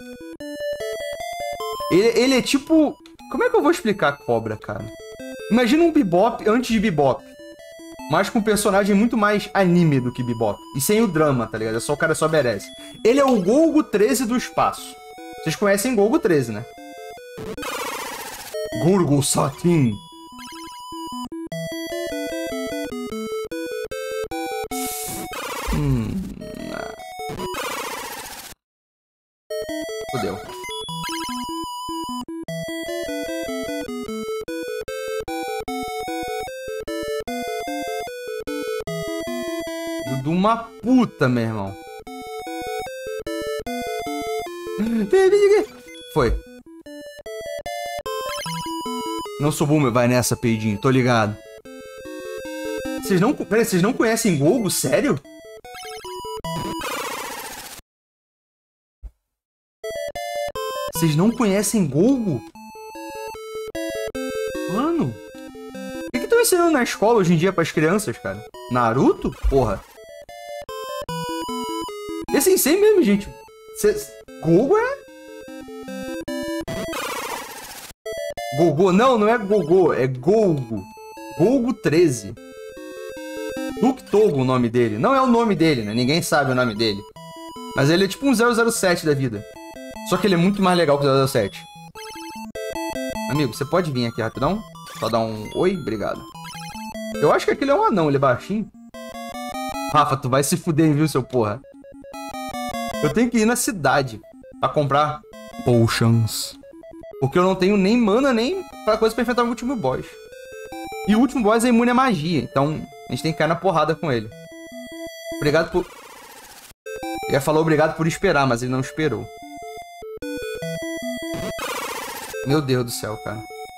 Ele é tipo... Como é que eu vou explicar Cobra, cara? Imagina um Bebop antes de Bebop. Mas com um personagem muito mais anime do que Bebop. E sem o drama, tá ligado? É só o cara só merece. Ele é o Golgo 13 do espaço. Vocês conhecem Golgo 13, né? Gorgo Satin. Fudeu. De uma puta, meu irmão. Foi. Não sou boomer, vai nessa, peidinho. Tô ligado. Vocês não conhecem Golgo? Sério? Vocês não conhecem Golgo? Mano. O que estão ensinando na escola hoje em dia pras crianças, cara? Naruto? Porra. É sensei mesmo, gente. Golgo é... Gogô? Não é Gogô, é Golgo. Golgo 13. Tuktogo o nome dele. Não é o nome dele, né? Ninguém sabe o nome dele. Mas ele é tipo um 007 da vida. Só que ele é muito mais legal que o 007. Amigo, você pode vir aqui rapidão? Só dar um oi? Obrigado. Eu acho que aquele é um anão, ele é baixinho. Rafa, tu vai se fuder, viu, seu porra? Eu tenho que ir na cidade pra comprar potions. Porque eu não tenho nem mana, nem pra coisa pra enfrentar o último boss. E o último boss é imune à magia. Então, a gente tem que cair na porrada com ele. Obrigado por... Eu ia falar obrigado por esperar, mas ele não esperou. Meu Deus do céu, cara.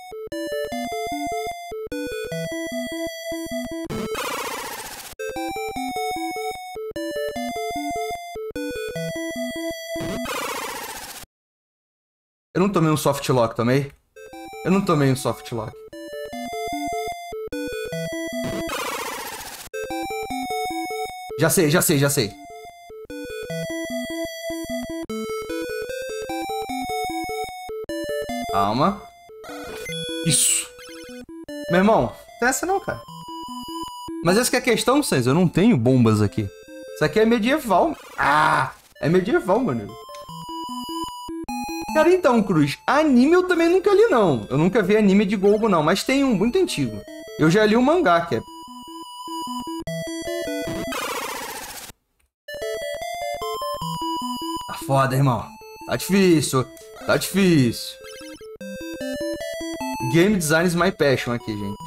Eu não tomei um soft lock, tomei? Eu não tomei um soft lock. Já sei, já sei, já sei. Calma. Isso. Meu irmão, não tem essa não, cara. Mas essa que é a questão, Sans. Eu não tenho bombas aqui. Isso aqui é medieval. Ah, é medieval, mano. Cara, então, Cruz, anime eu também nunca li, não. Eu nunca vi anime de Golgo, não. Mas tem um muito antigo. Eu já li o mangá, que é... Tá foda, irmão. Tá difícil. Tá difícil. Game design is my passion aqui, gente.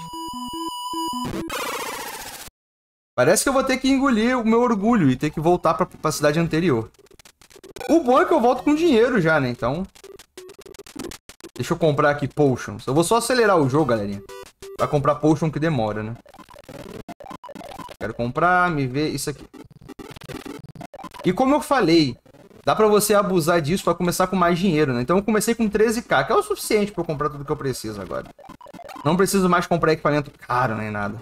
Parece que eu vou ter que engolir o meu orgulho e ter que voltar pra cidade anterior. O bom é que eu volto com dinheiro já, né? Então... Deixa eu comprar aqui potions. Eu vou só acelerar o jogo, galerinha. Pra comprar potion que demora, né? Quero comprar, me ver isso aqui. E como eu falei, dá pra você abusar disso pra começar com mais dinheiro, né? Então eu comecei com 13k, que é o suficiente pra eu comprar tudo que eu preciso agora. Não preciso mais comprar equipamento caro nem nada.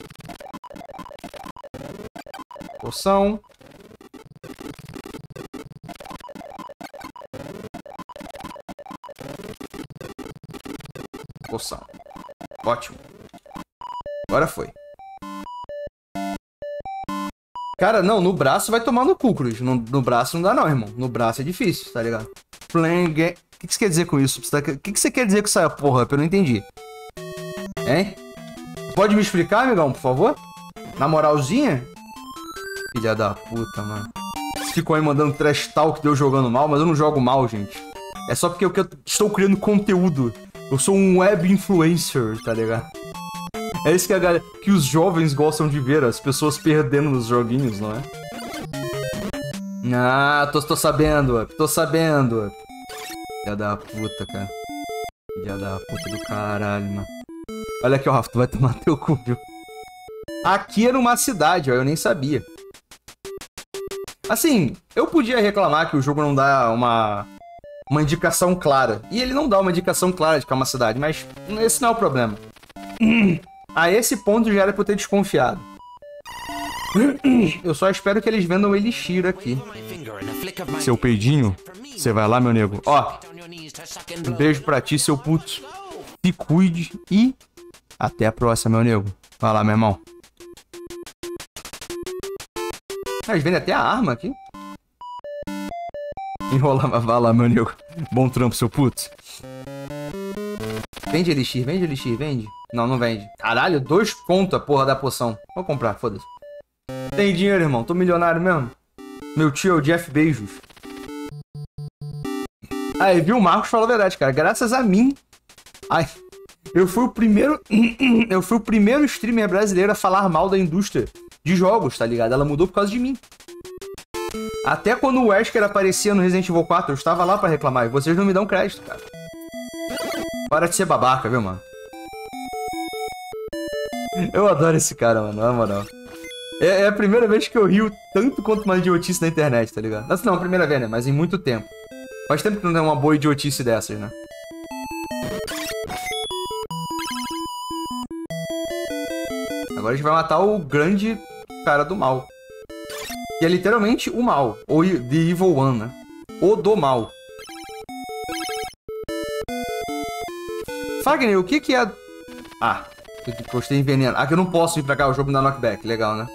Poção. Poção. Ótimo. Agora foi. Cara, não, no braço vai tomar no cu, Cruz. No braço não dá não, irmão. No braço é difícil, tá ligado? Playing game... O que você quer dizer com isso? O que você quer dizer com essa porra? Eu não entendi. Hein? Pode me explicar, amigão, por favor? Na moralzinha? Filha da puta, mano. Vocês ficam aí mandando trash talk de eu jogando mal, mas eu não jogo mal, gente. É só porque eu estou criando conteúdo. Eu sou um web influencer, tá ligado? É isso que os jovens gostam de ver, as pessoas perdendo nos joguinhos, não é? Ah, tô sabendo, tô sabendo. Filha da puta, cara. Filha da puta do caralho, mano. Olha aqui, ó, Rafa, tu vai tomar teu cu, viu? Aqui era uma cidade, ó, eu nem sabia. Assim, eu podia reclamar que o jogo não dá uma indicação clara. E ele não dá uma indicação clara de que é uma cidade, mas esse não é o problema. A esse ponto já era pra eu ter desconfiado. Eu só espero que eles vendam elixir aqui. Seu peidinho, você vai lá, meu nego. Ó, um beijo pra ti, seu puto. Se cuide e até a próxima, meu nego. Vai lá, meu irmão. Eles vendem até a arma aqui. Enrola, vai lá, meu nego. Bom trampo, seu puto. Vende elixir, vende. Não, não vende. Caralho, 2 conto a porra da poção. Vou comprar, foda-se. Tem dinheiro, irmão. Tô milionário mesmo. Meu tio é o Jeff Bezos. Aí, viu? O Marcos falou a verdade, cara. Graças a mim. Ai, eu fui o primeiro. Eu fui o primeiro streamer brasileiro a falar mal da indústria de jogos, tá ligado? Ela mudou por causa de mim. Até quando o Wesker aparecia no Resident Evil 4, eu estava lá pra reclamar. E vocês não me dão crédito, cara. Para de ser babaca, viu, mano? Eu adoro esse cara, mano, na moral. É a primeira vez que eu rio tanto quanto uma idiotice na internet, tá ligado? Não, a primeira vez, né? Mas em muito tempo. Faz tempo que não tem uma boa idiotice dessas, né? Agora a gente vai matar o grande cara do mal. Que é literalmente o mal. Ou The Evil One, né? O do mal. Fagner, o que é... Ah, eu postei em veneno. Ah, que eu não posso vir pra cá, o jogo me dá knockback. Legal, né?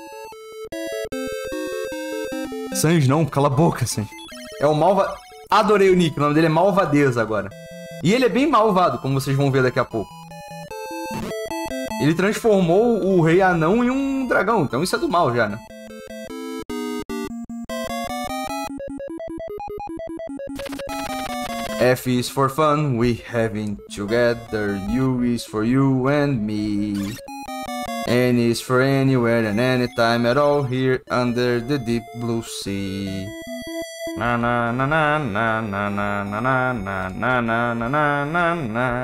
Sans não, cala a boca, Sans. É o malva... Adorei o nick, o nome dele é Malvadeza agora. E ele é bem malvado, como vocês vão ver daqui a pouco. Ele transformou o rei anão em um dragão, então isso é do mal já, né? F is for fun, we having together. U is for you and me. N is for anywhere and anytime at all here under the deep blue sea. Na na na na na na na na na na na na na na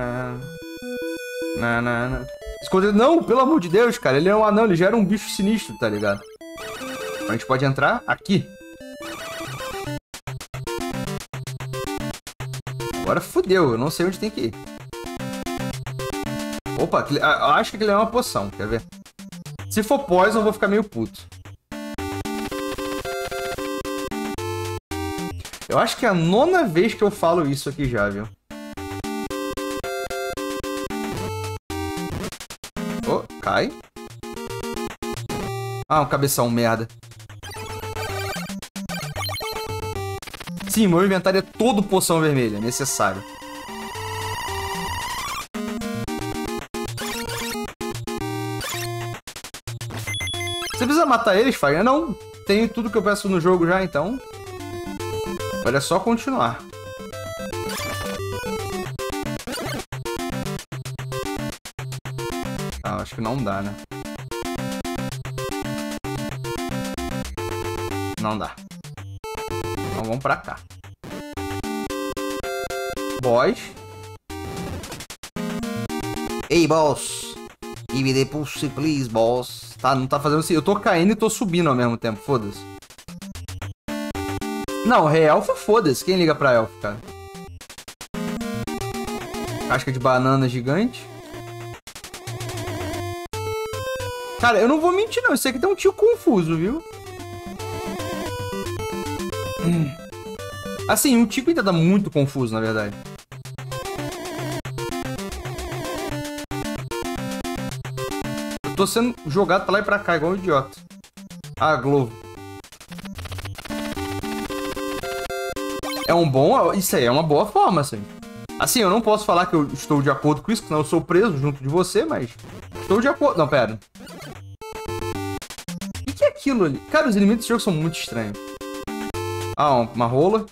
na na na. Escondido. Não, pelo amor de Deus, cara. Ele é um anão, ele já era um bicho sinistro, tá ligado? A gente pode entrar aqui. Agora fudeu, eu não sei onde tem que ir. Opa, acho que aquele é uma poção, quer ver? Se for poison, eu vou ficar meio puto. Eu acho que é a 9ª vez que eu falo isso aqui já, viu? Oh, cai. Ah, um cabeção merda. Sim, meu inventário é todo poção vermelha, necessário. Você precisa matar eles, Fire? Não, tenho tudo que eu peço no jogo já, então. Agora é só continuar. Ah, acho que não dá, né? Não dá. Então vamos pra cá. Boss. Ei, boss. Give me the pussy, please, boss. Tá, não tá fazendo assim. Eu tô caindo e tô subindo ao mesmo tempo. Foda-se. Não, re-elfo, foda-se. Quem liga pra elfo, cara? Casca de banana gigante. Cara, eu não vou mentir, não. Isso aqui tá um tio confuso, viu? Assim, um Tico ainda tá muito confuso, na verdade. Eu tô sendo jogado pra lá e pra cá, igual um idiota. Ah, Globo. É um bom... Isso aí é uma boa forma, assim. Assim, eu não posso falar que eu estou de acordo com isso, senão eu sou preso junto de você, mas... Estou de acordo... Não, pera. O que é aquilo ali? Cara, os inimigos desse jogo são muito estranhos. Ah, uma rola.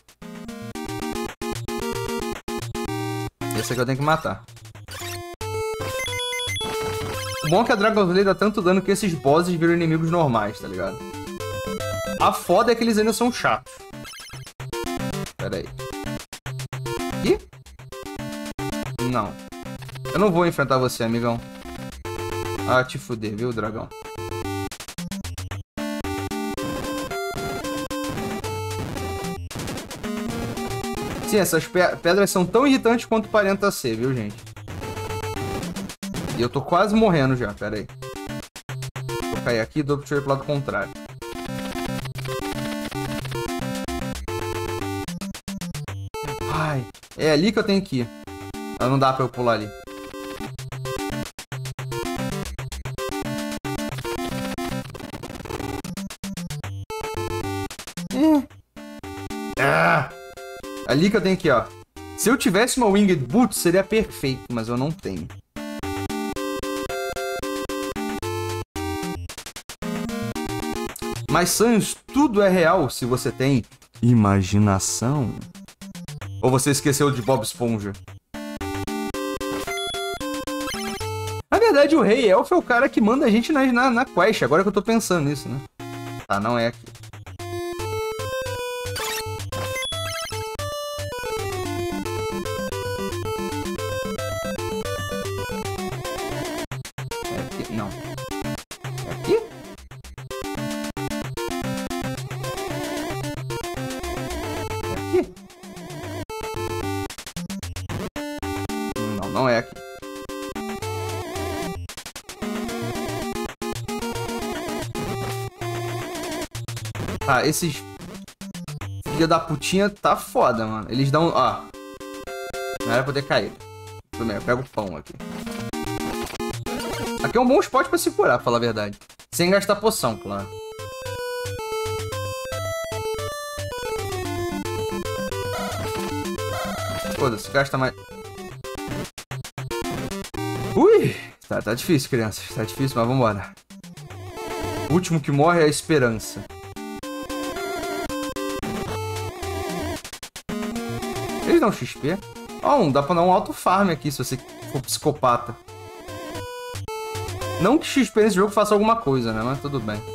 Esse aqui eu tenho que matar. O bom é que a Dragon Slayer dá tanto dano que esses bosses viram inimigos normais, tá ligado? A foda é que eles ainda são chatos. Pera aí. Ih? Não. Eu não vou enfrentar você, amigão. Ah, te fuder, viu, dragão? Sim, essas pedras são tão irritantes quanto aparenta ser, viu, gente? E eu tô quase morrendo já, pera aí. Vou cair aqui e dou pro lado contrário. Ai, é ali que eu tenho que ir. Não dá pra eu pular ali. Ali que eu tenho que ir, ó. Se eu tivesse uma Winged Boot, seria perfeito, mas eu não tenho. Mas, Sans, tudo é real se você tem imaginação. Ou você esqueceu de Bob Esponja? Na verdade, o Rei Elfo é o cara que manda a gente na quest. Agora que eu tô pensando nisso, né? Tá, não é aqui. É aqui? Não. É aqui? É aqui? Não, não é aqui. Ah, esses filha da putinha tá foda, mano. Eles dão... Ó. Não era pra ter caído. Tudo bem, eu pego o pão aqui. Aqui é um bom spot pra se curar, pra falar a verdade. Sem gastar poção, claro. Foda-se, gasta mais... Ui! Tá difícil, crianças. Tá difícil, mas vambora. O último que morre é a esperança. Eles dão XP? Ó, dá pra dar um alto farm aqui se você for psicopata. Não que XP nesse jogo faça alguma coisa, né? Mas tudo bem.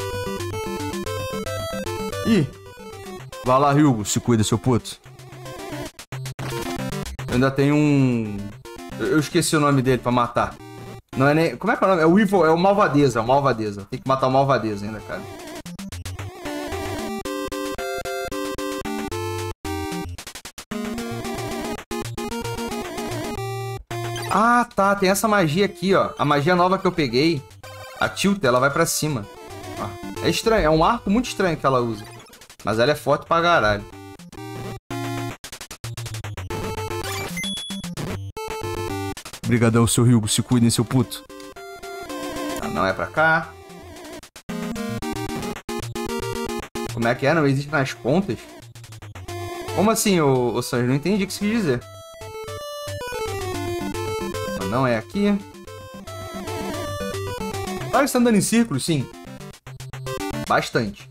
Ih! Vai lá, Hugo. Se cuida, seu puto. Eu ainda tenho um... Eu esqueci o nome dele pra matar. Não é nem... Como é que é o nome? É o Evil... É o Malvadeza. É o Malvadeza. Tem que matar o Malvadeza ainda, cara. Ah, tá. Tem essa magia aqui, ó. A magia nova que eu peguei. A Tilt, ela vai pra cima. Ah, é estranho. É um arco muito estranho que ela usa. Mas ela é forte pra caralho. Brigadão, seu Ryugo. Se cuidem, seu puto. Ah, não é pra cá. Como é que é? Não existe nas pontas? Como assim, ô Sanji? Não entendi o que você quis dizer. Não é aqui. Claro que está andando em círculos, sim. Bastante.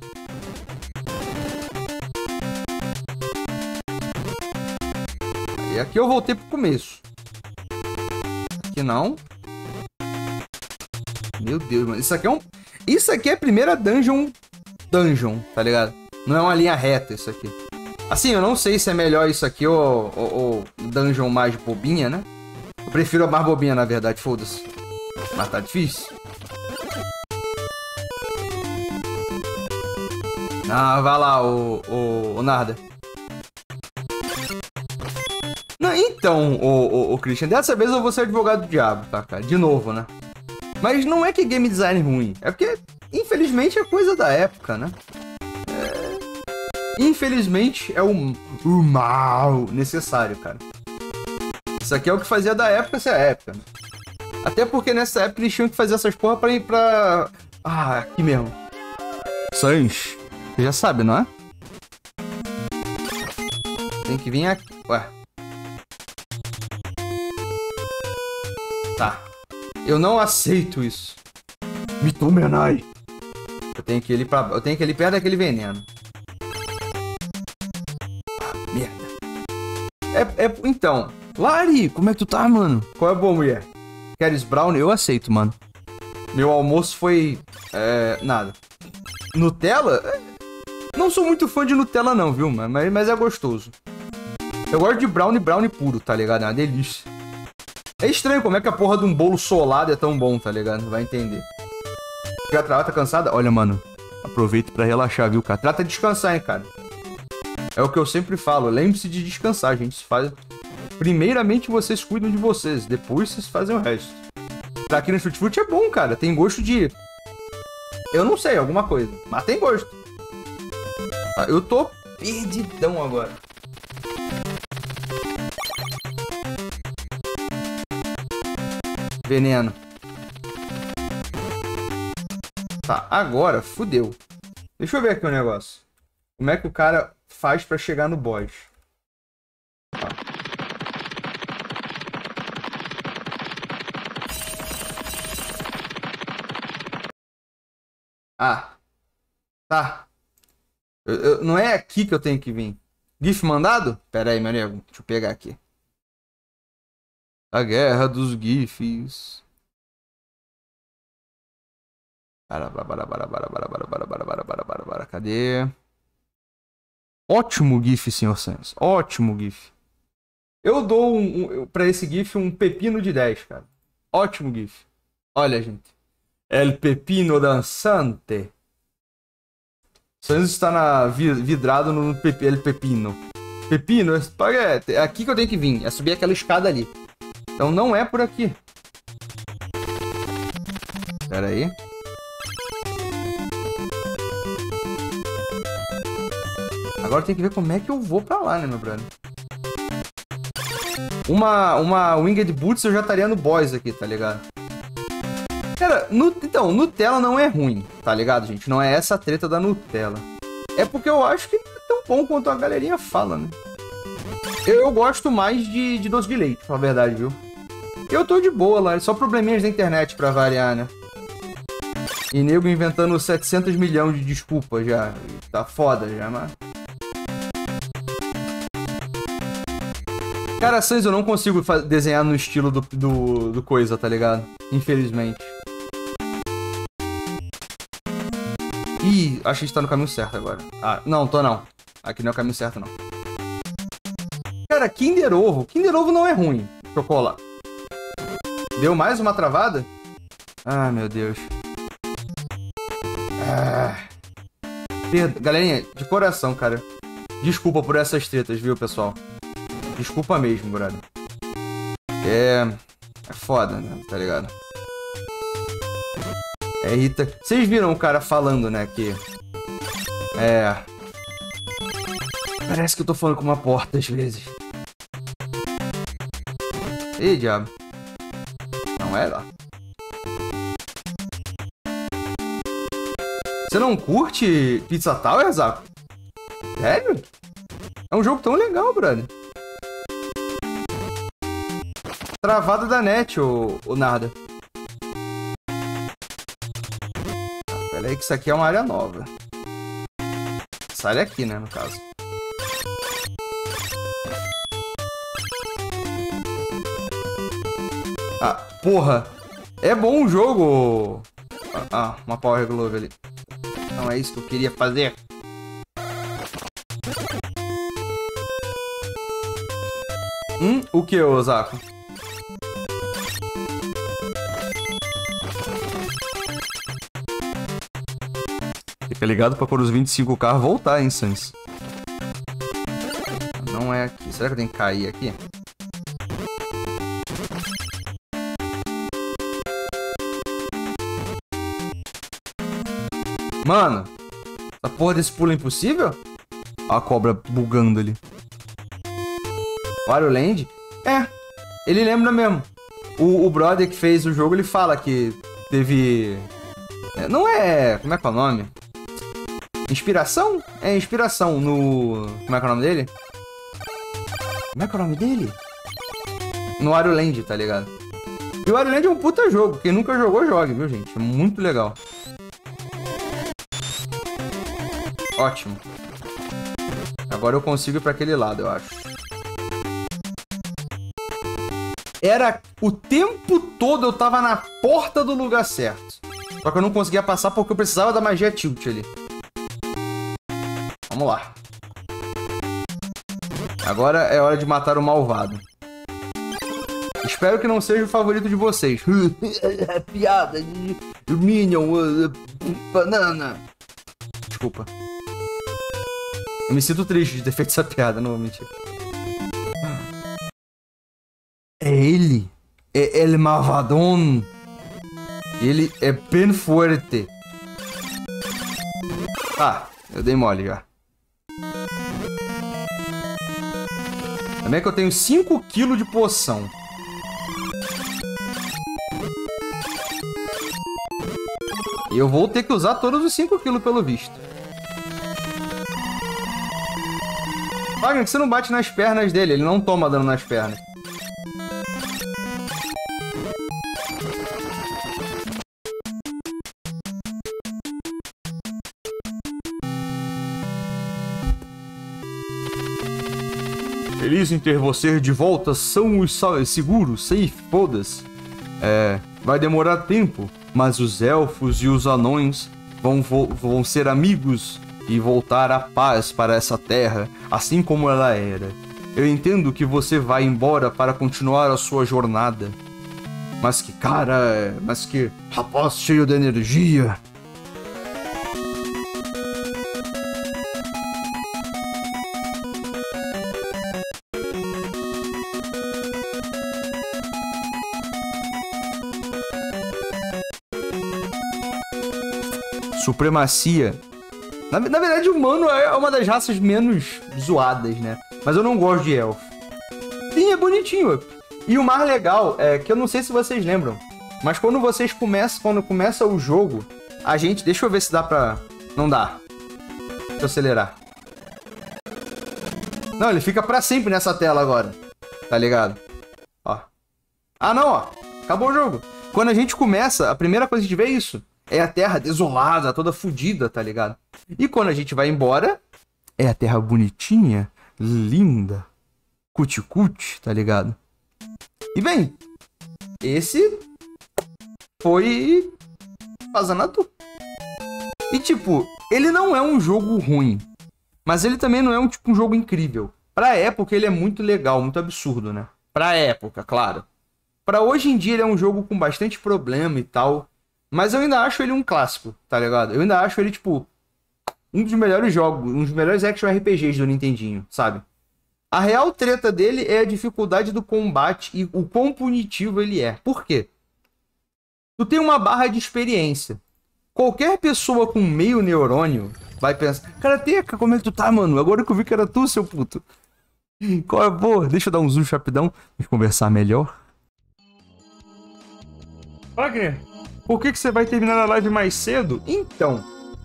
E aqui eu voltei pro começo. Aqui não. Meu Deus, mano. Isso aqui é um... Isso aqui é a primeira dungeon, tá ligado? Não é uma linha reta isso aqui. Assim, eu não sei se é melhor isso aqui ou dungeon mais bobinha, né? Eu prefiro a mais bobinha, na verdade, foda-se. Mas tá difícil. Ah, vai lá, o Narda. Não, então, o Christian, dessa vez eu vou ser advogado do diabo, tá, cara? De novo, né? Mas não é que game design ruim. É porque, infelizmente, é coisa da época, né? Infelizmente, é o mal necessário, cara. Isso aqui é o que fazia da época ser a época, né? Até porque nessa época eles tinham que fazer essas porra pra ir pra... Ah, aqui mesmo. Sans. Você já sabe, não é? Tem que vir aqui. Ué. Tá. Eu não aceito isso. Me tomenai. Eu tenho que ir perto daquele veneno. Ah, merda. Então. Lari, como é que tu tá, mano? Qual é a boa, mulher? Queres brownie? Eu aceito, mano. Meu almoço foi... nada. Nutella? Não sou muito fã de Nutella não, viu, mano? Mas é gostoso. Eu gosto de brownie puro, tá ligado? É uma delícia. É estranho como é que a porra de um bolo solado é tão bom, tá ligado? Vai entender. Já tá cansada? Olha, mano. Aproveita pra relaxar, viu, cara? Trata de descansar, hein, cara. É o que eu sempre falo. Lembre-se de descansar, gente. Primeiramente vocês cuidam de vocês. Depois vocês fazem o resto. Aqui no Tutti Frutti é bom, cara. Tem gosto de... Eu não sei, alguma coisa. Mas tem gosto. Eu tô perdidão agora. Veneno. Tá, agora fudeu. Deixa eu ver aqui um negócio. Como é que o cara faz pra chegar no boss? Tá. Ah. Tá. Não é aqui que eu tenho que vir. GIF mandado? Pera aí, meu nego. Deixa eu pegar aqui. A guerra dos GIFs. Cadê? Ótimo GIF, senhor Sans. Ótimo GIF. Eu dou pra esse GIF um pepino de 10, cara. Ótimo GIF. Olha, gente. El pepino dançante. Sans está vidrado no El pepino. Pepino, é aqui que eu tenho que vir. É subir aquela escada ali. Então não é por aqui. Pera aí. Agora tem que ver como é que eu vou pra lá, né, meu brother? Uma Winged Boots eu já estaria no boss aqui, tá ligado? Cara, então, Nutella não é ruim, tá ligado, gente? Não é essa a treta da Nutella. É porque eu acho que não é tão bom quanto a galerinha fala, né? Eu gosto mais de doce de leite, pra verdade, viu? Eu tô de boa lá, só probleminhas da internet pra variar, né? E nego inventando 700 milhões de desculpas já. Tá foda já, mas... Cara, Sans, eu não consigo desenhar no estilo do coisa, tá ligado? Infelizmente. Ih, acho que a gente tá no caminho certo agora. Ah, não, tô não. Aqui não é o caminho certo, não. Cara, Kinder Ovo. Kinder Ovo não é ruim. Chocolate. Deu mais uma travada? Ah, meu Deus. Galerinha, de coração, cara. Desculpa por essas tretas, viu, pessoal? Desculpa mesmo, brother. É foda, né? Tá ligado? É Rita. Vocês viram o cara falando, né? Que... Parece que eu tô falando com uma porta às vezes. Ih, diabo. melhor. Você não curte Pizza Tower, Zaco? Sério? É um jogo tão legal, brother. Travada da net, ô Narda. Pera aí que isso aqui é uma área nova. Essa área aqui, né, no caso. Ah, porra. É bom o jogo. Ah, uma Power Glove ali. Não é isso que eu queria fazer. O que, Osako? Fica ligado pra quando os 25k voltar, hein, Sans? Não é aqui. Será que eu tenho que cair aqui? Mano, essa porra desse pulo é impossível? Olha a cobra bugando ali. Wario Land? É, ele lembra mesmo. O brother que fez o jogo, ele fala que teve... não é... Como é que é o nome? Inspiração? É, inspiração no... Como é que é o nome dele? Como é que é o nome dele? No Wario Land, tá ligado? E o Wario Land é um puta jogo. Quem nunca jogou, jogue, viu, gente? É muito legal. Ótimo. Agora eu consigo ir pra aquele lado, eu acho. Era... O tempo todo eu tava na porta do lugar certo. Só que eu não conseguia passar porque eu precisava da magia tilt ali. Vamos lá. Agora é hora de matar o malvado. Espero que não seja o favorito de vocês. Piada de Minion, banana. Desculpa. Eu me sinto triste de ter feito essa piada, não vou mentir. É ele. É El Malvadón. Ele é bem forte. Ah, eu dei mole já. Também que eu tenho 5 kg de poção. E eu vou ter que usar todos os 5 kg pelo visto. Wagner, que você não bate nas pernas dele, ele não toma dano nas pernas. Feliz em ter você de volta, são os seguros, safe, foda-se. Vai demorar tempo, mas os elfos e os anões vão ser amigos e voltar a paz para essa terra, assim como ela era. Eu entendo que você vai embora para continuar a sua jornada. Mas que cara, mas que rapaz cheio de energia. Supremacia. Na verdade, o humano é uma das raças menos zoadas, né? Mas eu não gosto de elfo. Sim, é bonitinho. E o mais legal é que eu não sei se vocês lembram, mas quando começa o jogo, a gente... Deixa eu ver se dá pra... Não dá. Deixa eu acelerar. Não, ele fica pra sempre nessa tela agora. Tá ligado? Ó. Ah, não, ó. Acabou o jogo. Quando a gente começa, a primeira coisa que a gente vê é isso. É a terra desolada, toda fodida, tá ligado? E quando a gente vai embora, é a terra bonitinha, linda, cuti-cuti, tá ligado? E bem, esse foi Fazanatu. E tipo, ele não é um jogo ruim, mas ele também não é um jogo incrível. Pra época ele é muito legal, muito absurdo, né? Pra época, claro. Pra hoje em dia ele é um jogo com bastante problema e tal. Mas eu ainda acho ele um clássico, tá ligado? Eu ainda acho ele, tipo, um dos melhores jogos, um dos melhores action RPGs do Nintendinho, sabe? A real treta dele é a dificuldade do combate e o quão punitivo ele é. Por quê? Tu tem uma barra de experiência. Qualquer pessoa com meio neurônio vai pensar... Karateka, como é que tu tá, mano? Agora que eu vi que era tu, seu puto. Qual é, pô? Deixa eu dar um zoom rapidão. Vamos conversar melhor. Wagner, por que você vai terminar a live mais cedo? Então...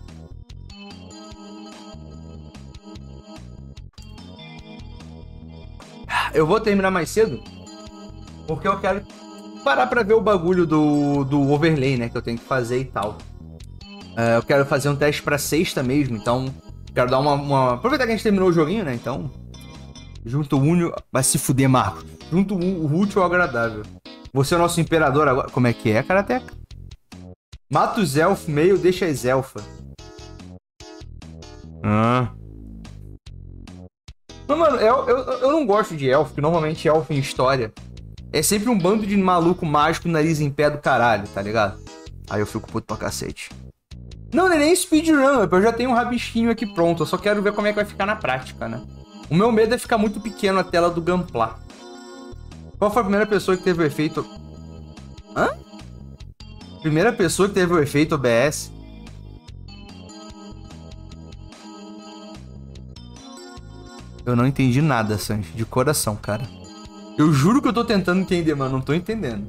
eu vou terminar mais cedo porque eu quero parar pra ver o bagulho do overlay, né? Que eu tenho que fazer e tal. Eu quero fazer um teste pra sexta mesmo, então... quero dar uma... aproveitar que a gente terminou o joguinho, né? Então... junto o único... vai se fuder, Marco. Junto o útil ao agradável. Você é o nosso imperador agora... como é que é, Karateka? Mata os elfos, meio, deixa as elfas. Não, mano, eu não gosto de elfo, porque normalmente elfo em história é sempre um bando de maluco mágico, nariz em pé do caralho, tá ligado? Aí eu fico puto pra cacete. Não, não é nem speedrun, eu já tenho um rabisquinho aqui pronto, eu só quero ver como é que vai ficar na prática, né? O meu medo é ficar muito pequeno a tela do Gunpla. Qual foi a primeira pessoa que teve o efeito... hã? Primeira pessoa que teve o efeito OBS? Eu não entendi nada, Sanji, de coração, cara. Eu juro que eu tô tentando entender, mas não tô entendendo.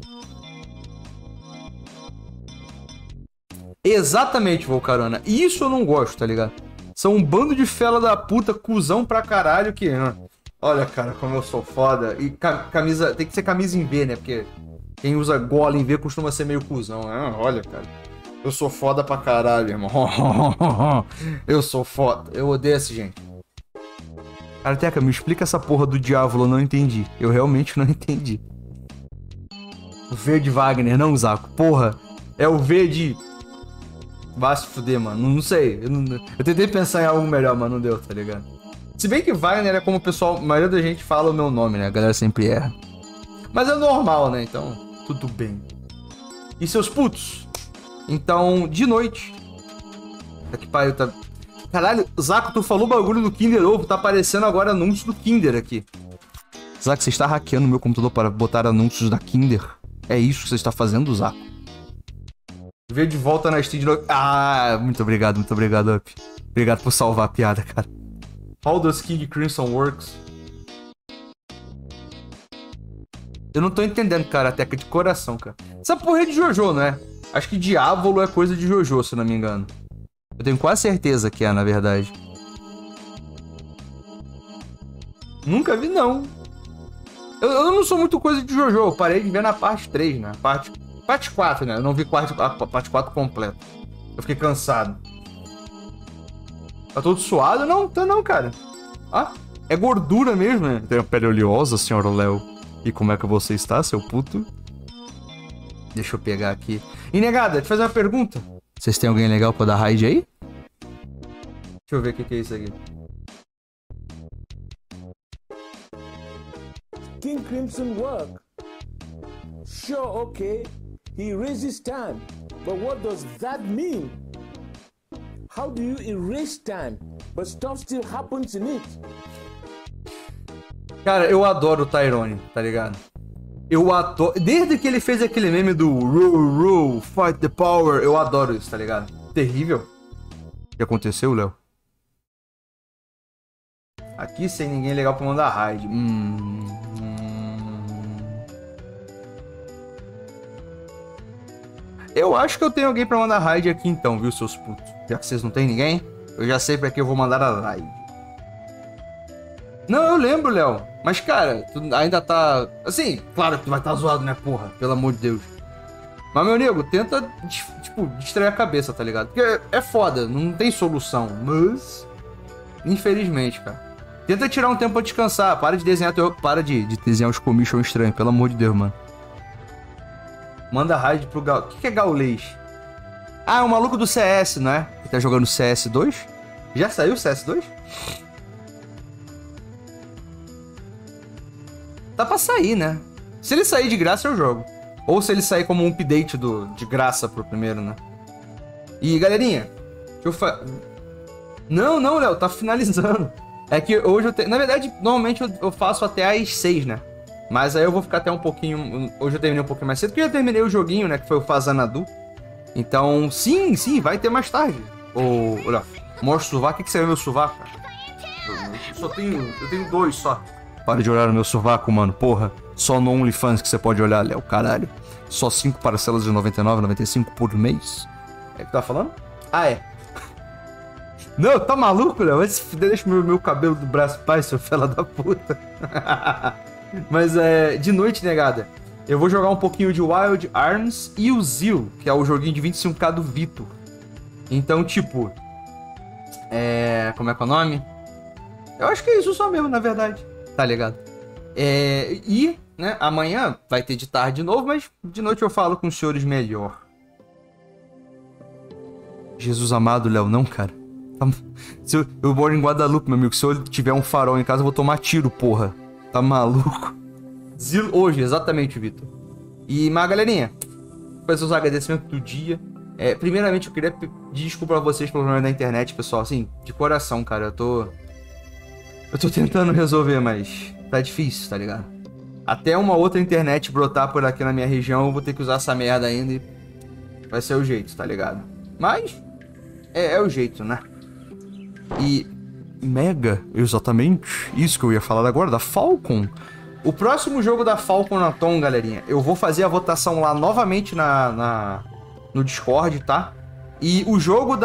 Exatamente, Volcarona. Isso eu não gosto, tá ligado? São um bando de fela da puta, cuzão pra caralho que... olha, cara, como eu sou foda. E camisa... tem que ser camisa em V, né? Porque quem usa gola em V costuma ser meio cuzão. Olha, cara. Eu sou foda pra caralho, irmão. Eu sou foda. Eu odeio essa gente. Karateka, me explica essa porra do diabo, eu não entendi. Eu realmente não entendi. O V de Wagner, não, Zaco. Porra, é o V de... vai se fuder, mano. Não sei. Eu tentei pensar em algo melhor, mas não deu, tá ligado? Se bem que Wagner é como o pessoal... a maioria da gente fala o meu nome, né? A galera sempre erra. Mas é normal, né? Então, tudo bem. E seus putos? Então, de noite... tá que pariu, tá... caralho, Zaco, tu falou bagulho do Kinder Ovo, tá aparecendo agora anúncio do Kinder aqui. Zaco, você está hackeando meu computador para botar anúncios da Kinder? É isso que você está fazendo, Zaco? Veio de volta na Steam de novo. Ah, muito obrigado, Up. Obrigado por salvar a piada, cara. How does King Crimson works? Eu não tô entendendo, cara, até que de coração, cara. Essa porra é de Jojo, não é? Acho que Diávolo é coisa de Jojo, se não me engano. Eu tenho quase certeza que é, na verdade. Nunca vi, não. Eu não sou muito coisa de Jojo. Eu parei de ver na parte 3, né? Parte 4, né? Eu não vi a parte 4 completa. Eu fiquei cansado. Tá todo suado? Não, tá não, cara. Ah, é gordura mesmo, né? Tem a pele oleosa, senhor Léo. E como é que você está, seu puto? Deixa eu pegar aqui. E negada, te fazer uma pergunta. Vocês têm alguém legal pra dar raid aí? Deixa eu ver o que é isso aqui. King Crimson work? Sure, okay. He raises time. But what does that mean? How do you erase time, but stuff still happens in it? Cara, eu adoro o Tyrone, tá ligado? Eu adoro... desde que ele fez aquele meme do Rule, fight the power, eu adoro isso, tá ligado? Terrível. O que aconteceu, Léo? Aqui sem ninguém legal pra mandar raid. Eu acho que eu tenho alguém pra mandar raid aqui então, viu, seus putos? Já que vocês não tem ninguém, eu já sei pra que eu vou mandar a raid. Não, eu lembro, Léo. Mas, cara, tu ainda tá... assim, claro que tu vai estar zoado, né, porra? Pelo amor de Deus. Mas, meu nego, tenta, tipo, distrair a cabeça, tá ligado? Porque é foda, não tem solução. Mas... infelizmente, cara. Tenta tirar um tempo pra descansar. Para de desenhar para de desenhar os commission estranhos, pelo amor de Deus, mano. Manda raid pro Gal... o que é Gaulês? Ah, é o maluco do CS, não é? Que tá jogando CS2? Já saiu o CS2? Tá pra sair, né? Se ele sair de graça, eu jogo. Ou se ele sair como um update de graça pro primeiro, né? E, galerinha, deixa eu Não, Léo, tá finalizando. É que hoje eu tenho... na verdade, normalmente eu faço até às 6, né? Mas aí eu vou ficar até um pouquinho... hoje eu terminei um pouquinho mais cedo, porque eu já terminei o joguinho, né? Que foi o Fazanadu. Então, sim, vai ter mais tarde. Olha, mostra o sovaco. O que você vê meu sovaco, cara? Eu tenho 2 só. Para de olhar no meu sovaco, mano, porra. Só no OnlyFans que você pode olhar, Léo, caralho. Só 5 parcelas de R$ 99,95 por mês. É o que tá falando? Ah, é. Não, tá maluco, Léo? Vai se fuder, deixa meu cabelo do braço pai, seu fela da puta. Mas de noite, negada, eu vou jogar um pouquinho de Wild Arms e o Zero, que é o joguinho de 25k do Vitor. Então, tipo... como é que é o nome? Eu acho que é isso só mesmo, na verdade. Tá ligado? E, né, amanhã vai ter de tarde de novo, mas de noite eu falo com os senhores melhor. Jesus amado, Léo, não, cara. Eu moro em Guadalupe, meu amigo. Se eu tiver um farol em casa, eu vou tomar tiro, porra. Tá maluco? Hoje, exatamente, Vitor. E, mas, galerinha, fazer os agradecimentos do dia. Primeiramente, eu queria pedir desculpa pra vocês pelo problema da internet, pessoal. Assim, de coração, cara. Eu tô tentando resolver, mas tá difícil, tá ligado? Até uma outra internet brotar por aqui na minha região, eu vou ter que usar essa merda ainda e vai ser o jeito, tá ligado? Mas é o jeito, né? E Mega, exatamente isso que eu ia falar agora, da Falcon. O próximo jogo da Falcon na Tom, galerinha, eu vou fazer a votação lá novamente no Discord, tá? E o jogo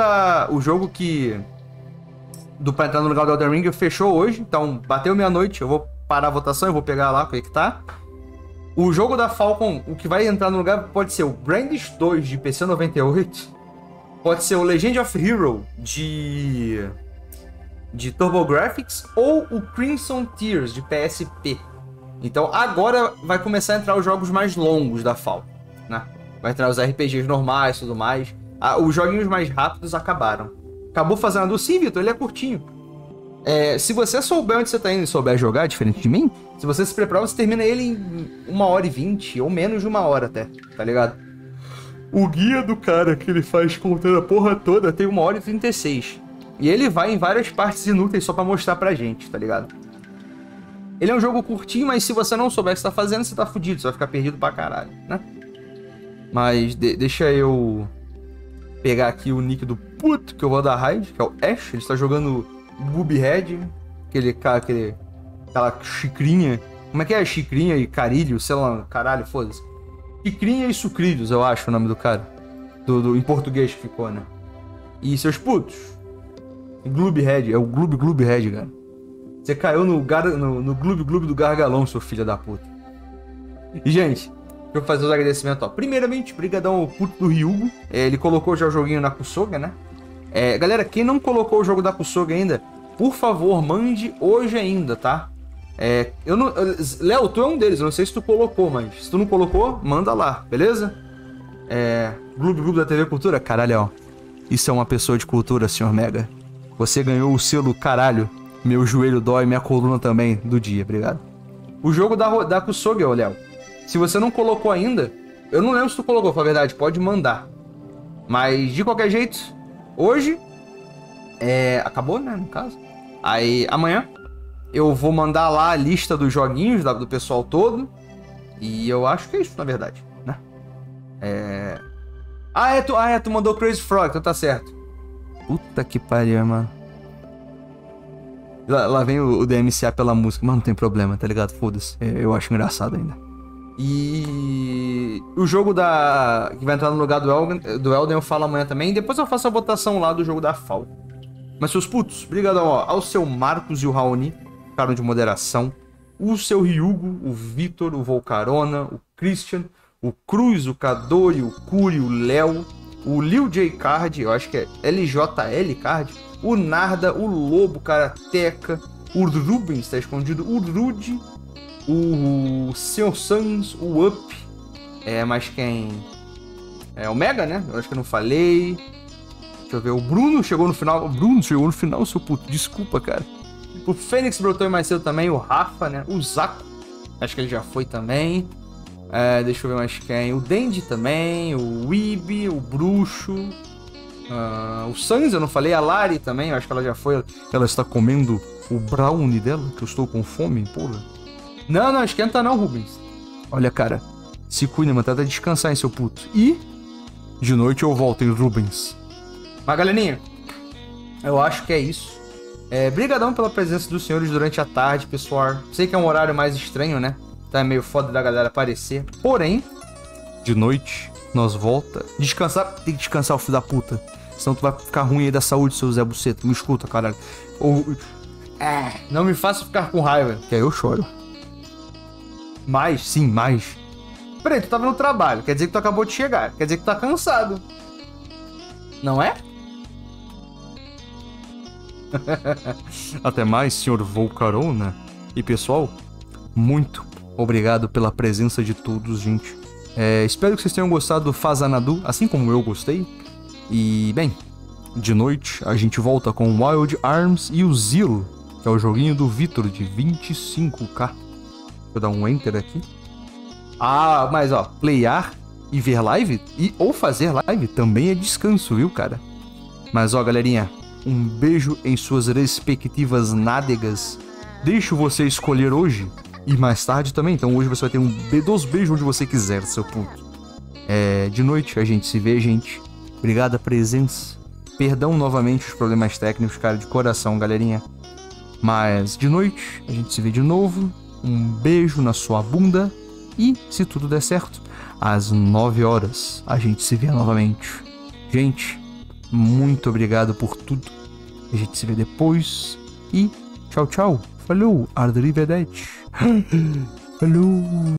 pra entrar no lugar do Elden Ring fechou hoje, então bateu meia-noite, eu vou parar a votação, eu vou pegar lá, como é que tá. O jogo da Falcon, o que vai entrar no lugar pode ser o Brandish 2 de PC 98, pode ser o Legend of Hero de TurboGrafx ou o Crimson Tears de PSP. Então agora vai começar a entrar os jogos mais longos da Falcon, né? Vai entrar os RPGs normais e tudo mais. Os joguinhos mais rápidos acabaram. Acabou fazendo a do sim, Vitor, ele é curtinho. Se você souber onde você tá indo e souber jogar, diferente de mim, se você se preparar, você termina ele em 1h20 ou menos de 1 hora até, tá ligado? O guia do cara que ele faz contando a porra toda tem 1h36. E ele vai em várias partes inúteis só pra mostrar pra gente, tá ligado? Ele é um jogo curtinho, mas se você não souber o que você tá fazendo, você tá fudido, você vai ficar perdido pra caralho, né? Mas deixa eu pegar aqui o nick do puto que eu vou dar raid, que é o Ash. Ele está jogando Boobyhead, aquela xicrinha. Como é que é? Xicrinha e carilho, sei lá, caralho, foda-se. Xicrinha e sucrilhos, eu acho o nome do cara. Em português que ficou, né? E seus putos. Gloobhead, é o Gloobhead, cara. Você caiu no Gloob do Gargalão, seu filho da puta. E, gente, deixa eu fazer os agradecimentos, ó. Primeiramente, brigadão ao puto do Ryugo. Ele colocou já o joguinho na Kusoga, né? Galera, quem não colocou o jogo da Kusoga ainda, por favor, mande hoje ainda, tá? Léo, tu é um deles, eu não sei se tu colocou, mas se tu não colocou, manda lá, beleza? Gloob da TV Cultura, caralho, ó. Isso é uma pessoa de cultura, senhor Mega. Você ganhou o selo caralho. Meu joelho dói, minha coluna também, do dia, obrigado. O jogo da Kusoga, ô Léo. Se você não colocou ainda, eu não lembro se tu colocou, pra verdade, pode mandar. Mas, de qualquer jeito, hoje, acabou, né, no caso. Aí, amanhã, eu vou mandar lá a lista dos joguinhos do pessoal todo. E eu acho que é isso, na verdade, né? Tu mandou Crazy Frog, então tá certo. Puta que pariu, mano. Lá vem o DMCA pela música, mas não tem problema, tá ligado? Foda-se, eu acho engraçado ainda. E o jogo que vai entrar no lugar do Elden eu falo amanhã também. E depois eu faço a votação lá do jogo da Falcon. Mas seus putos, brigadão, ó, ao seu Marcos e o Raoni, ficaram de moderação. O seu Ryugo, o Vitor, o Volcarona, o Christian, o Cruz, o Kadori, o Curi, o Léo, o Lil J Card, eu acho que é LJL Card, o Narda, o Lobo Karateka, o Rubens, tá escondido, o Rude, o Sr. Sans, o Up, mas quem? O Mega, né? Eu acho que eu não falei. Deixa eu ver, o Bruno chegou no final. O Bruno chegou no final, seu puto, desculpa, cara. O Fênix brotou mais cedo também, o Rafa, né? O Zaco, acho que ele já foi também. Deixa eu ver mais quem. O Dendi também, o Weeb, o Bruxo, o Sans, eu não falei. A Lari também, eu acho que ela já foi. Ela está comendo o brownie dela, que eu estou com fome, porra. Não, esquenta não, Rubens. Olha, cara, se cuida, mano, tenta descansar, hein, seu puto. E de noite eu volto, hein, Rubens. Mas, galerinha, eu acho que é isso. Brigadão pela presença dos senhores durante a tarde, pessoal. Sei que é um horário mais estranho, né? Tá meio foda da galera aparecer. Porém, de noite, nós volta. Descansar, tem que descansar, o filho da puta. Senão tu vai ficar ruim aí da saúde, seu Zé Buceta. Me escuta, caralho. Não me faça ficar com raiva, que aí eu choro. Mas. Peraí, tu tava no trabalho, quer dizer que tu acabou de chegar. Quer dizer que tu tá cansado. Não é? Até mais, senhor Volcarona. E pessoal, muito obrigado pela presença de todos, gente. Espero que vocês tenham gostado do Fazanadu, assim como eu gostei. E, bem, de noite a gente volta com Wild Arms e o Zero, que é o joguinho do Vitor de 25k. Deixa eu dar um enter aqui. Ah, mas ó, playar e ver live ou fazer live também é descanso, viu, cara? Mas ó, galerinha, um beijo em suas respectivas nádegas. Deixo você escolher hoje e mais tarde também. Então hoje você vai ter dos beijos onde você quiser, seu puto. De noite a gente se vê, gente. Obrigado a presença. Perdão novamente os problemas técnicos, cara, de coração, galerinha. Mas de noite a gente se vê de novo. Um beijo na sua bunda. E, se tudo der certo, às 9 horas a gente se vê novamente. Gente, muito obrigado por tudo. A gente se vê depois. E tchau, tchau. Falou, arrivederci. Falou.